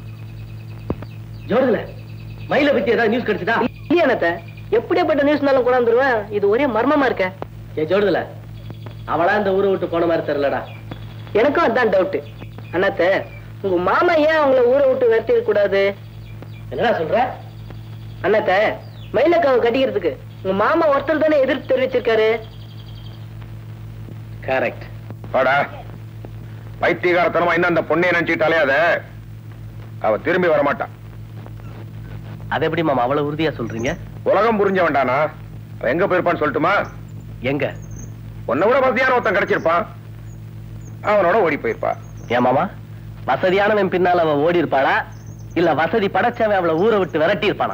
ஜோடுல மயில பத்தி ஏதாவது நியூஸ் கிடைச்சதா? இல்லையா அண்ணாத்த, எப்படியாப்பட்ட நியூஸ்னாலும் கொண்டாந்துருவேன். இது ஒரே மர்மமா இருக்க. ஏ ஜோடுல அவளா இந்த ஊரை விட்டு போன மாதிரி தெரியலடா. எனக்கும் அதான் டவுட். அண்ணாத்த, உங்க மாமா ஏன் அவங்கள ஊரை விட்டு விரட்டிக்க கூடாது? என்னடா சொல்ற? அண்ணாத்த, மயிலக்காவை கட்டிக்கிறதுக்கு உங்க மாமா ஒருத்தர் தானே எதிர்ப்பு தெரிவிச்சிருக்காரு. கரெக்ட். வாடா, பைத்தியகாரத்தனமா இன்னும் அந்த பொண்ணை நினைச்சுட்டாலே அத அவ திரும்பி வரமாட்டான். அது எப்படி மாமா அவ்வளவு உறுதியா சொல்றீங்க? உலகம் புரிஞ்ச வேண்டானா? அவன் எங்க போயிருப்பான்னு சொல்லட்டுமா? எங்க? உன்னை விட வசதியான ஒருத்தன் கிடைச்சிருப்பான், அவனோட ஓடி போயிருப்பா. ஏன் மாமா, வசதியானவன் பின்னால அவ ஓடி இருப்பாளா, இல்ல வசதி படைச்சவன் அவளை ஊரை விட்டு விரட்டி இருப்பானா?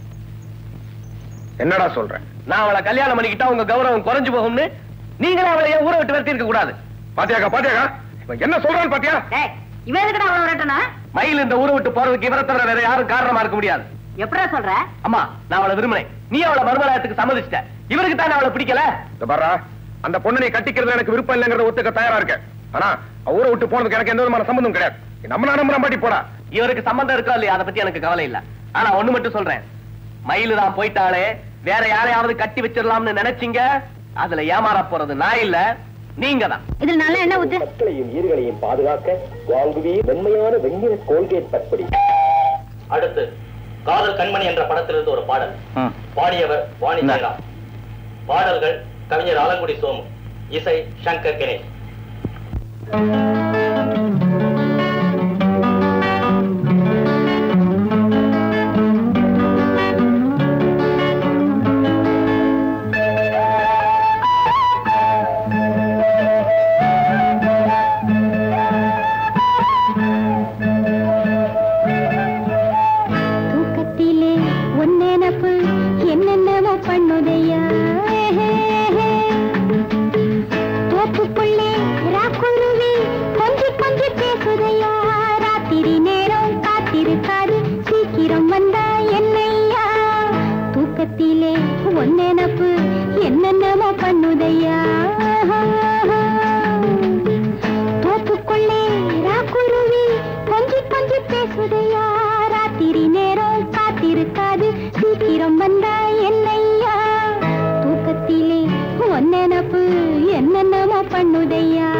என்னடா சொல்ற? நான் அவளை கல்யாணம் பண்ணிக்கிட்டா உங்க கௌரவம் குறைஞ்சு போகும்னு நீங்களே அவளை ஊரை விட்டு விரட்டி இருக்க கூடாது. பாத்தியாக்கா பாத்தியாக்கா என்ன சொல்றான்னு பாத்தியா? இவன் எதுக்குடா அவளை விரட்டனா? மயில் இந்த ஊரை விட்டு போறதுக்கு இவரை தவிர வேற யாரும் காரணமா இருக்க முடியாது. எப்படா சொல்ற? அம்மா, நான் அவளை விரும்பினேன், நீ அவளை மறுமலத்துக்கு சம்மதிச்சிட்ட. இவருக்கு தானே அவளை பிடிக்கல. பாரா, அந்த பொண்ணு நீ கட்டிக்கிறது எனக்கு விருப்பம் இல்லைங்கிறத ஒத்துக்க தயாரா இருக்க. ஆனா ஊரை விட்டு போனதுக்கு எனக்கு எந்த விதமான சம்பந்தம் கிடையாது. நம்ம நம்புற பாட்டி போடா. இவருக்கு சம்பந்தம் இருக்கா இல்லையா அதை பத்தி எனக்கு கவலை இல்ல. ஆனா ஒண்ணு மட்டும் சொல்றேன், மயிலு தான் போயிட்டாலே வேற யாரையாவது கட்டி வச்சிடலாம்னு நினைச்சீங்க, அதுல ஏமாற போறது நான் இல்ல, நீங்க தான். இதுல நல்ல என்ன ஊத்து? மக்களையும் ஈர்களையும் பாதுகாக்க வாங்குவே வெண்மையான வெண்ணிற கோல்கேட் பற்படி. அடுத்து காதல் கண்மணி என்ற படத்திலிருந்து ஒரு பாடல். பாடியவர் வாணி ஜெயராம். பாடல்கள் கவிஞர் ஆலங்குடி சோமு, இசை சங்கர் கணேஷ். தோப்புக்குள்ளே ராக்குருவி வந்தா என்னையா தூக்கத்திலே ஒன்னெனப்பு என்னென்னமோ பண்ணுதையா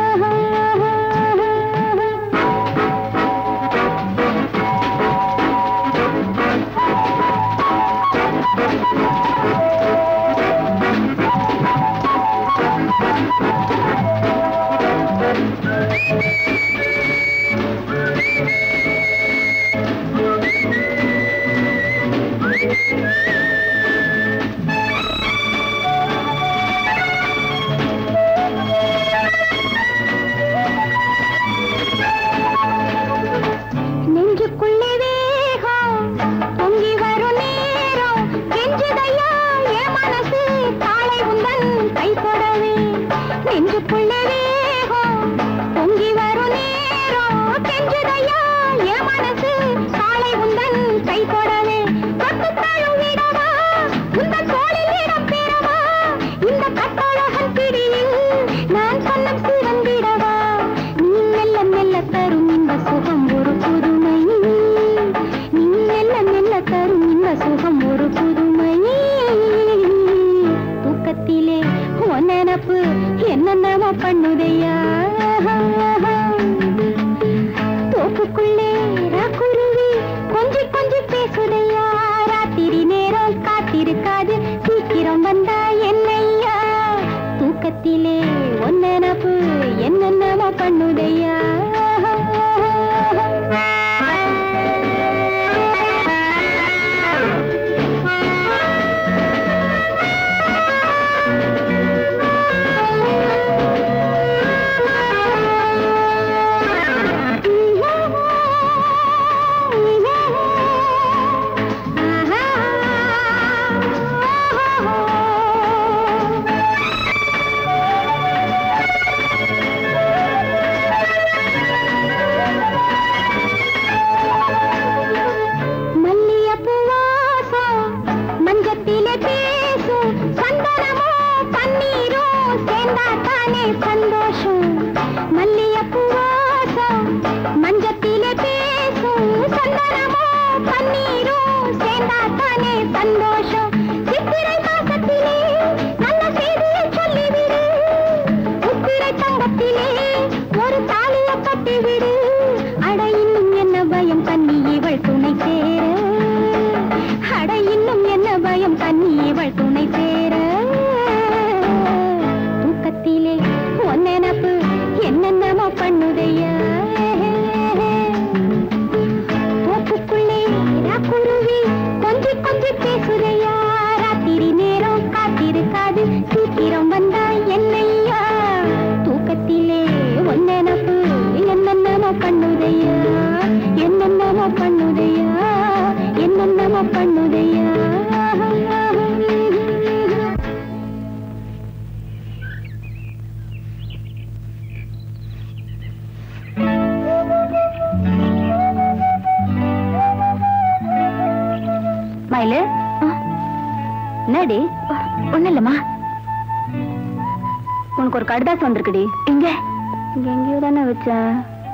உனக்கு ஒரு கடிதாசம் வந்திருக்குடி. எங்க இங்க எங்கேயோ தானே வச்சேன்.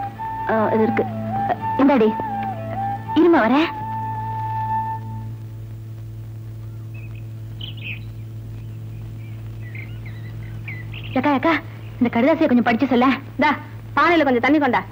இது இருக்கு. இந்தாடி, இருமா வரேன். அக்கா அக்கா, இந்த கடிதாசியை கொஞ்சம் படிச்சு சொல்ல. தா, பானையில கொஞ்சம் தண்ணி கொண்டா.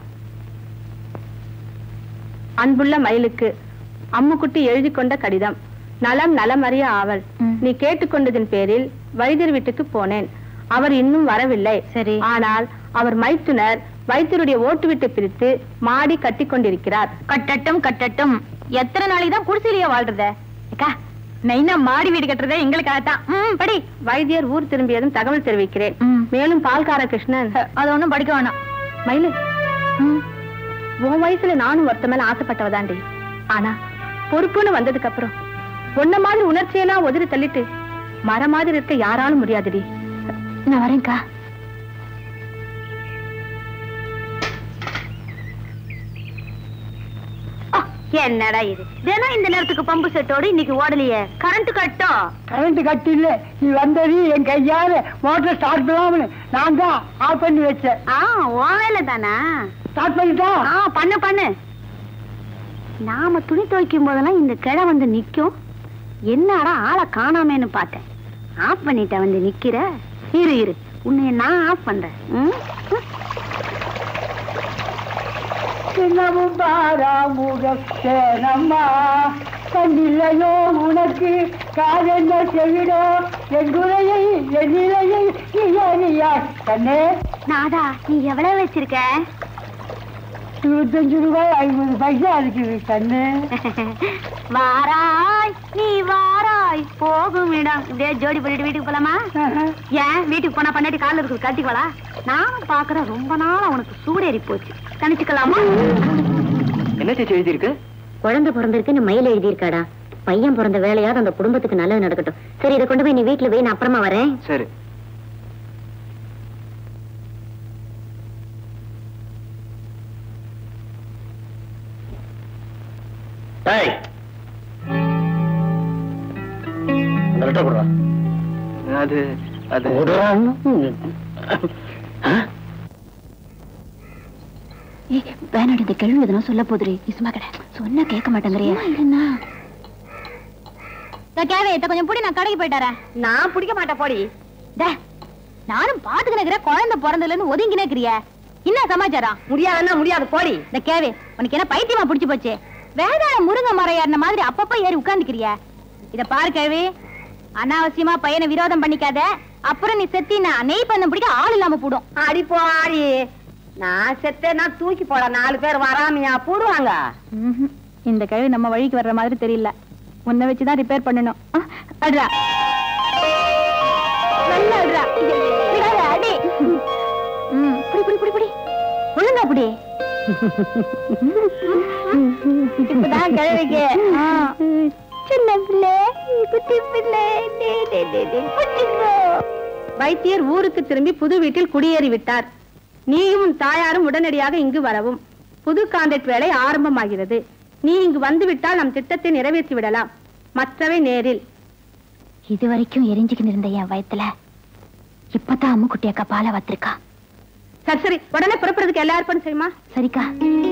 அன்புள்ள மயிலுக்கு அம்முக்குட்டி எழுதி கொண்ட கடிதம். நலம் நலமறிய ஆவல். நீ கேட்டுக்கொண்டதின் பேரில் வைத்தியர் வீட்டுக்கு போனேன். அவர் இன்னும் வரவில்லை. சரி. ஆனால் அவர் மைத்துனர் வைத்தியருடைய ஓட்டு வீட்டை பிரித்து மாடி கட்டி கொண்டிருக்கிறார். கட்டட்டும் கட்டட்டும். எத்தனை நாளைக்கு தான் குடிசையிலேயே வாழ்றத? அக்கா, மெயினா மாடி வீடு கட்டுறதே எங்களுக்காகத்தான். படி. வைத்தியர் ஊர் திரும்பியதும் தகவல் தெரிவிக்கிறேன். மேலும் பால்கார கிருஷ்ணன். அது ஒண்ணும் படிக்க வேணாம். மயிலு, உன் வயசுல நானும் ஒருத்த மேல ஆசைப்பட்டவதாண்டி. ஆனா பொறுப்புன்னு வந்ததுக்கு அப்புறம் உன்ன மாதிரி உணர்ச்சியெல்லாம் உதறி தள்ளிட்டு மர மாதிரி இருக்க யாராலும் முடியாதுடி. நான் வரேன்க்கா. என்னடா இது? தினம் இந்த நேரத்துக்கு பம்பு செட்டோடு இன்னைக்கு ஓடலையே. கரண்ட் கட்டும். கரண்ட் கட்டு இல்ல, நீ வந்தது என் கையால மோட்டர் ஸ்டார்ட் பண்ணாம நான் தான் ஆஃப் பண்ணி வச்சேன். ஆ, ஓ வேலை தானா? ஸ்டார்ட் பண்ணிட்டா? ஆ, பண்ணு பண்ணு. நாம துணி துவைக்கும் போதெல்லாம் இந்த கிழ வந்து நிக்கும். என்னடா ஆளை காணாமேன்னு பார்த்தேன். ஆஃப் பண்ணிட்ட வந்து நிக்கிற. இரு இரு உன்னை நான் ஆஃப் பண்றேன். சின்னமும் பாராமுகத்தேனம்மா கண்டில்லையோ உனக்கு காதென்ன செய்யிடோ என் குறையை என் நிலையை நீயா கண்ணே. நாதா நீ எவ்வளவு வச்சிருக்க? இருபத்தஞ்சு ரூபாய் ஐம்பது பைசா இருக்குது கண்ணு. வாராய் நீ வாராய் போகும் இடம். இப்படியே ஜோடி பண்ணிட்டு வீட்டுக்கு போலாமா? ஏன் வீட்டுக்கு போனா பண்ணாட்டி காலில் இருக்குது கட்டிக்கோளா? நானும் பாக்குறேன் ரொம்ப நாள் உனக்கு சூடேறி போச்சு. கணிச்சுக்கலாமா? என்ன சேச்சி எழுதியிருக்கு? குழந்தை பிறந்திருக்குன்னு மயில் எழுதியிருக்காடா. பையன் பிறந்த வேலையாவது அந்த குடும்பத்துக்கு நல்லது நடக்கட்டும். சரி இதை கொண்டு போய் நீ வீட்டுல போய் நான் அப்புறமா வரேன். சரி. அது அது வேணாடி இந்த கேள்வி எதுனா சொல்ல போதுரி. சும்மா கடை சொன்னா கேட்க மாட்டேங்கிறியா? கொஞ்சம் புடி, நான் கடைக்கு போயிட்டாரேன். நான் பிடிக்க மாட்டேன் போடி. நானும் பாத்துக்கினேன். குழந்தை பிறந்ததுல இருந்து ஒதுங்கினேக்கிறிய. என்ன சமாச்சாரம்? முடியாதுன்னா முடியாது போடி. இந்த கேவே உனக்கு என்ன பைத்தியமா புடிச்சு போச்சு? வேதாள முருங்கை மரம் ஏறின மாதிரி அப்பப்ப ஏறி உட்காந்துக்கிறிய. இத பாரு கேள்வி, அனாவசியமா பையனை விரோதம் பண்ணிக்காத. அப்புறம் நீ செத்தினா நெய் பண்ண பிடிக்க ஆள் இல்லாம போடும். அடி போடி. நான் செத்தேன்னா தூக்கி போட நாலு பேர் வராமையா போடுவாங்க. இந்த கேள்வி நம்ம வழிக்கு வர்ற மாதிரி தெரியல. உன்னை வச்சுதான் ரிப்பேர் பண்ணணும். அட்ரா நல்லா அட்ரா. அடி புடி புடி புடி புடி ஒழுங்கா புடி. இப்பதான் கிழவிக்கு சின்ன பிள்ளை குட்டி பிள்ளை. வைத்தியர் ஊருக்கு திரும்பி புது வீட்டில் குடியேறி விட்டார். நீயும் தாயாரும் உடனடியாக இங்கு வரவும். புது கான்ட்ராக்ட் வேலை ஆரம்பமாகிறது. நீ இங்கு வந்துவிட்டால் நம் திட்டத்தை நிறைவேற்றி விடலாம். மற்றவை நேரில். இதுவரைக்கும் எரிஞ்சுக்கிட்டு இருந்த என் வயத்துல இப்பதான் அம்மு குட்டி அக்கா பால வத்திருக்கா. சரி சரி உடனே புறப்படுறதுக்கு எல்லா ஏற்பாடும் செய்யுமா? சரிக்கா.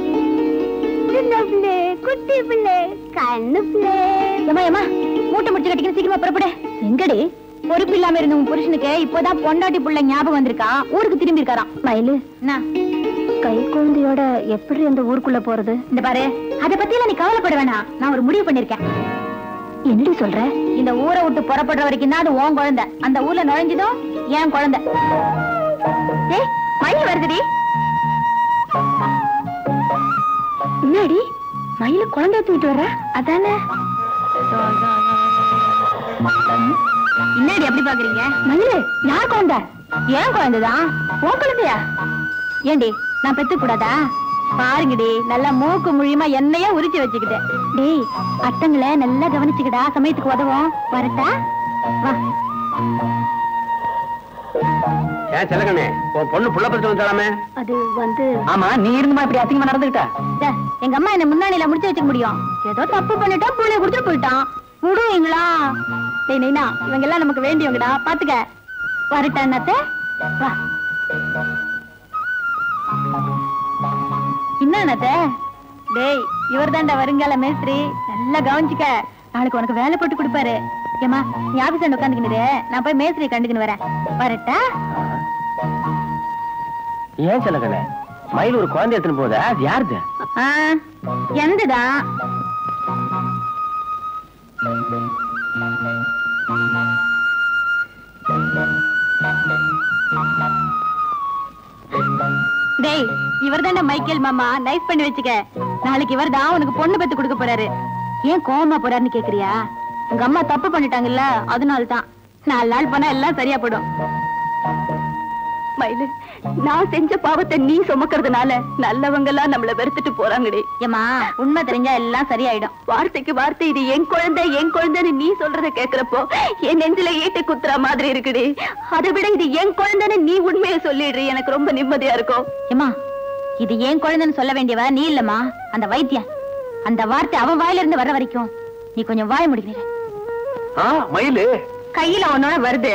குட்டி பிள்ளை கண்ணு பிள்ளை. ஏமா ஏமா மூட்டை முடிச்சு கட்டிக்கிட்டு சீக்கிரமா புறப்படு. எங்கடி பொறுப்பு இல்லாம இருந்த உன் புருஷனுக்கு இப்போதான் பொண்டாட்டி புள்ள ஞாபகம் வந்திருக்கா. ஊருக்கு திரும்பி இருக்காராம். மயிலு என்ன கை குழந்தையோட எப்படி அந்த ஊருக்குள்ள போறது? இந்த பாரு அத பத்தி எல்லாம் நீ கவலைப்பட வேணாம். நான் ஒரு முடிவு பண்ணிருக்கேன். என்னடி சொல்ற? இந்த ஊரை விட்டு புறப்படுற வரைக்கும் தான் அது உன் குழந்தை. அந்த ஊர்ல நுழைஞ்சதும் என் குழந்தை. ஏய் மயில் வருதுடி. என்னடி மயில குழந்தை தூக்கிட்டு வர்ற? அதானே. என்னடி அப்படி பாக்குறீங்க? மயிலு யார் குழந்தை? ஏன் குழந்தைதான். உன் குழந்தையா? ஏண்டி நான் பெத்து கூடாதா? பாருங்கடி நல்லா மூக்கு முழியமா என்னையா உரிச்சு வச்சுக்கிட்டேன். டேய் அட்டங்களை நல்லா கவனிச்சுக்கிடா. சமயத்துக்கு உதவும். வரட்டா? வா. ஏன் செல்லகண்ணே உன் பொண்ணு புள்ள பிரச்சனை வந்தாலாமே? அது வந்து ஆமா நீ இருந்துமா இப்படி அசிங்கமா நடந்துக்கிட்ட? எங்க அம்மா என்ன முன்னாடியில முடிச்சு வச்சுக்க முடியும். ஏதோ தப்பு பண்ணிட்டா புள்ளைய குடிச்சு போயிட்டான். விடுவீங்களா? டேய் நைனா இவங்க எல்லாம் நமக்கு வேண்டியவங்கடா. பாத்துக்க. வரட்டா என்னத்த? வா. என்னத்த? டேய் இவர் தாண்டா வருங்கால மேஸ்திரி. நல்லா கவனிச்சுக்க. நாளைக்கு உனக்கு வேலை போட்டு கொடுப்பாரு. ஏமா நீ ஆபீஸ் உட்காந்துக்கிட்டு நான் போய் மேஸ்திரியை கண்டுக்கின்னு வரேன். வரட்டா? ஏன் செல்லகண்ணே மயில் ஒரு குழந்தை எடுத்துன்னு போதா? அது யாருது? எந்ததா? டேய் இவர் தானே மைக்கேல் மாமா. நைஸ் பண்ணி வச்சுக்க. நாளைக்கு இவர் தான் உனக்கு பொண்ணு பெத்து கொடுக்க போறாரு. ஏன் கோவமா போறாருன்னு கேக்குறியா? உங்க அம்மா தப்பு பண்ணிட்டாங்கல்ல அதனால்தான். நாலு நாள் போனா எல்லாம் சரியா போடும். மயிலு நான் செஞ்ச பாவத்தை நீ சுமக்கிறதுனால நல்லவங்க எல்லாம் நம்மள வெறுத்துட்டு போறாங்கடி. ஏமா உண்மை தெரிஞ்சா எல்லாம் சரியாயிடும். வார்த்தைக்கு வார்த்தை இது என் குழந்தை என் குழந்தைன்னு நீ சொல்றத கேக்குறப்போ என் நெஞ்சில ஈட்டை குத்துற மாதிரி இருக்குடி. அதை விட இது என் குழந்தைன்னு நீ உண்மையை சொல்லிடுறி. எனக்கு ரொம்ப நிம்மதியா இருக்கும். ஏமா இது என் குழந்தைன்னு சொல்ல வேண்டியவ நீ இல்லம்மா அந்த வைத்தியன். அந்த வார்த்தை அவன் வாயில இருந்து வர வரைக்கும் நீ கொஞ்சம் வாய முடிக்கிற. மயிலு கையில ஒன்னோட வருது.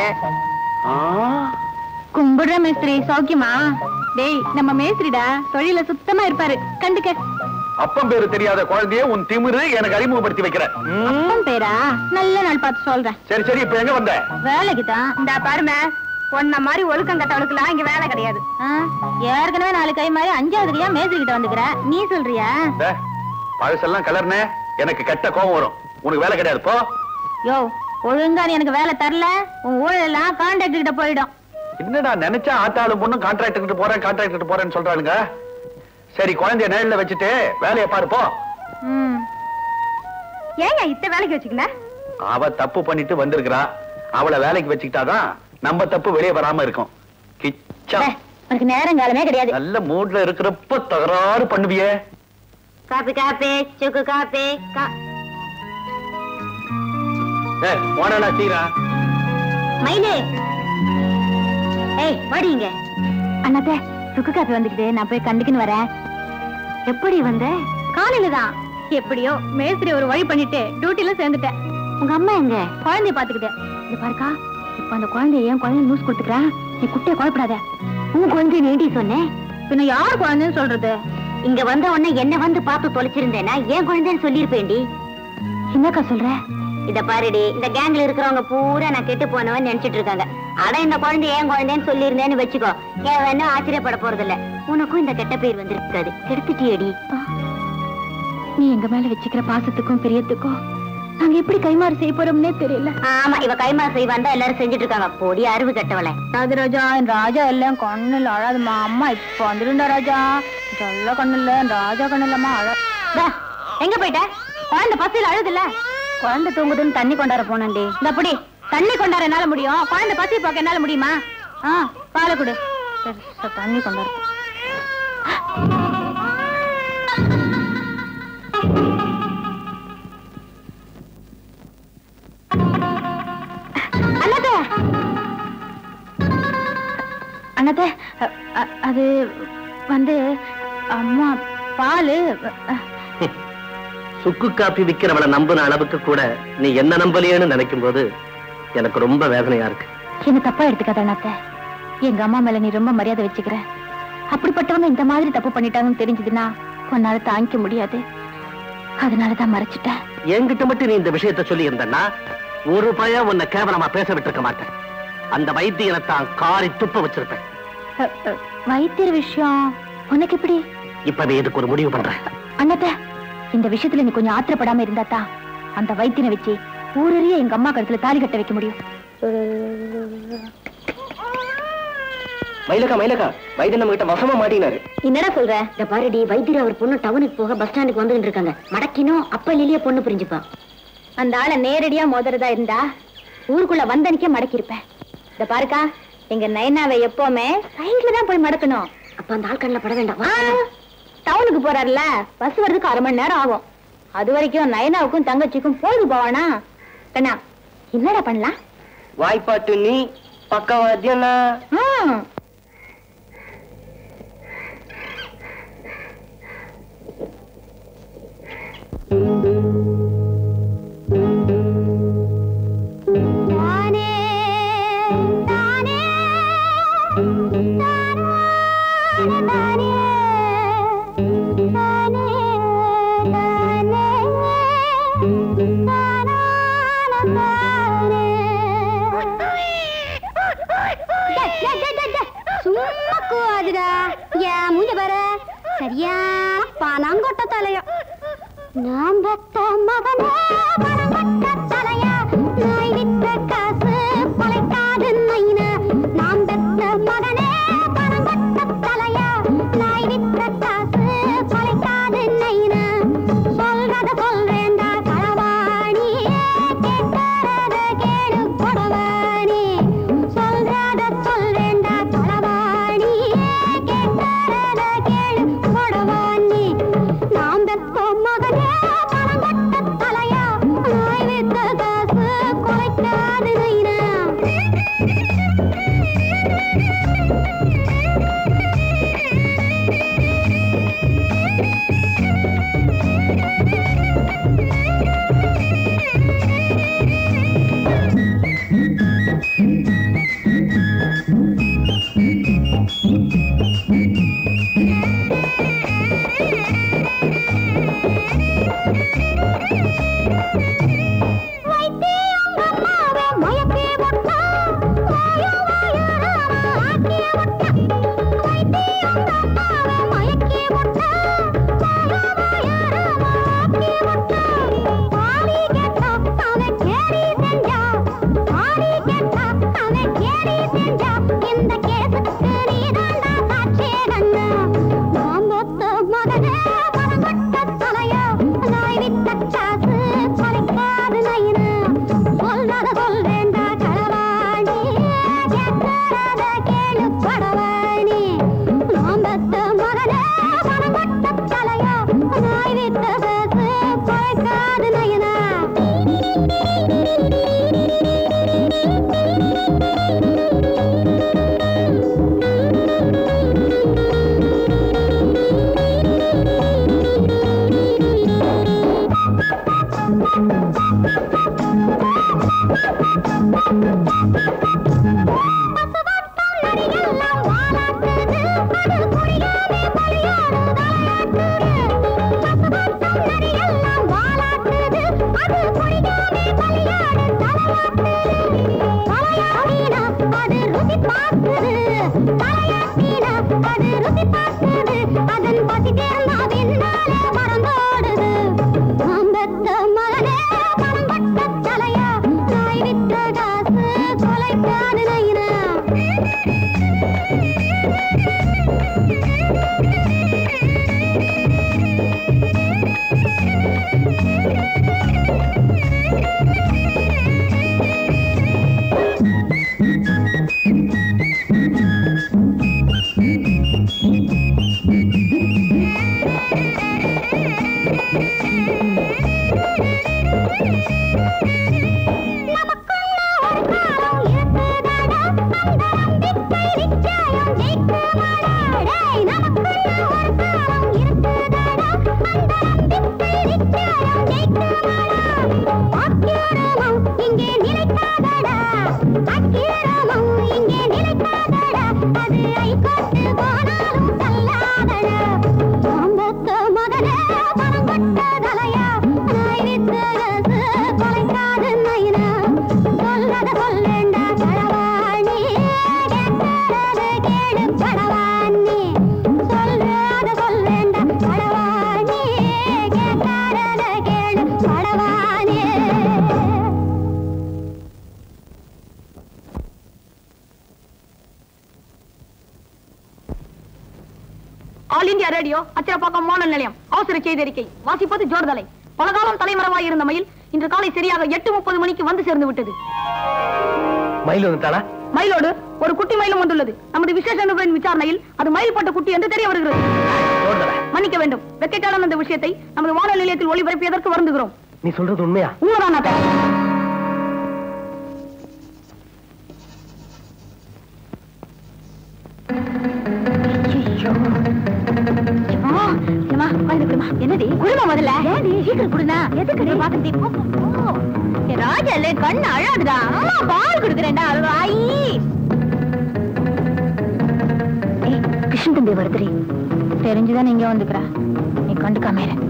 கும்பிடுற மேஸ்திரி சௌக்கியமா? டேய் நம்ம மேஸ்திரிடா தொழில சுத்தமா இருப்பாரு. கண்டுக்க. அப்பம் பேரு தெரியாத குழந்தைய உன் திமிரு எனக்கு அறிமுகப்படுத்தி வைக்கிற. அப்பம் பேரா? நல்ல நாள் பார்த்து சொல்றேன். சரி சரி, இப்ப எங்க வந்த? வேலைக்கு தான். இந்த பாருமே, பொண்ண மாதிரி ஒழுக்கம் கட்டவளுக்குலாம் இங்க வேலை கிடையாது. ஏற்கனவே நாலு கை மாதிரி அஞ்சாவதுலயா மேய்ச்சிக்கிட்ட வந்துக்கிற, நீ சொல்றியா? பழசெல்லாம் கலர்னே எனக்கு கெட்ட கோபம் வரும். உனக்கு வேலை கிடையாது போ. யோ, ஒழுங்கா நீ எனக்கு வேலை தரல, உன் ஊழல் எல்லாம் கான்ட்ராக்ட் கிட்ட போயிடும். என்னடா நினைச்சா ஆட்டாளும் பொண்ணும் கான்ட்ராக்ட் கிட்ட போறேன் கான்ட்ராக்ட் கிட்ட போறேன்னு சொல்றாளுங்க. சரி, குழந்தைய நேரில் வச்சுட்டு வேலையை பாரு போ. ஏங்க இத்த வேலைக்கு வச்சுக்கல? அவ தப்பு பண்ணிட்டு வந்திருக்கிறா, அவளை வேலைக்கு வச்சுக்கிட்டாதான் நம்ம தப்பு வெளியே வராம இருக்கும். கிச்சா உனக்கு நேரம் காலமே கிடையாது. நல்ல மூட்ல இருக்கிறப்ப தகராறு பண்ணுவியே. காப்பி காப்பி சுக்கு காப்பி. போனா சீரா மயிலே, ஏய் வாடிங்க. அண்ணாத்தே, சுக்கு காப்பி வந்துக்கிட்டு நான் போய் கண்டுக்குன்னு வரேன். எப்படி வந்த? காலையில தான். எப்படியோ மேஸ்திரி ஒரு வழி பண்ணிட்டு டியூட்டில சேர்ந்துட்டேன். உங்க அம்மா எங்க? குழந்தைய பாத்துக்கிட்டேன். இது பாருக்கா, இப்ப அந்த குழந்தைய ஏன் குழந்தை நியூஸ் கொடுத்துக்கிறேன். நீ குட்டைய குழப்படாத. உன் குழந்தை வேண்டி சொன்னேன். பின்ன யார் குழந்தைன்னு சொல்றது? இங்க வந்த உடனே என்ன வந்து பார்த்து தொலைச்சிருந்தேன்னா ஏன் குழந்தைன்னு சொல்லிருப்பேன்டி. என்னக்கா சொல்ற? இத பாருடி, இந்த கேங்ல இருக்கிறவங்க பூரா நான் கெட்டு போனவன் நினைச்சிட்டு இருக்காங்க. அட இந்த குழந்தை ஏன் குழந்தைன்னு சொல்லியிருந்தேன்னு வச்சுக்கோ, ஏன் வேணும் ஆச்சரியப்பட போறது இல்ல. உனக்கும் இந்த கெட்ட பேர் வந்திருக்காது. கெடுத்துட்டியடி. நீ எங்க மேல வச்சுக்கிற பாசத்துக்கும் பிரியத்துக்கும் நாங்க எப்படி கைமாறு செய்ய போறோம்னே தெரியல. ஆமா, இவ கைமாறு செய்வான் தான் எல்லாரும் செஞ்சுட்டு இருக்காங்க. பொடி அறிவு கட்டவளை. ராஜா, என் ராஜா எல்லாம் கண்ணுல அழாதுமா. அம்மா இப்ப வந்துருந்தா ராஜா. சொல்ல கண்ணுல ராஜா கண்ணுலமா அழ. எங்க போயிட்ட? குழந்தை பசியில அழுதுல. குழந்தை தூங்குதுன்னு தண்ணி கொண்டாட போனேன்டி. இந்த அப்படி தண்ணி கொண்டாட என்னால முடியும், குழந்தை பசி பார்க்க என்னால முடியுமா? ஆ, பாலை கொடு. தண்ணி கொண்டாட. அண்ணாத்தே, அது வந்து அம்மா பாலு. சுக்கு காப்பி விக்கிறவளை நம்பின அளவுக்கு கூட நீ என்ன நம்பலையேன்னு நினைக்கும் போது எனக்கு ரொம்ப வேதனையா இருக்கு. என்ன தப்பா எடுத்துக்காத அண்ணாத்தே. எங்க அம்மா மேல நீ ரொம்ப மரியாதை வச்சுக்கிற. அப்படிப்பட்டவங்க இந்த மாதிரி தப்பு பண்ணிட்டாங்கன்னு தெரிஞ்சதுன்னா உன்னால தாங்கிக்க முடியாது. அதனாலதான் மறைச்சிட்டேன். என்கிட்ட மட்டும் நீ இந்த விஷயத்த சொல்லி இருந்தன்னா ஒரு பையன் உன்னை கேவலமா பேச விட்டுருக்க மாட்டேன். அந்த வைத்தியனைத்தான் காரி துப்ப வச்சிருப்பேன். வைத்தியர் விஷயம் உனக்கு எப்படி? இப்பவே இதுக்கு ஒரு முடிவு பண்றேன். அண்ணாத்தே, இந்த விஷயத்துல நீ கொஞ்சம் ஆத்திரப்படாம இருந்தாத்தா அந்த வைத்தியனை வச்சு ஊரறிய எங்க அம்மா கழுத்துல தாலி கட்ட வைக்க முடியும். மயிலக்கா மயிலக்கா, வைத்தியன் நம்ம கிட்ட வசமா மாட்டினாரு. என்னடா சொல்ற? இந்த பாருடி, வைத்தியர் அவர் பொண்ணு டவுனுக்கு போக பஸ் ஸ்டாண்டுக்கு வந்துட்டு இருக்காங்க. மடக்கினோம் அப்ப இல்லையே பொண்ணு புரிஞ்சுப்பா. அந்த ஆளை நேரடியா மோதுறதா இருந்தா ஊருக்குள்ள வந்தனிக்க மடக்கி இருப்பேன். இந்த பாருக்கா, எங்க நயனாவை எப்பவுமே சைட்ல தான் போய் மடக்கணும். அப்ப அந்த ஆள் கண்ணில் பட வேண்டாம். டவுனுக்கு போறாருல, பஸ் வர்றதுக்கு அரை மணி நேரம் ஆகும். அது வரைக்கும் நயனாவுக்கும் தங்கச்சிக்கும் பொழுது போவானா? கண்ணா, என்னடா பண்ணலாம்? வாய்ப்பாட்டு நீ பக்கவாத்தியம். சரியா பணங்கொட்ட தலையா நாம் பெத்த மகனே பணங்கொட்ட தலையா நாய் வித்த காசு பழைக்காது நைனா நாம் பெத்த மகனே பணங்கொட்ட தலையா நாய் வித்த காசு பழைக்காது நைனா சொல்றத சொல்றேன்டா களவாணி கேட்கறத கேடு கொடவாணி சொல்றத சொல்றேன்டா களவாணி கேட்கறத கேடு கொடவாணி நாம் பெத்த மகனே பணங்கொட்ட தலையா ஆல் இந்தியா ரேடியோ அச்சரப்பாக்கம் வானொலி நிலையம் அவசர செய்தி அறிக்கை வாசிப்பது ஜோர்தலை. பலகாலம் தலைமறைவாய் இருந்த மயில் இன்று காலை சரியாக எட்டு முப்பது மணிக்கு வந்து சேர்ந்து விட்டது. மயில் வந்துட்டாளா? மயிலோடு ஒரு குட்டி மயிலும் வந்துள்ளது. நமது விசேஷ நிபுணரின் விசாரணையில் அது மயில் பட்ட குட்டி என்று தெரிய வருகிறது. மன்னிக்க வேண்டும், வெக்கைக்காலம் இந்த விஷயத்தை நமது வானொலி நிலையத்தில் ஒளிபரப்பியதற்கு வருந்துகிறோம். நீ சொல்றது உண்மையா? உண்மைதான். என்னடி குடும்பம் முதல்ல சீக்கிரம் குடுனா எதுக்கு பாத்து ராஜால கண்ணு அழாதுடா. அம்மா பால் குடுக்கறேன்டா. கிருஷ்ணன் தம்பி வருதுரி, தெரிஞ்சுதான் நீங்க வந்துக்கிறா. நீ கண்டுக்காம இரு.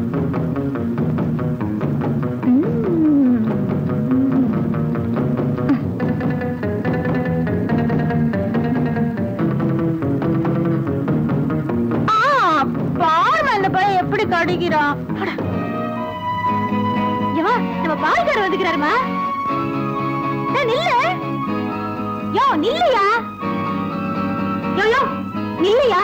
எப்படி கடிக்கிறா நம்ம பால்கார வந்துக்கிறாருமா. நில்ல யோ நில்லையா யோ யோ நில்லையா.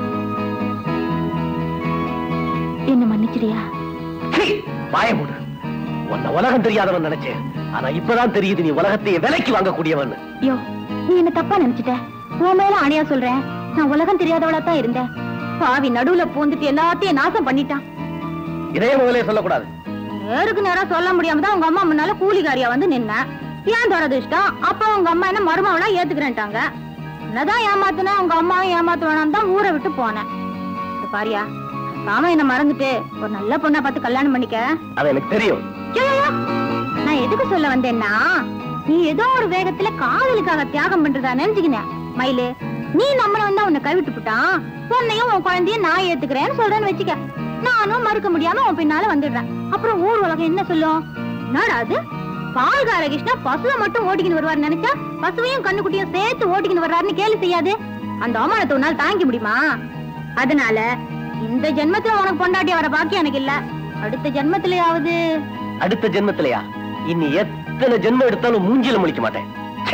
என்ன மன்னிச்சிடியா? வாய மூடு. உன்ன உலகம் தெரியாதவன் நினைச்சேன். ஆனா இப்பதான் தெரியுது நீ உலகத்தையே விலைக்கு வாங்கக்கூடியவன். யோ நீ என்ன தப்பா நினைச்சிட்ட. உன் மேல ஆணையா சொல்றேன், நான் உலகம் தெரியாதவளா தான் இருந்தேன். பாவி நடுவுல பூந்துட்டு எல்லாத்தையும் நாசம் பண்ணிட்டான். இதே முதலே சொல்லக்கூடாது. நேருக்கு நேரம் சொல்ல முடியாம தான் உங்க அம்மா முன்னால கூலிகாரியா வந்து நின்ன. ஏன் துரதிஷ்டம்? அப்ப உங்க அம்மா என்ன மருமவளா ஏத்துக்கிறேன்ட்டாங்க. என்னதான் ஏமாத்துனா உங்க அம்மாவும் ஏமாத்து வேணாம் தான் ஊரை விட்டு போனேன். பாரியா சாம என்ன மறந்துட்டு ஒரு நல்ல பொண்ணா பார்த்து கல்யாணம் பண்ணிக்க. அது எனக்கு தெரியும். நான் எதுக்கு சொல்ல வந்தேன்னா, நீ ஏதோ ஒரு வேகத்துல காதலுக்காக தியாகம் பண்றதா நினைச்சுக்கினேன். மயிலு நீ நம்மள வந்தா உன்னை கைவிட்டு போட்டான். உன்னையும் உன் குழந்தையும் நான் ஏத்துக்கிறேன்னு சொல்றேன்னு வச்சுக்க. நானும் மறுக்க முடியாம உன் பின்னால வந்துடுறேன். அப்புறம் ஊர் உலகம் என்ன சொல்லும்? என்னடா அது பால்கார கிருஷ்ணா பசுவை மட்டும் ஓட்டிக்கின்னு வருவாரு நினைச்சா பசுவையும் கண்ணுக்குட்டியும் சேர்த்து ஓட்டிக்கின்னு வர்றாருன்னு கேள்வி செய்யாது. அந்த அவமானத்தை உன்னால தாங்கிக்க முடியுமா? அதனால இந்த ஜென்மத்துல உனக்கு பொண்டாட்டியா வர பாக்கி எனக்கு இல்ல. அடுத்த ஜென்மத்திலேயாவது. அடுத்த ஜென்மத்திலயா? இனி எத்தனை ஜென்மம் எடுத்தாலும் மூஞ்சில முழிக்க மாட்டேன்.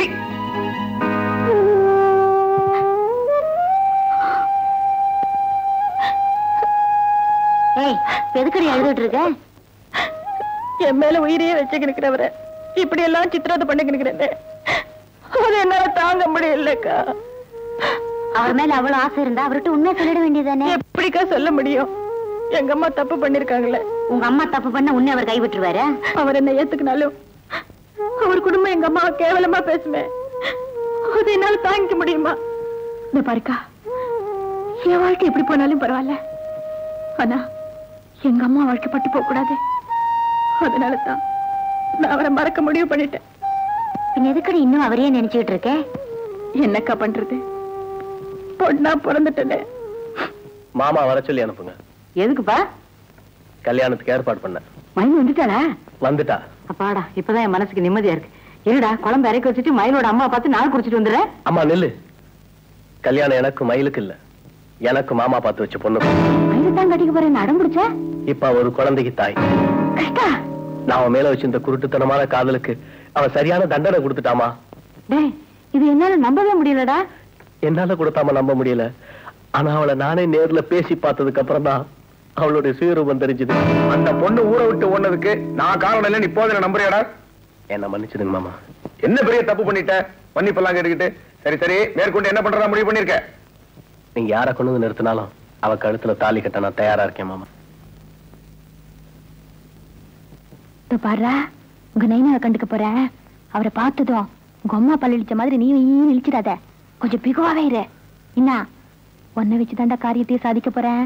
எதுக்கடி அழுதுட்டு இருக்க? என் மேல உயிரையே வச்சுக்கிற இப்படி எல்லாம் சித்திரத்தை பண்ணிக்கிறேன். அது என்னால தாங்க முடியலக்கா. அவர் மேல அவ்வளவு ஆசை இருந்தா அவர்கிட்ட உண்மை சொல்லிட வேண்டியதானே? எப்படிக்கா சொல்ல முடியும்? எங்க அம்மா தப்பு பண்ணிருக்காங்களே. உங்க அம்மா தப்பு பண்ண உன்னை அவர் கைவிட்டுருவாரு? அவர் என்ன ஏத்துக்கினாலும் அவர் குடும்பம் எங்க அம்மா கேவலமா பேசுமே. அது என்னால தாங்கிக்க முடியுமா? இந்த பாருக்கா, என் வாழ்க்கை எப்படி போனாலும் பரவாயில்ல. ஆனா எங்க அம்மா வாழ்க்கை பட்டு போக கூடாது. அதனாலதான் நான் அவரை மறக்க முடிவு பண்ணிட்டேன். பின் எதுக்கடி இன்னும் அவரையே நினைச்சுக்கிட்டு இருக்கேன்? என்னக்கா பண்றது? பொண்ணா பிறந்துட்டேனே. மாமா வர சொல்லி அனுப்புங்க. எதுக்குப்பா? கல்யாணத்துக்கு ஏற்பாடு பண்ண. மயில் வந்துட்டாளா? வந்துட்டா. அப்பாடா, இப்பதான் என் மனசுக்கு நிம்மதியா இருக்கு. இருடா குழம்பு இறக்கி வச்சுட்டு மயிலோட அம்மா பார்த்து நாள் குடிச்சிட்டு வந்துடுற. அம்மா நெல்லு. கல்யாணம் எனக்கு மயிலுக்கு இல்ல, எனக்கு மாமா பார்த்து வச்ச பொண்ணு. மயிலு தான் கட்டிக்க போறேன் அடம் பிடிச்ச. இப்ப ஒரு குழந்தைக்கு தாய். நான் அவன் மேல வச்சு இந்த குருட்டுத்தனமான காதலுக்கு அவன் சரியான தண்டனை கொடுத்துட்டாமா. டேய், இது என்னால நம்பவே முடியலடா. என்னால கொடுத்தாம நம்ப முடியல. ஆனா அவளை நானே நேர்ல பேசி பார்த்ததுக்கு அப்புறம் தான் அவளுடைய சுயரூபம் தெரிஞ்சது. அந்த பொண்ணு ஊரை விட்டு ஓடுனதுக்கு நான் காரணம் இல்லைன்னு இப்போது நம்புறியாடா? என்ன மன்னிச்சிடுங்க மாமா. என்ன பெரிய தப்பு பண்ணிட்ட? மன்னிப்பெல்லாம் கேட்டுக்கிட்டு சரி சரி மேற்கொண்டு என்ன பண்றதா முடிவு பண்ணிருக்க? நீங்க யார கொண்டு வந்து நிறுத்தினாலும் அவ கழுத்துல தாலி கட்ட நான் தயாரா இருக்கேன் மாமா. பாரு, உங்க நைனாவை கண்டுக்க போற. அவரை பார்த்ததும் உங்க அம்மா பல்லிச்ச மாதிரி நீ இழிச்சிடாத. கொஞ்சம் பிகுவாவே இரு. என்ன ஒன்ன வச்சுதான்டா காரியத்தையும் சாதிக்க போறேன்.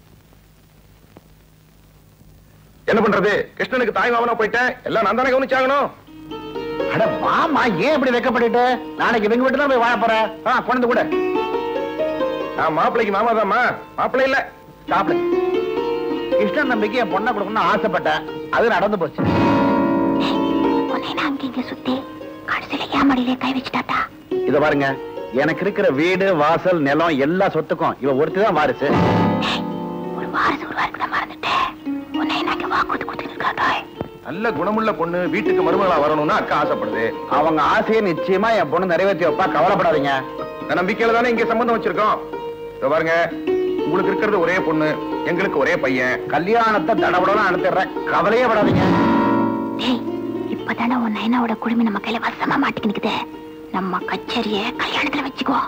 என்ன பண்றது? கிருஷ்ணனுக்கு தாய் மாமனா போயிட்டேன். எல்லாம் நான் தானே கவனிச்சாகணும். அட மாமா, ஏன் இப்படி வெக்கப்பட்டு? நாளைக்கு இவங்க வீட்டு தான் போய் வாழ போறேன். ஆ, கொண்டு கூட. நான் மாப்பிள்ளைக்கு மாமா தான்மா, மாப்பிள்ளை இல்ல. சாப்பிடு. கிருஷ்ணன் நம்பிக்கை என் பொண்ணை கொடுக்கணும்னு ஆசைப்பட்டேன். அது நடந்து போச்சு. அங்க சுத்தி கடைசியில ஏமாடியிலே கை வச்சுட்டாத்தா. இத பாருங்க, எனக்கு இருக்கிற வீடு வாசல் நிலம் எல்லா சொத்துக்கும் இவ ஒருத்திதான் வாரிசு. ஒரு வாரிசு உருவாக்கு தான் மறந்துட்டேன். உன்னை எனக்கு வாக்குறுதி கொடுத்துருக்காடா. நல்ல குணமுள்ள பொண்ணு வீட்டுக்கு மருமகளா வரணும்னு அக்கா ஆசைப்படுது. அவங்க ஆசையை நிச்சயமா என் பொண்ணு நிறைவேற்றி வைப்பா, கவலைப்படாதீங்க. நம்பிக்கையில தானே இங்க சம்பந்தம் வச்சிருக்கோம். பாருங்க, உங்களுக்கு இருக்கிறது ஒரே பொண்ணு, எங்களுக்கு ஒரே பையன். கல்யாணத்தை தடபடலாம் நடத்திடுறேன், கவலையே படாதீங்க. இப்பதானே உன் நயனாவோட குடும்பம் நம்ம கையில வசமா மாட்டிக்கிட்டு, நம்ம கச்சேரிய கல்யாணத்துல வச்சுக்கோ.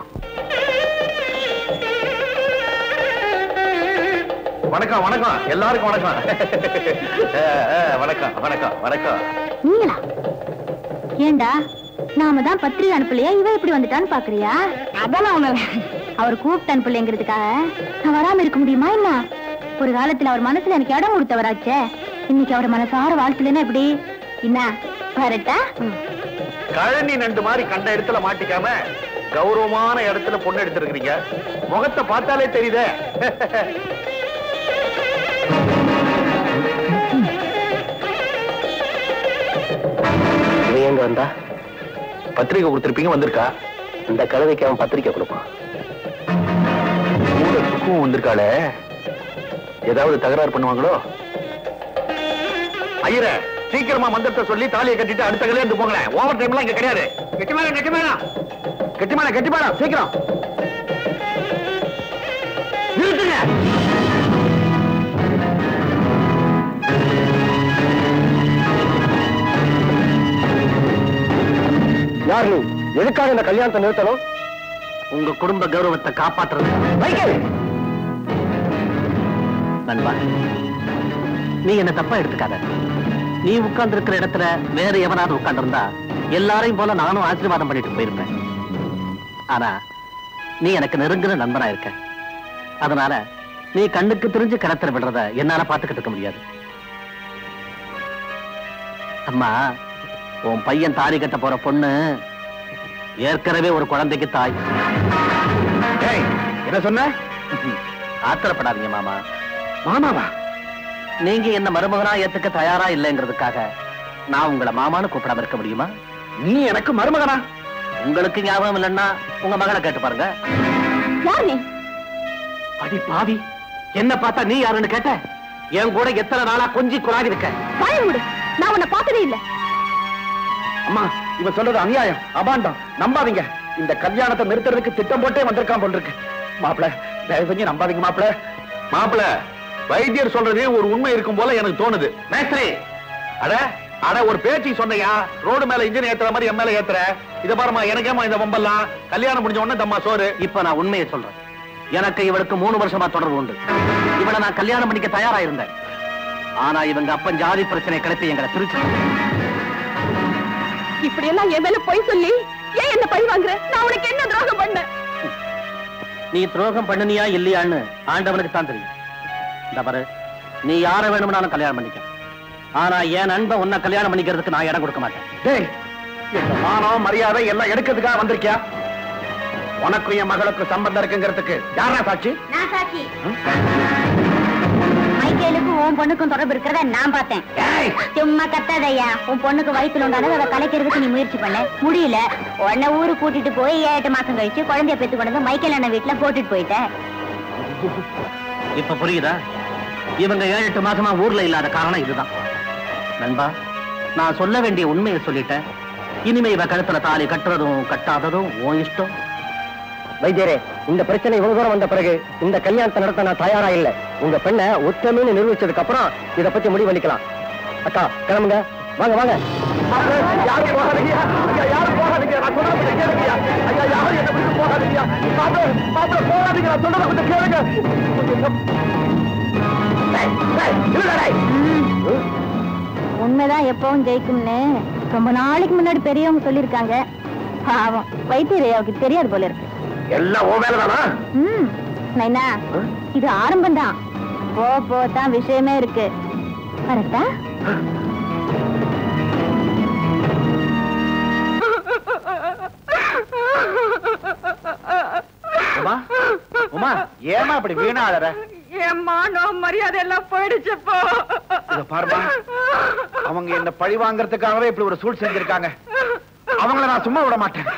வணக்கம் வணக்கம் எல்லாருக்கும் வணக்கம். வணக்கம் வணக்கம் வணக்கம். நீங்களா? ஏண்டா நாம தான் பத்திரிகை அனுப்பலையா, இவ இப்படி வந்துட்டான்னு பாக்குறியா? அதெல்லாம் ஒண்ணு அவர் கூப்பிட்டு அனுப்பலைங்கிறதுக்காக நான் வராம இருக்க முடியுமா என்ன? ஒரு காலத்துல அவர் மனசுல எனக்கு இடம் கொடுத்தவராச்சே, இன்னைக்கு அவர் மனசார வாழ்த்துலன்னா எப்படி? என்ன வரட்டா? கழனி நண்டு மாதிரி கண்ட இடத்துல மாட்டிக்காம கௌரவமான இடத்துல பொண்ணு எடுத்திருக்கிறீங்க. முகத்தை பார்த்தாலே தெரியுதே. எங்க வந்தா? பத்திரிக்கை கொடுத்திருப்பீங்க, வந்திருக்கா? இந்த கழுதைக்கு அவன் பத்திரிக்கை கொடுப்பான். கூட சுக்கும் வந்திருக்காளே, ஏதாவது தகராறு பண்ணுவாங்களோ? ஐயர சீக்கிரமா மந்திரத்தை சொல்லி தாலியை கட்டிட்டு அடுத்த கல்யாணத்துக்கு போங்களேன். ஓவர் டைம்லாம் இங்க கிடையாது. கெட்டிமாடா கெட்டிமாடா கெட்டிமாடா கெட்டிமாடா சீக்கிரம் நிறுத்துங்க. யார் நீ? எதுக்காக இந்த கல்யாணத்தை நிறுத்தணும்? உங்க குடும்ப கௌரவத்தை காப்பாற்றுறது. நண்பா, நீ என்ன தப்பா எடுத்துக்காத. நீ உட்கார்ந்து இருக்கிற இடத்துல வேற எவனாவது உட்கார்ந்து இருந்தா எல்லாரையும் போல நானும் ஆசீர்வாதம் பண்ணிட்டு போயிருப்பேன். ஆனா நீ எனக்கு நெருங்கின நண்பனா இருக்க. அதனால நீ கண்ணுக்கு தெரிஞ்சு கடத்தல விடுறத என்னால பாத்துக்கிட்டு இருக்க முடியாது. அம்மா, உன் பையன் தாலி கட்ட போற பொண்ணு ஏற்கனவே ஒரு குழந்தைக்கு தாய். என்ன சொன்ன? ஆத்திரப்படாதீங்க மாமா. மாமாவா? நீங்க என்ன மருமகனா ஏத்துக்க தயாரா இல்லைங்கிறதுக்காக நான் உங்களை மாமான்னு கூப்பிடாம இருக்க முடியுமா? நீ எனக்கு மருமகனா? உங்களுக்கு ஞாபகம் இல்லைன்னா உங்க மகளை கேட்டு பாருங்க. யார் நீ? அடி பாவி, என்ன பார்த்தா நீ யாருன்னு கேட்ட? என் கூட எத்தனை நாளா கொஞ்சி குறாடி இருக்க. வாய மூடு, நான் உன்னை பார்த்ததே இல்ல. அம்மா, இவன் சொல்றது அநியாயம், அபாண்டம், நம்பாதீங்க. இந்த கல்யாணத்தை நிறுத்துறதுக்கு திட்டம் போட்டே வந்திருக்கான் போல் இருக்கு. மாப்பிள, தயவு செஞ்சு நம்பாதீங்க மாப்பிள. மாப்பிள, வைத்தியர் சொல்றதே ஒரு உண்மை இருக்கும் போல எனக்கு தோணுது. மேஸ்திரி, அட அட ஒரு பேச்சு சொன்னையா, ரோடு மேல இன்ஜின் ஏத்துற மாதிரி என் மேல ஏத்துற. இத பாருமா, எனக்கேமா இந்த வம்பெல்லாம்? கல்யாணம் முடிஞ்ச உடனே தம்மா சோறு. இப்ப நான் உண்மையை சொல்றேன். எனக்கு இவளுக்கு மூணு வருஷமா தொடர்பு உண்டு. இவளை நான் கல்யாணம் பண்ணிக்க தயாரா இருந்தேன். ஆனா இவங்க அப்பன் ஜாதி பிரச்சனை கிளப்பி எங்களை பிரிச்சு. இப்படி எல்லாம் என் மேல பொய் சொல்லி ஏன் என்ன பழி வாங்குற? நான் உனக்கு என்ன துரோகம் பண்ண? நீ துரோகம் பண்ணினியா இல்லையான்னு ஆண்டவனுக்கு தான் தெரியும். இந்த பாரு, நீ யார வேணும்னாலும் கல்யாணம் பண்ணிக்க. ஆனா என் நண்பன் உன்னை கல்யாணம் பண்ணிக்கிறதுக்கு நான் இடம் கொடுக்க மாட்டேன். டேய், இந்த மானம் மரியாதை எல்லாம் எடுக்கிறதுக்காக வந்திருக்கியா? உனக்கும் என் மகளுக்கும் சம்பந்தம் இருக்குங்கிறதுக்கு யாரா சாட்சி? நான் சாட்சி. மைக்கேலுக்கும் உன் பொண்ணுக்கும் தொடர்பு இருக்கிறத நான் பார்த்தேன். சும்மா கத்தாதையா. உன் பொண்ணுக்கு வயிற்றுல உண்டானது அதை கலைக்கிறதுக்கு நீ முயற்சி பண்ண முடியல. உன்னை ஊரு கூட்டிட்டு போய் ஏழு எட்டு மாசம் கழிச்சு குழந்தைய பெத்து கொண்டு வந்து மைக்கேல் அண்ணன் வீட்டுல போட்டுட்டு போயிட்டேன். இப்ப புரியுதா? இவங்க ஏழு எட்டு மாசமா ஊர்ல இல்லாத காரணம் இதுதான். நண்பா, நான் சொல்ல வேண்டிய உண்மையை சொல்லிட்டேன். இனிமே இவ கழுத்துல தாலி கட்டுறதும் கட்டாததும் உன் இஷ்டம். வைத்தியரே, இந்த பிரச்சனை இவ்வளவு தூரம் வந்த பிறகு இந்த கல்யாணத்தை நடத்த நான் தயாரா இல்ல. உங்க பெண்ணை ஒற்றமைன்னு நிரூபிச்சதுக்கு அப்புறம் இதை பத்தி முடிவு பண்ணிக்கலாம். அக்கா, கிளம்புங்க. வாங்க வாங்க. யாரும் போகாதீங்க, யாரும் போகாதீங்க. நான் சொல்றத கேளுங்க. ஐயா, யாரும் என்ன விட்டு போகாதீங்க. மாப்பிள, மாப்பிள போகாதீங்க. நான் சொல்றத கொஞ்சம் கேளுங்க. உண்மைதான் எப்பவும் ஜெயிக்கும்னு ரொம்ப நாளைக்கு முன்னாடி பெரியவங்க சொல்லிருக்காங்க. பாவம் வைத்தியரையாவுக்கு தெரியாது போல இருக்கு. எல்லாம் ஓ வேலைதானா? ம், நைனா, இது ஆரம்பம் தான். போ போ தான் விஷயமே இருக்கு. கரெக்டா? உமா, உமா, ஏமா அப்படி வீணா அழற? ஏம்மா, நான் மரியாதை எல்லாம் போயிடுச்சப்போ. இத பாருமா, அவங்க என்ன பழி வாங்கறதுக்காகவே இப்படி ஒரு சூழ் செஞ்சிருக்காங்க. அவங்கள நான் சும்மா விட மாட்டேன்.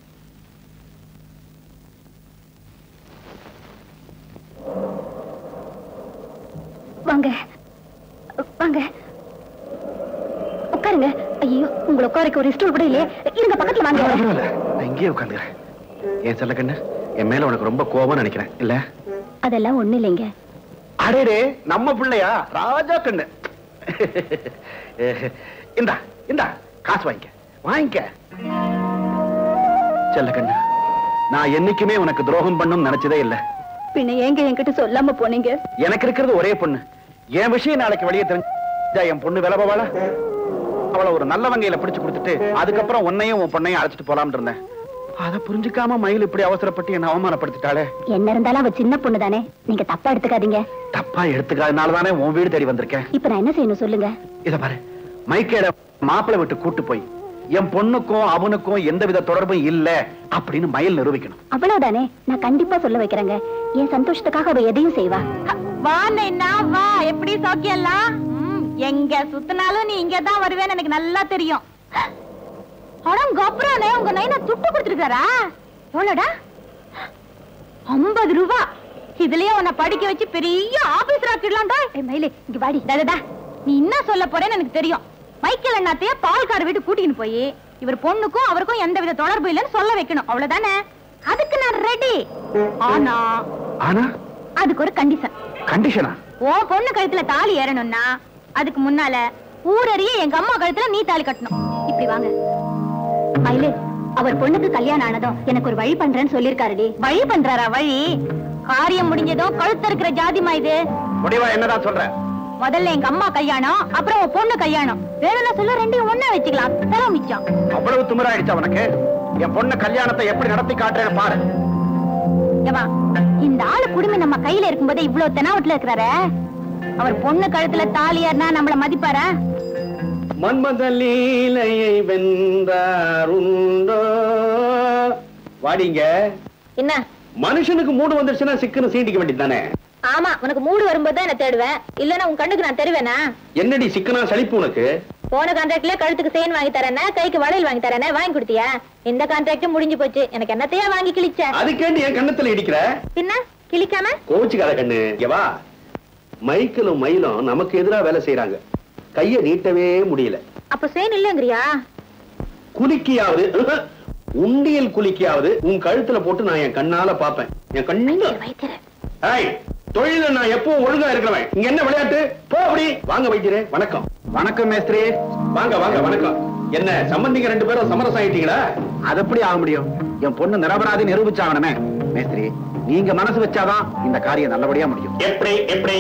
வாங்க வாங்க, உட்காருங்க. ஐயோ, உங்களை உட்காருக்கு ஒரு ஸ்டூல் கூட இல்லையே. இருங்க, பக்கத்துல வாங்க. நான் இங்கேயே உட்காந்துக்கிறேன். என் செல்ல கண்ணு, என் மேல உனக்கு ரொம்ப கோபம் நினைக்கிறேன் இல்ல? அதெல்லாம் ஒண்ணு இல்லைங்க. அடே நம்ம பிள்ளையா ராஜா கண்ணு. இந்தா இந்தா காசு வாங்கிக்க வாங்கிக்க. செல்ல கண்ணு, நான் என்னைக்குமே உனக்கு துரோகம் பண்ணும் நினைச்சதே இல்ல. பின்ன ஏங்க என்கிட்ட சொல்லாம போனீங்க? எனக்கு இருக்கிறது ஒரே பொண்ணு. என் விஷயம் நாளைக்கு வெளியே தெரிஞ்சா என் பொண்ணு விலபவாளா? அவளை ஒரு நல்ல வங்கையில பிடிச்சு கொடுத்துட்டு அதுக்கப்புறம் உன்னையும் உன் பொண்ணையும் அழைச்சிட்டு போலாம்னு இருந்தேன். அதை புரிஞ்சுக்காம மயில் இப்படி அவசரப்பட்டு என்ன அவமானப்படுத்திட்டாளே. என்ன இருந்தாலும் அவ சின்ன பொண்ணு தானே, நீங்க தப்பா எடுத்துக்காதீங்க. தப்பா எடுத்துக்காதனாலதானே உன் வீடு தேடி வந்திருக்கேன். இப்ப நான் என்ன செய்யணும் சொல்லுங்க? இத பாரு, மைக்கேட மாப்பிள்ளை விட்டு கூட்டு போய் என் பொண்ணுக்கும் அவனுக்கும் எந்தவித தொடர்பும் இல்ல அப்படின்னு மயில் நிரூபிக்கணும். அவ்வளவுதானே, நான் கண்டிப்பா சொல்ல வைக்கிறேங்க. என் சந்தோஷத்துக்காக அவ எதையும் செய்வா. வா நைனா வா, எப்படி சௌக்கியம்லாம்? எங்க சுத்தினாலும் நீ இங்கதான் வருவேன்னு எனக்கு நல்லா தெரியும். அடம் கப்ரானே, உங்க நைனா துட்டு கொடுத்துருக்காரா? எவ்வளோடா? ஐம்பது ரூபா. இதுலயே உன்னை படிக்க வச்சு பெரிய ஆபீசர் ஆக்கிடலாம்டா. மயிலே இங்க வாடி. தாதா, நீ என்ன சொல்ல போறேன்னு எனக்கு தெரியும். மைக்கேல் அண்ணாத்தைய பால்கார வீட்டு கூட்டின்னு போய் இவர் பொண்ணுக்கும் அவருக்கும் எந்த வித தொடர்பு இல்லைன்னு சொல்ல வைக்கணும். அவ்வளவுதானே? அதுக்கு நான் ரெடி. ஆனா ஆனா அதுக்கு ஒரு கண்டிஷன். கண்டிஷனா? ஓ பொண்ணு கழுத்துல தாலி ஏறணும்னா அதுக்கு முன்னால ஊரறிய எங்க அம்மா கழுத்துல நீ தாலி கட்டணும். இப்படி வாங்க. மயிலே, அவர் பொண்ணுக்கு கல்யாணம் ஆனதும் எனக்கு ஒரு வழி பண்றேன்னு சொல்லிருக்காருடி. வழி பண்றாரா? வழி காரியம் முடிஞ்சதும் கழுத்து இருக்கிற ஜாதிமா இது. முடிவா என்னதான் சொல்ற? முதல்ல எங்க அம்மா கல்யாணம், அப்புறம் உன் பொண்ணு கல்யாணம். வேணும்னா சொல்ல ரெண்டையும் ஒண்ணா வச்சுக்கலாம். தர மிச்சம். அவ்வளவு திமிராயிடுச்சு அவனுக்கு. என் பொண்ணு கல்யாணத்தை எப்படி நடத்தி காட்டுறேன்னு பாரு. ஏமா, இந்த ஆளு குடுமி நம்ம கையில இருக்கும்போதே இவ்வளவு தெனாவட்டுல இருக்கிறாரு. அவர் பொண்ணு கழுத்துல தாலி ஏறினா நம்மள மதிப்பாரா? மன்மத லீலையை வென்றாருண்டோ. வாடிங்க. என்ன மனுஷனுக்கு மூடு வந்துருச்சுன்னா சிக்கன சீண்டிக்க வேண்டியதானே? ஆமா, உனக்கு மூடு வரும்போது தான் என்ன தேடுவேன். இல்லன்னா உன் கண்ணுக்கு நான் தெரிவேனா? என்னடி சிக்கனா சலிப்பு உனக்கு? போன கான்ட்ராக்ட்ல கழுத்துக்கு செயின் வாங்கி தரேன்னா, கைக்கு வளையல் வாங்கி தரேன்னா வாங்கி கொடுத்தியா? இந்த கான்ட்ராக்ட் முடிஞ்சு போச்சு. எனக்கு என்னத்தையா வாங்கி கிழிச்ச? அதுக்கேண்டு என் கண்ணத்துல இடிக்கிற? பின்ன கிழிக்காம கோச்சுக்காத கண்ணு. எவா, மைக்கேலும் மயிலும் நமக்கு எதிரா வேலை செய்யறாங்க. கைய நீட்டவே முடியல. அப்ப செயின் இல்லங்கிறியா? குலுக்கியாவது, உண்டியல் குலுக்கியாவது உன் கழுத்துல போட்டு நான் என் கண்ணால பாப்பேன். என் கண்ணு தொழில நான் எப்பவும் ஒழுங்கா இருக்கிறவன். இங்க என்ன விளையாட்டு? போ அப்படி. வாங்க வைத்தியரே. வணக்கம். வணக்கம் மேஸ்திரி. வாங்க வாங்க. வணக்கம். என்ன சம்பந்திங்க ரெண்டு பேரும் சமரசம் ஆயிட்டீங்களா? அது எப்படி ஆக முடியும்? என் பொண்ணு நிரபராதி நிரூபிச்சாகணுமே. மேஸ்திரி, நீங்க மனசு வச்சாதான் இந்த காரியம் நல்லபடியா முடியும். எப்படி எப்படி?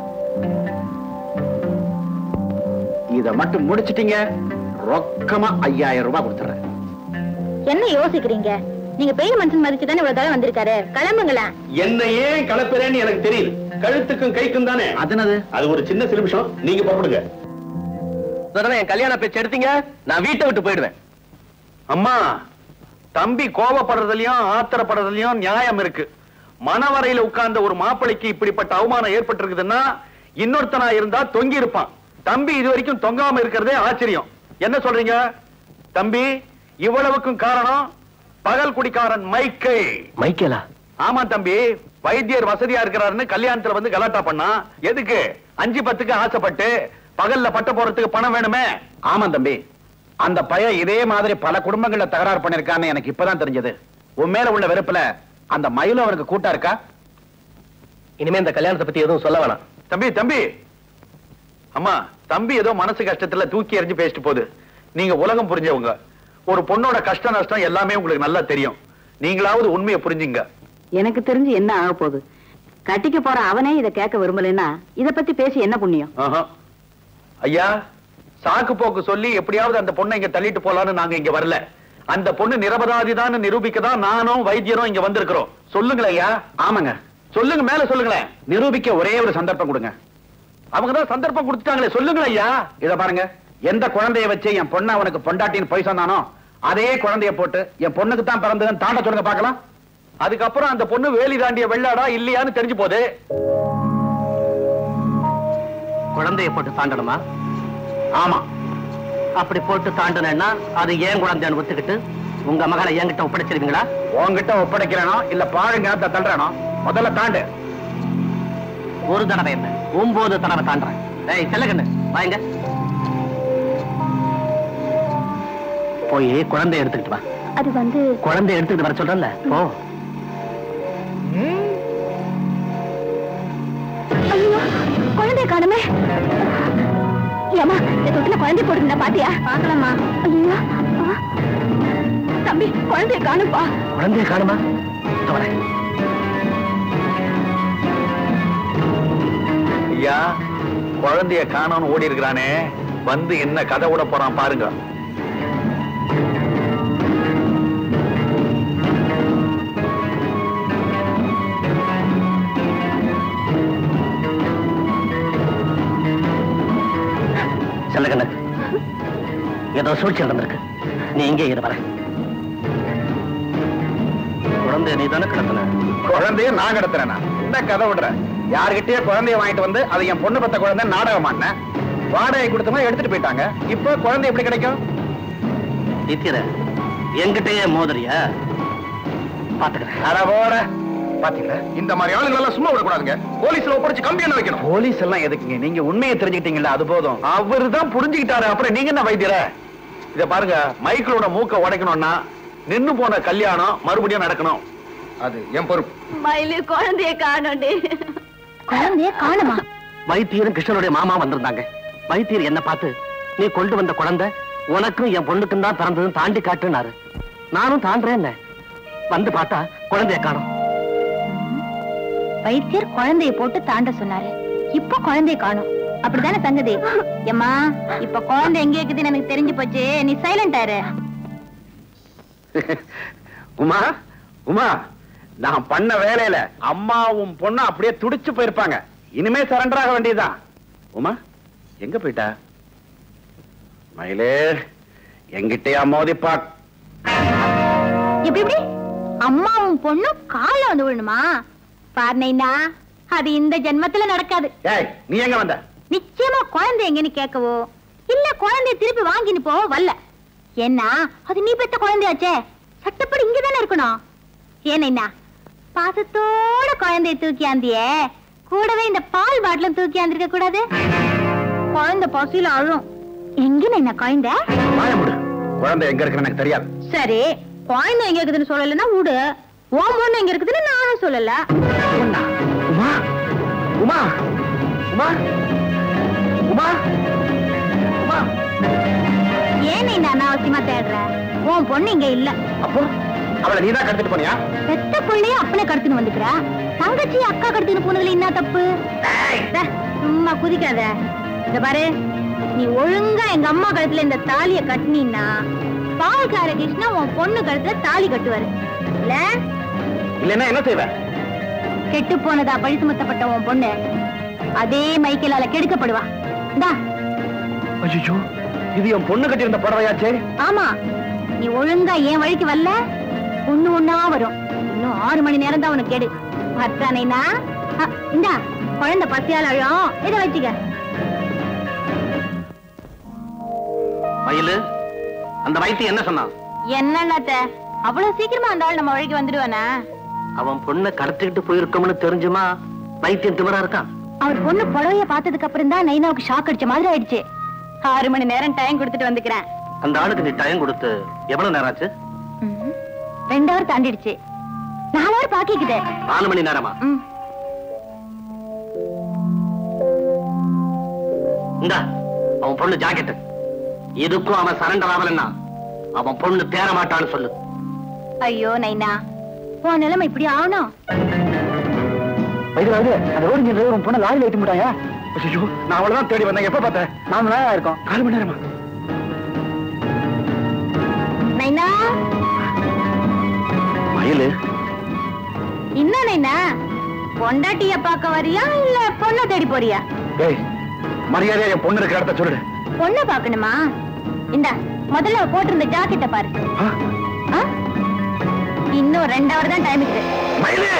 இத மட்டும் முடிச்சிட்டீங்க, ரொக்கமா ஐயாயிரம் ரூபாய் கொடுத்துறேன். என்ன யோசிக்கிறீங்க? நீங்க பெரிய மனுஷன் மதிச்சுதானே இவ்வளவு தடவை வந்திருக்காரு. கிளம்புங்களா. என்ன ஏன் கலப்புறேன்னு எனக்கு தெரியுது. கழுத்துக்கும் கைக்கும் தானே. அதனது அது ஒரு சின்ன சிலுமிஷம். நீங்க புறப்படுங்க. என் கல்யாண பேச்சு எடுத்தீங்க, நான் வீட்டை விட்டு போயிடுவேன். அம்மா, தம்பி கோபப்படுறதுலயும் ஆத்திரப்படுறதுலயும் நியாயம் இருக்கு. மனவரையில உட்கார்ந்த ஒரு மாப்பிளைக்கு இப்படிப்பட்ட அவமானம் ஏற்பட்டிருக்குதுன்னா இன்னொருத்தனா இருந்தா தொங்கி இருப்பான். தம்பி இது வரைக்கும் தொங்காம இருக்கிறதே ஆச்சரியம். என்ன சொல்றீங்க தம்பி? இவ்வளவுக்கும் காரணம் பகல் குடிக்காரன் மைக்கே. மைக்கேலா? ஆமா தம்பி, வைத்தியர் வசதியா இருக்கிறாருன்னு கல்யாணத்துல வந்து கலாட்டா பண்ணா. எதுக்கு? அஞ்சு பத்துக்கு ஆசைப்பட்டு பகல்ல பட்ட போறதுக்கு பணம் வேணுமே. ஆமா தம்பி, அந்த பையன் இதே மாதிரி பல குடும்பங்கள்ல தகராறு பண்ணிருக்கான்னு எனக்கு இப்பதான் தெரிஞ்சது. உன் மேல உள்ள வெறுப்புல அந்த மயிலும் அவருக்கு கூட்டா இருக்கா? இனிமே இந்த கல்யாணத்தை பத்தி எதுவும் சொல்ல வேணாம். தம்பி தம்பி அம்மா, தம்பி ஏதோ மனசு கஷ்டத்துல தூக்கி எறிஞ்சு பேசிட்டு போகுது. நீங்க உலகம் புரிஞ்சவங்க. ஒரு பொண்ணோட கஷ்ட நஷ்டம் எல்லாமே உங்களுக்கு நல்லா தெரியும். நீங்களாவது உண்மையை புரிஞ்சுங்க. எனக்கு தெரிஞ்சு என்ன ஆக போகுது? கட்டிக்க போற அவனே இதை கேட்க விரும்பலன்னா இத பத்தி பேசி என்ன புண்ணியம்? ஐயா, சாக்கு போக்கு சொல்லி எப்படியாவது அந்த பொண்ணை இங்க தள்ளிட்டு போலான்னு நாங்க இங்க வரல. அந்த பொண்ணு நிரபராதிதான் நிரூபிக்கதான் நானும் வைத்தியரும் இங்க வந்திருக்கிறோம். சொல்லுங்களேன் ஐயா. ஆமாங்க, சொல்லுங்க, மேல சொல்லுங்களேன். நிரூபிக்க ஒரே ஒரு சந்தர்ப்பம் கொடுங்க. அவங்கதான் சந்தர்ப்பம் கொடுத்துட்டாங்களே, சொல்லுங்களேன் ஐயா. இத பாருங்க, எந்த குழந்தைய வச்சு என் பொண்ணு அவனுக்கு பொண்டாட்டின்னு போய் சொன்னானோ அதே குழந்தைய போட்டு என் பொண்ணுக்கு தான் பிறந்ததுன்னு தாண்ட சொல்லுங்க பாக்கலாம். அதுக்கப்புறம் அந்த பொண்ணு வேலி தாண்டிய வெள்ளாடா இல்லையான்னு தெரிஞ்சு போகுது. குழந்தைய போட்டு தாண்டணுமா? ஆமா. அப்படி போட்டு தாண்டனா அது ஏன் குழந்தைன்னு ஒத்துக்கிட்டு உங்க மகளை என்கிட்ட ஒப்படைச்சிருவீங்களா? உங்ககிட்ட ஒப்படைக்கிறேனோ இல்ல பாருங்க தள்ளுறானோ? முதல்ல தாண்டு. ஒரு தடவை என்ன, ஒன்பது தடவை தாண்டறேன். டேய் செல்லகண்ணு, வாங்க. போய் குழந்தை எடுத்துக்கிட்டு வா. அது வந்து குழந்தை எடுத்துக்கிட்டு வர சொல்றேன்ல, போ. காணுமே. ஏமா இந்த தொட்டில குழந்தை போடுங்க பாத்தியா? பாக்கலாமா? ஐயா தம்பி குழந்தைய காணுப்பா. குழந்தைய காணுமா? ஐயா குழந்தைய காணோன்னு ஓடி இருக்கிறானே, வந்து என்ன கதை விட போறான் பாருங்க. செல்லகண்ண ஏதோ சூழ்ச்சி நடந்திருக்கு. நீ இங்கே இரு வர. குழந்தைய நீ தானே கிடத்தின? குழந்தைய நான் கிடத்துறேனா? என்ன கதை விடுற? யார்கிட்டயே குழந்தைய வாங்கிட்டு வந்து அதை என் பொண்ணு பத்த குழந்தை நாடகமானேன். வாடகை கொடுத்தமா எடுத்துட்டு போயிட்டாங்க. இப்ப குழந்தை எப்படி கிடைக்கும்? நித்திர என்கிட்டயே மோதரியா? பாத்துக்கிறேன். அட போற. பாத்தீங்களா, இந்த மாதிரி ஆளுங்க எல்லாம் சும்மா விடக்கூடாதுங்க. போலீஸ்ல ஒப்படைச்சு கம்பி என்ன வைக்கணும். போலீஸ் எல்லாம் எதுக்குங்க? நீங்க உண்மையை தெரிஞ்சுக்கிட்டீங்களா, அது போதும். அவரு தான் புரிஞ்சுக்கிட்டாரு, அப்புறம் நீங்க என்ன வைத்தியர? இத பாருங்க, மைக்கிளோட மூக்க உடைக்கணும்னா நின்னு போன கல்யாணம் மறுபடியும் நடக்கணும். அது என் பொறுப்பு. மயிலு குழந்தைய காணோண்டி. குழந்தைய காணுமா? வைத்தியரும் கிருஷ்ணனுடைய மாமா வந்திருந்தாங்க. வைத்தியர் என்ன பார்த்து, நீ கொண்டு வந்த குழந்தை உனக்கும் என் பொண்ணுக்கும் தான் பிறந்ததுன்னு தாண்டி காட்டுனாரு. நானும் தாண்டேன். வந்து பார்த்தா குழந்தைய காணும். வைத்தியர் குழந்தைய போட்டு தாண்ட சொன்னாரு. இப்ப குழந்தைய காணும். அப்படித்தானே சங்கதி? ஏம்மா இப்ப குழந்தை எங்க இருக்குதுன்னு எனக்கு தெரிஞ்சு போச்சு. நீ சைலண்ட் ஆயிரு. உமா உமா, நான் பண்ண வேலையில அம்மாவும் பொண்ணு அப்படியே துடிச்சு போயிருப்பாங்க. இனிமே சரண்டர் ஆக வேண்டியதுதான். உமா எங்க போயிட்டா? மயிலே எங்கிட்டயா மோதிப்பா? எப்படி எப்படி அம்மாவும் பொண்ணும் கால வந்து விடணுமா? பார்னைனா அது இந்த ஜென்மத்துல நடக்காது. ஏய், நீ எங்க வந்த? நிச்சயமா குழந்தை எங்கன்னு கேட்கவோ இல்ல குழந்தைய திருப்பி வாங்கின்னு போவோ வரல. ஏன்னா அது நீ பெத்த குழந்தையாச்சே, சட்டப்படி இங்கதானே இருக்கணும். ஏன்னா பாசத்தோட குழந்தைய தூக்கியாந்தியே, கூடவே இந்த பால் பாட்டிலும் தூக்கியாந்திருக்க கூடாது. குழந்தை பசியில அழும். எங்க என்ன குழந்தை? குழந்தை எங்க இருக்குன்னு எனக்கு தெரியாது. சரி, குழந்தை எங்க இருக்குதுன்னு சொல்லலன்னா விடு. உன் பொண்ணு எங்க இருக்குதுன்னு நானும் சொல்லல. உமா உமா உமா உமா உமா, ஏன் நீ அனாவசியமா தேடுற? உன் பொண்ணு இங்க இல்ல. அப்போ அவளை நீதான் கடத்திட்டு போனியா? பெத்த பிள்ளைய அப்பனே கடத்தின்னு வந்துக்கிறா. தங்கச்சி அக்கா கடத்தின்னு போனதுல என்ன தப்பு? சும்மா குதிக்காத. இந்த பாரு, நீ ஒழுங்கா எங்க அம்மா கழுத்துல இந்த தாலிய கட்டினா பால்கார கிருஷ்ணா உன் பொண்ணு கழுத்துல தாலி கட்டுவாரு. இல்ல இல்லன்னா என்ன செய்வ? கெட்டு போனதா பழி சுமத்தப்பட்ட உன் பொண்ணு அதே மைக்கேலால கெடுக்கப்படுவா. இந்தா. ஐயோ, இது என் பொண்ணு கட்டி இருந்த புடவையாச்சே. ஆமா, நீ ஒழுங்கா என் வழிக்கு வரல ஒண்ணு ஒண்ணா வரும். இன்னும் ஆறு மணி நேரம் தான் உனக்கு கேடு. அத்தானேனா இந்தா, குழந்தை பசியால அழும். இதை வச்சுக்க. மயிலு, அந்த வைத்தியம் என்ன சொன்னான்? என்னன்னாத்த அவ்வளவு சீக்கிரமா அந்த ஆள் நம்ம வழிக்கு வந்துடுவானா? அவன் பொண்ணை கடத்திக்கிட்டு போயிருக்கோம்னு தெரிஞ்சுமா வைத்தியம் திமிரா இருக்கான். அவர் பொண்ணு புடவைய பார்த்ததுக்கு அப்புறம் தான் நைனாவுக்கு ஷாக் அடிச்ச மாதிரி ஆயிடுச்சு. ஆறு மணி நேரம் டைம் கொடுத்துட்டு வந்துக்கிறேன். அந்த ஆளுக்கு நீ டைம் கொடுத்து எவ்வளவு நேரம் ஆச்சு? ரெண்டு ஹவர் தாண்டிடுச்சு. நாலு ஹவர் பாக்கிக்குது. நாலு மணி நேரமா? இந்தா அவன் பொண்ணு ஜாக்கெட். இதுக்கும் அவன் சரண்டர் ஆகலன்னா அவன் பொண்ணு தேர மாட்டான்னு சொல்லு. ஐயோ நைனா, உன் நிலைமை இப்படி ஆகணும். பொண்ணு லாரியில் ஏற்றி முட்டாயா? நான் அவ்வளவுதான் தேடி வந்தேன். எப்ப பார்த்தேன்? நாலு நேரம் இருக்கும். நாலு மணி நேரமா? நைனா மயிலு, என்ன நைனா, பொண்டாட்டிய பார்க்க வரியா இல்ல பொண்ணை தேடி போறியா? ஏய், மரியாதையா என் பொண்ணு இருக்கிற இடத்த சொல்லுடு. பொண்ணை பார்க்கணுமா? இந்த முதல்ல போட்டிருந்த ஜாக்கெட்ட பாரு. இன்னும் ரெண்டு ஹவர் தான் டைம் இருக்கு. மயிலு,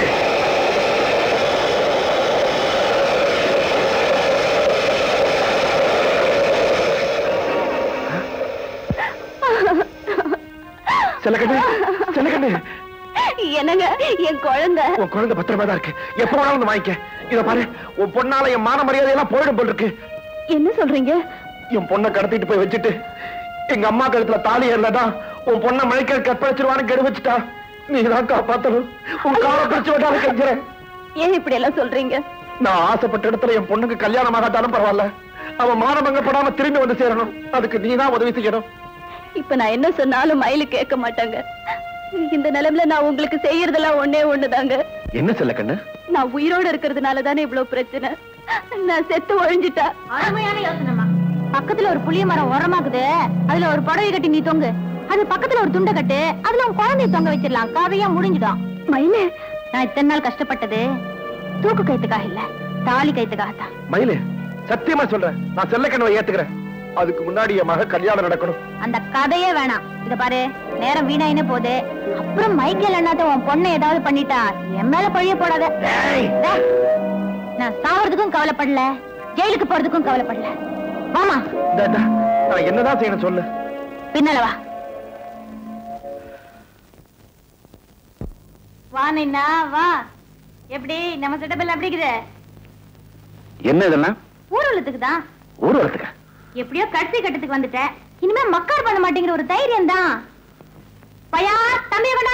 செல்லக்கண்ணு, செல்லக்கண்ணு. என்னங்க, என் குழந்தை உன் குழந்தை பத்திரமா தான் இருக்கு. எப்ப வேணாலும் வந்து வாங்கிக்க. இத பாரு, உன் பொண்ணால என் மான மரியாதை எல்லாம் போயிடும் போல் இருக்கு. என்ன சொல்றீங்க? என் பொண்ணை கடத்திட்டு போய் வச்சுட்டு எங்க அம்மா கழுத்துல தாலி ஏறலதான் உன் பொண்ணை மழைக்கல் கற்பழிச்சிருவான்னு கெடு வச்சுட்டா. நீ தான் காப்பாத்தணும். உன் காலை பிடிச்சு விட்டாலும் கெஞ்சுறேன். ஏன் இப்படி எல்லாம் சொல்றீங்க? நான் ஆசைப்பட்ட இடத்துல என் பொண்ணுக்கு கல்யாணம் ஆகாட்டாலும் பரவாயில்ல, அவன் மானபங்கப்படாம திரும்பி வந்து சேரணும். அதுக்கு நீதான் உதவி செய்யணும். இப்ப நான் என்ன சொன்னாலும் மயிலு கேட்க மாட்டாங்க. இந்த நிலைமையில நான் உங்களுக்கு செய்யறதெல்லாம் ஒண்ணே ஒண்ணுதாங்க. என்ன சொல்ல கண்ணு? நான் உயிரோட இருக்கிறதுனால தானே இவ்வளவு பிரச்சனை. நான் செத்து ஒழிஞ்சிட்டா. அருமையான யோசனைமா. பக்கத்துல ஒரு புளிய மரம் உரமாக்குது, அதுல ஒரு புடவை கட்டி நீ தொங்கு. அது பக்கத்துல ஒரு துண்டை கட்டு, அதுல உன் குழந்தைய தொங்க வச்சிடலாம். கதையா முடிஞ்சிடும். மயிலு, நான் இத்தனை நாள் கஷ்டப்பட்டது தூக்கு கைத்துக்காக இல்ல, தாலி கைத்துக்காகத்தான். மயிலு, சத்தியமா சொல்றேன், நான் செல்ல கண்ணவை ஏத்துக்கிறேன். அதுக்கு முன்னாடி என் மக கல்யாணம் நடக்கணும். அந்த கதையே வேணாம். இத பாரு, நேரம் வீணாயினே போகுது. அப்புறம் மைக்கேல் அண்ணாத்த உன் பொண்ணை ஏதாவது பண்ணிட்டா என் மேல பழிய போடாத. நான் சாவறதுக்கும் கவலைப்படல, ஜெயிலுக்கு போறதுக்கும் கவலைப்படல. வாமா. நான் என்னதான் செய்யணும் சொல்லு. பின்னால வா. வா நின்னா வா. எப்படி நம்ம செட்டப் எப்படி இருக்குது? என்ன இதெல்லாம்? ஊர்வலத்துக்கு தான். ஊர்வலத்துக்கு? எப்படியோ கடைசி கட்டத்துக்கு வந்துட்டேன். இனிமே மக்கார் பண்ண மாட்டேங்கிற ஒரு தைரியம் தான். பையா, தம்பி வேணா.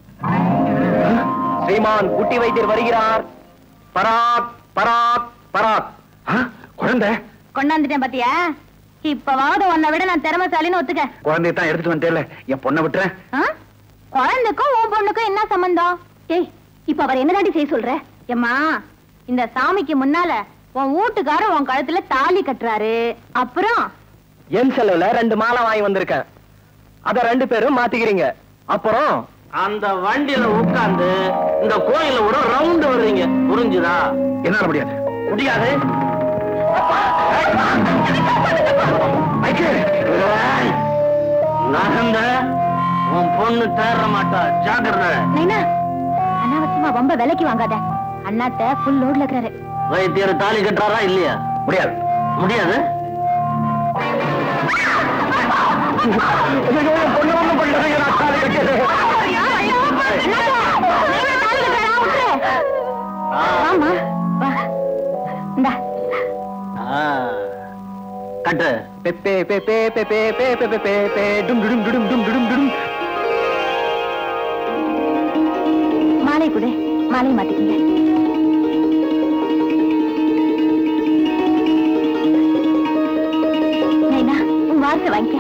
ஸ்ரீமான் குட்டி வைத்தியர் வருகிறார். பராக் பராக் பராக். குழந்தை கொண்டாந்துட்டேன் பாத்தியா? இப்பவாவது உன்னை விட நான் திறமைசாலின்னு ஒத்துக்க. குழந்தைய தான் எடுத்துட்டு வந்துட்டேல, என் பொண்ணை விட்டுறேன். குழந்தைக்கும் உன் பொண்ணுக்கும் என்ன சம்பந்தம்? ஏய், இப்ப அவர் என்னதாண்டி செய்ய சொல்ற? ஏம்மா, இந்த சாமிக்கு முன்னால உன் வீட்டுக்காரர் உன் கழுத்துல தாலி கட்டுறாரு. அப்புறம் என் செலவுல ரெண்டு மாலை வாங்கி வந்திருக்கேன். அத ரெண்டு பேரும் மாத்திக்கிறீங்க. அப்புறம் அந்த வண்டியில உட்கார்ந்து இந்த கோயில ஒரு ரவுண்ட் வர்றீங்க. புரிஞ்சுதா? என்னால முடியாது. முடியாது. நகர்ந்த உன் பொண்ணு தேற மாட்டா. ஜாக்கிரதை. நைனா, அனாவசியமா ரொம்ப விலைக்கு வாங்காத. அண்ணாத்த ஃபுல் லோட்ல இருக்கிறாரு. வைத்தியர் தாலி கட்டுறாரா இல்லையா? முடியாது. முடியாது. பொண்ணு ஒண்ணு பண்றீங்க. நான் தாலி கட்டுறேன். ஆமா, வா. இந்தா. கட்டு. பெப்பே பெப்பே பெப்பே பெப்பே பெப்பே பெ டும் டும் டும் டும் டும் டும். மாலை கொடு. மாலை மாட்டிக்கங்க. நைனா, உன் வார்த்தை வாங்கிக்க.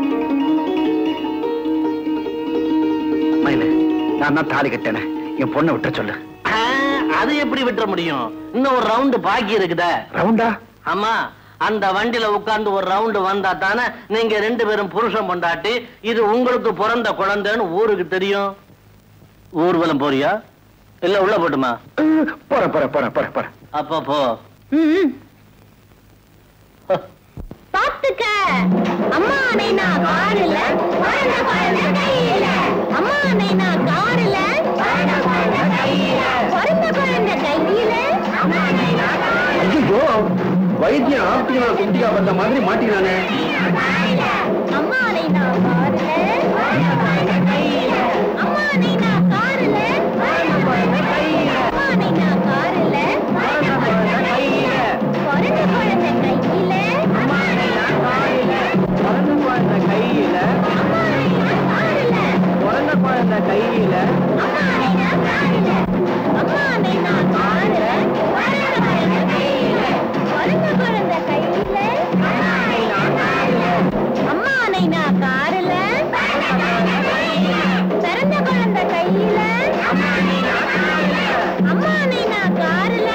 மயிலு, நான் தான் தாலி கட்டேனே, என் பொண்ணை விட்ட சொல்லு. அது எப்படி விட்டுற முடியும்? இன்னும் ஒரு ரவுண்டு பாக்கி இருக்குதா? ரவுண்டா? ஆமா, அந்த வண்டியில உட்கார்ந்து ஒரு ரவுண்டு வந்தா தானே நீங்க ரெண்டு பேரும் புருஷன் பொண்டாட்டி, இது உங்களுக்கு பிறந்த குழந்தைன்னு ஊருக்கு தெரியும். ஊர்வலம் போறியா இல்ல உள்ள போட்டுமா? போற போற போற போற போற. அப்ப போ. பாத்துக்க. அம்மா நைனா காருல, குழந்தை குழந்தை கையில. அம்மா நைனா காருல, குழந்தை குழந்தை கையில. குழந்தை குழந்தை கையில. அம்மா நைனா காருல. ஐயோ, வைத்தியம் ஆப்டிகா குட்டியா வந்த மாதிரி மாட்டினானே. அம்மா நைனா காருல, குழந்தை குழந்தை கையில. அம்மா நைனா காருல, குழந்தை குழந்தை கையில. அம்மா நைனா காருல, குழந்தை குழந்தை கையில. குழந்தை குழந்தை கையில. அம்மா நைனா காருல, குழந்தை குழந்தை கையில. அம்மா நைனா காருல. குழந்தை குழந்தை கையில. அம்மா நைனா காருல. அம்மா நைனா காருல. குழந்தை குழந்தை கையில. குழந்தை குழந்தை கையில. அம்மா நைனா காருல. அம்மா நைனா காருல. பிறந்த குழந்தை கையில. அம்மா நைனா காருல. அம்மா நைனா காருல.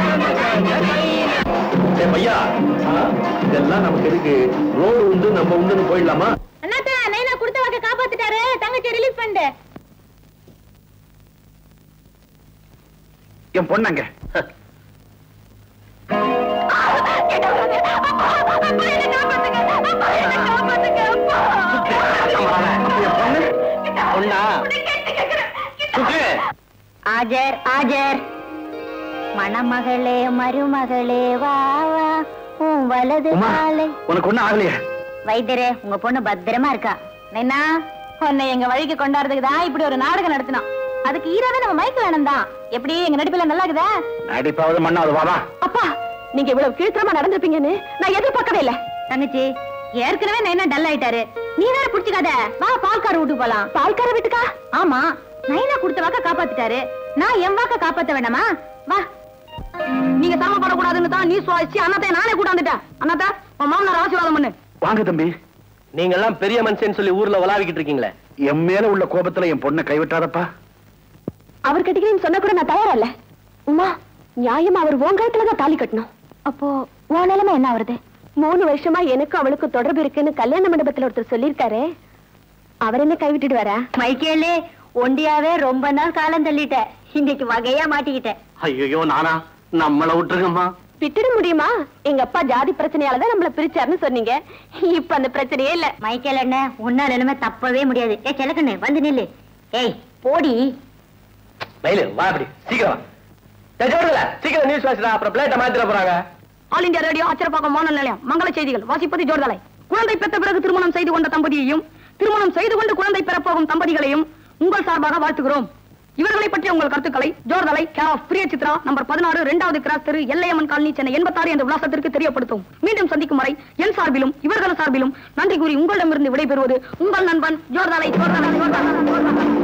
ஏ பையா, இதெல்லாம் நமக்கு எதுக்கு? ரோடு உண்டு, நம்ம உண்டுன்னு போயிடலாமா? அண்ணாத்தா, நைனா கொடுத்த வாக்க காப்பாத்திட்டாரு. தங்கச்சி ரிலீஸ் பண்ணு. என் பொண்ணங்க ஆஜர் ஆஜர். மணமகளே மருமகளே வா வா, உன் வலது காலை. உனக்கு ஒண்ணு ஆகலையே? வைத்தியரே, உங்க பொண்ணு பத்திரமா இருக்கா. நைனா, உன்னை எங்க வழிக்கு கொண்டாடுறதுக்கு தான் இப்படி ஒரு நாடகம் நடத்தினோம். அதுக்கு ஈராவே நம்ம மைக்கு வேணும் தான். எப்படி எங்க நடிப்புல நல்லா இருக்குதா? நடிப்பாவது மண்ணாவது. வாவா. அப்பா, நீங்க இவ்வளவு கீழ்த்தரமா நடந்திருப்பீங்கன்னு நான் எதிர்பார்க்கவே இல்ல. தங்கச்சி, ஏற்கனவே நைனா டல் ஆயிட்டாரு. நீ வேற புடிச்சுக்காத. வா, பால்கார வீட்டுக்கு போலாம். பால்கார வீட்டுக்கா? ஆமா, நைனா கொடுத்த வாக்க காப்பாத்திட்டாரு. நான் என் வாக்க காப்பாத்த வேண்டாமா? வா. நீங்க சிரமப்படக்கூடாதுன்னு தான் நீ சுவாசி அண்ணாத்தை நானே கூட்டாந்துட்டேன். அண்ணாத்த உன் மாமனார் ஆசீர்வாதம் பண்ணு. வாங்க தம்பி. நீங்க எல்லாம் பெரிய மனுஷன் சொல்லி ஊர்ல உலாவிக்கிட்டு இருக்கீங்களே, என் மேல உள்ள கோபத்துல என் பொண்ணை கைவிட்டாதப்பா. அவர் கட்டிக்கிறேன்னு சொன்ன கூட நான் தயாரா இல்ல. உமா, நியாயமா அவர் உன் கழுத்துலதான் தாலி கட்டணும். அப்போ உன் நிலைமை என்ன ஆகுறது? மூணு வருஷமா எனக்கு அவளுக்கு தொடர்பு இருக்குன்னு கல்யாண மண்டபத்துல ஒருத்தர் சொல்லிருக்காரு. அவர் என்ன கைவிட்டுட்டு வர? மைக்கேலே, ஒண்டியாவே ரொம்ப நாள் காலம் தள்ளிட்ட, இன்னைக்கு வகையா மாட்டிக்கிட்ட. ஐயோ நானா? நம்மள விட்டுருங்கம்மா. விட்டுட முடியுமா? எங்க அப்பா ஜாதி பிரச்சனையாலதான் நம்மள பிரிச்சாருன்னு சொன்னீங்க. இப்ப அந்த பிரச்சனையே இல்ல. மைக்கேல் என்ன உன்னால நிலைமை தப்பவே முடியாது. ஏ செலக்கண்ணு வந்து நில்லு. ஏய் போடி. மயிலு வா, அப்படி சீக்கிரம் சீக்கிரம் நியூஸ் வாசிடா, அப்புறம் பிளேட்டை மாத்திர போறாங்க. ஆல் இந்தியா ரேடியோ அச்சரப்பாக்கம் வானொலி நிலையம் மங்கள செய்திகள் வாசிப்பது ஜோர்தலை. குழந்தை பெற்ற பிறகு திருமணம் செய்து கொண்ட தம்பதியையும் திருமணம் செய்து கொண்டு குழந்தை பெறப்போகும் தம்பதிகளையும் உங்கள் சார்பாக வாழ்த்துகிறோம். இவர்களை பற்றிய உங்கள் கருத்துக்களை ஜோர்தலை கேர் ஆஃப் பிரிய சித்ரா நம்பர் பதினாறு இரண்டாவது கிராஸ் தெரு எல்லையம்மன் காலனி சென்னை எண்பத்தாறு என்ற விலாசத்திற்கு தெரியப்படுத்தும். மீண்டும் சந்திக்கும் வரை என் சார்பிலும் இவர்கள் சார்பிலும் நன்றி கூறி உங்களிடமிருந்து விடைபெறுவது உங்கள் நண்பன் ஜோர்தலை ஜோர்தலை ஜோர்தலை.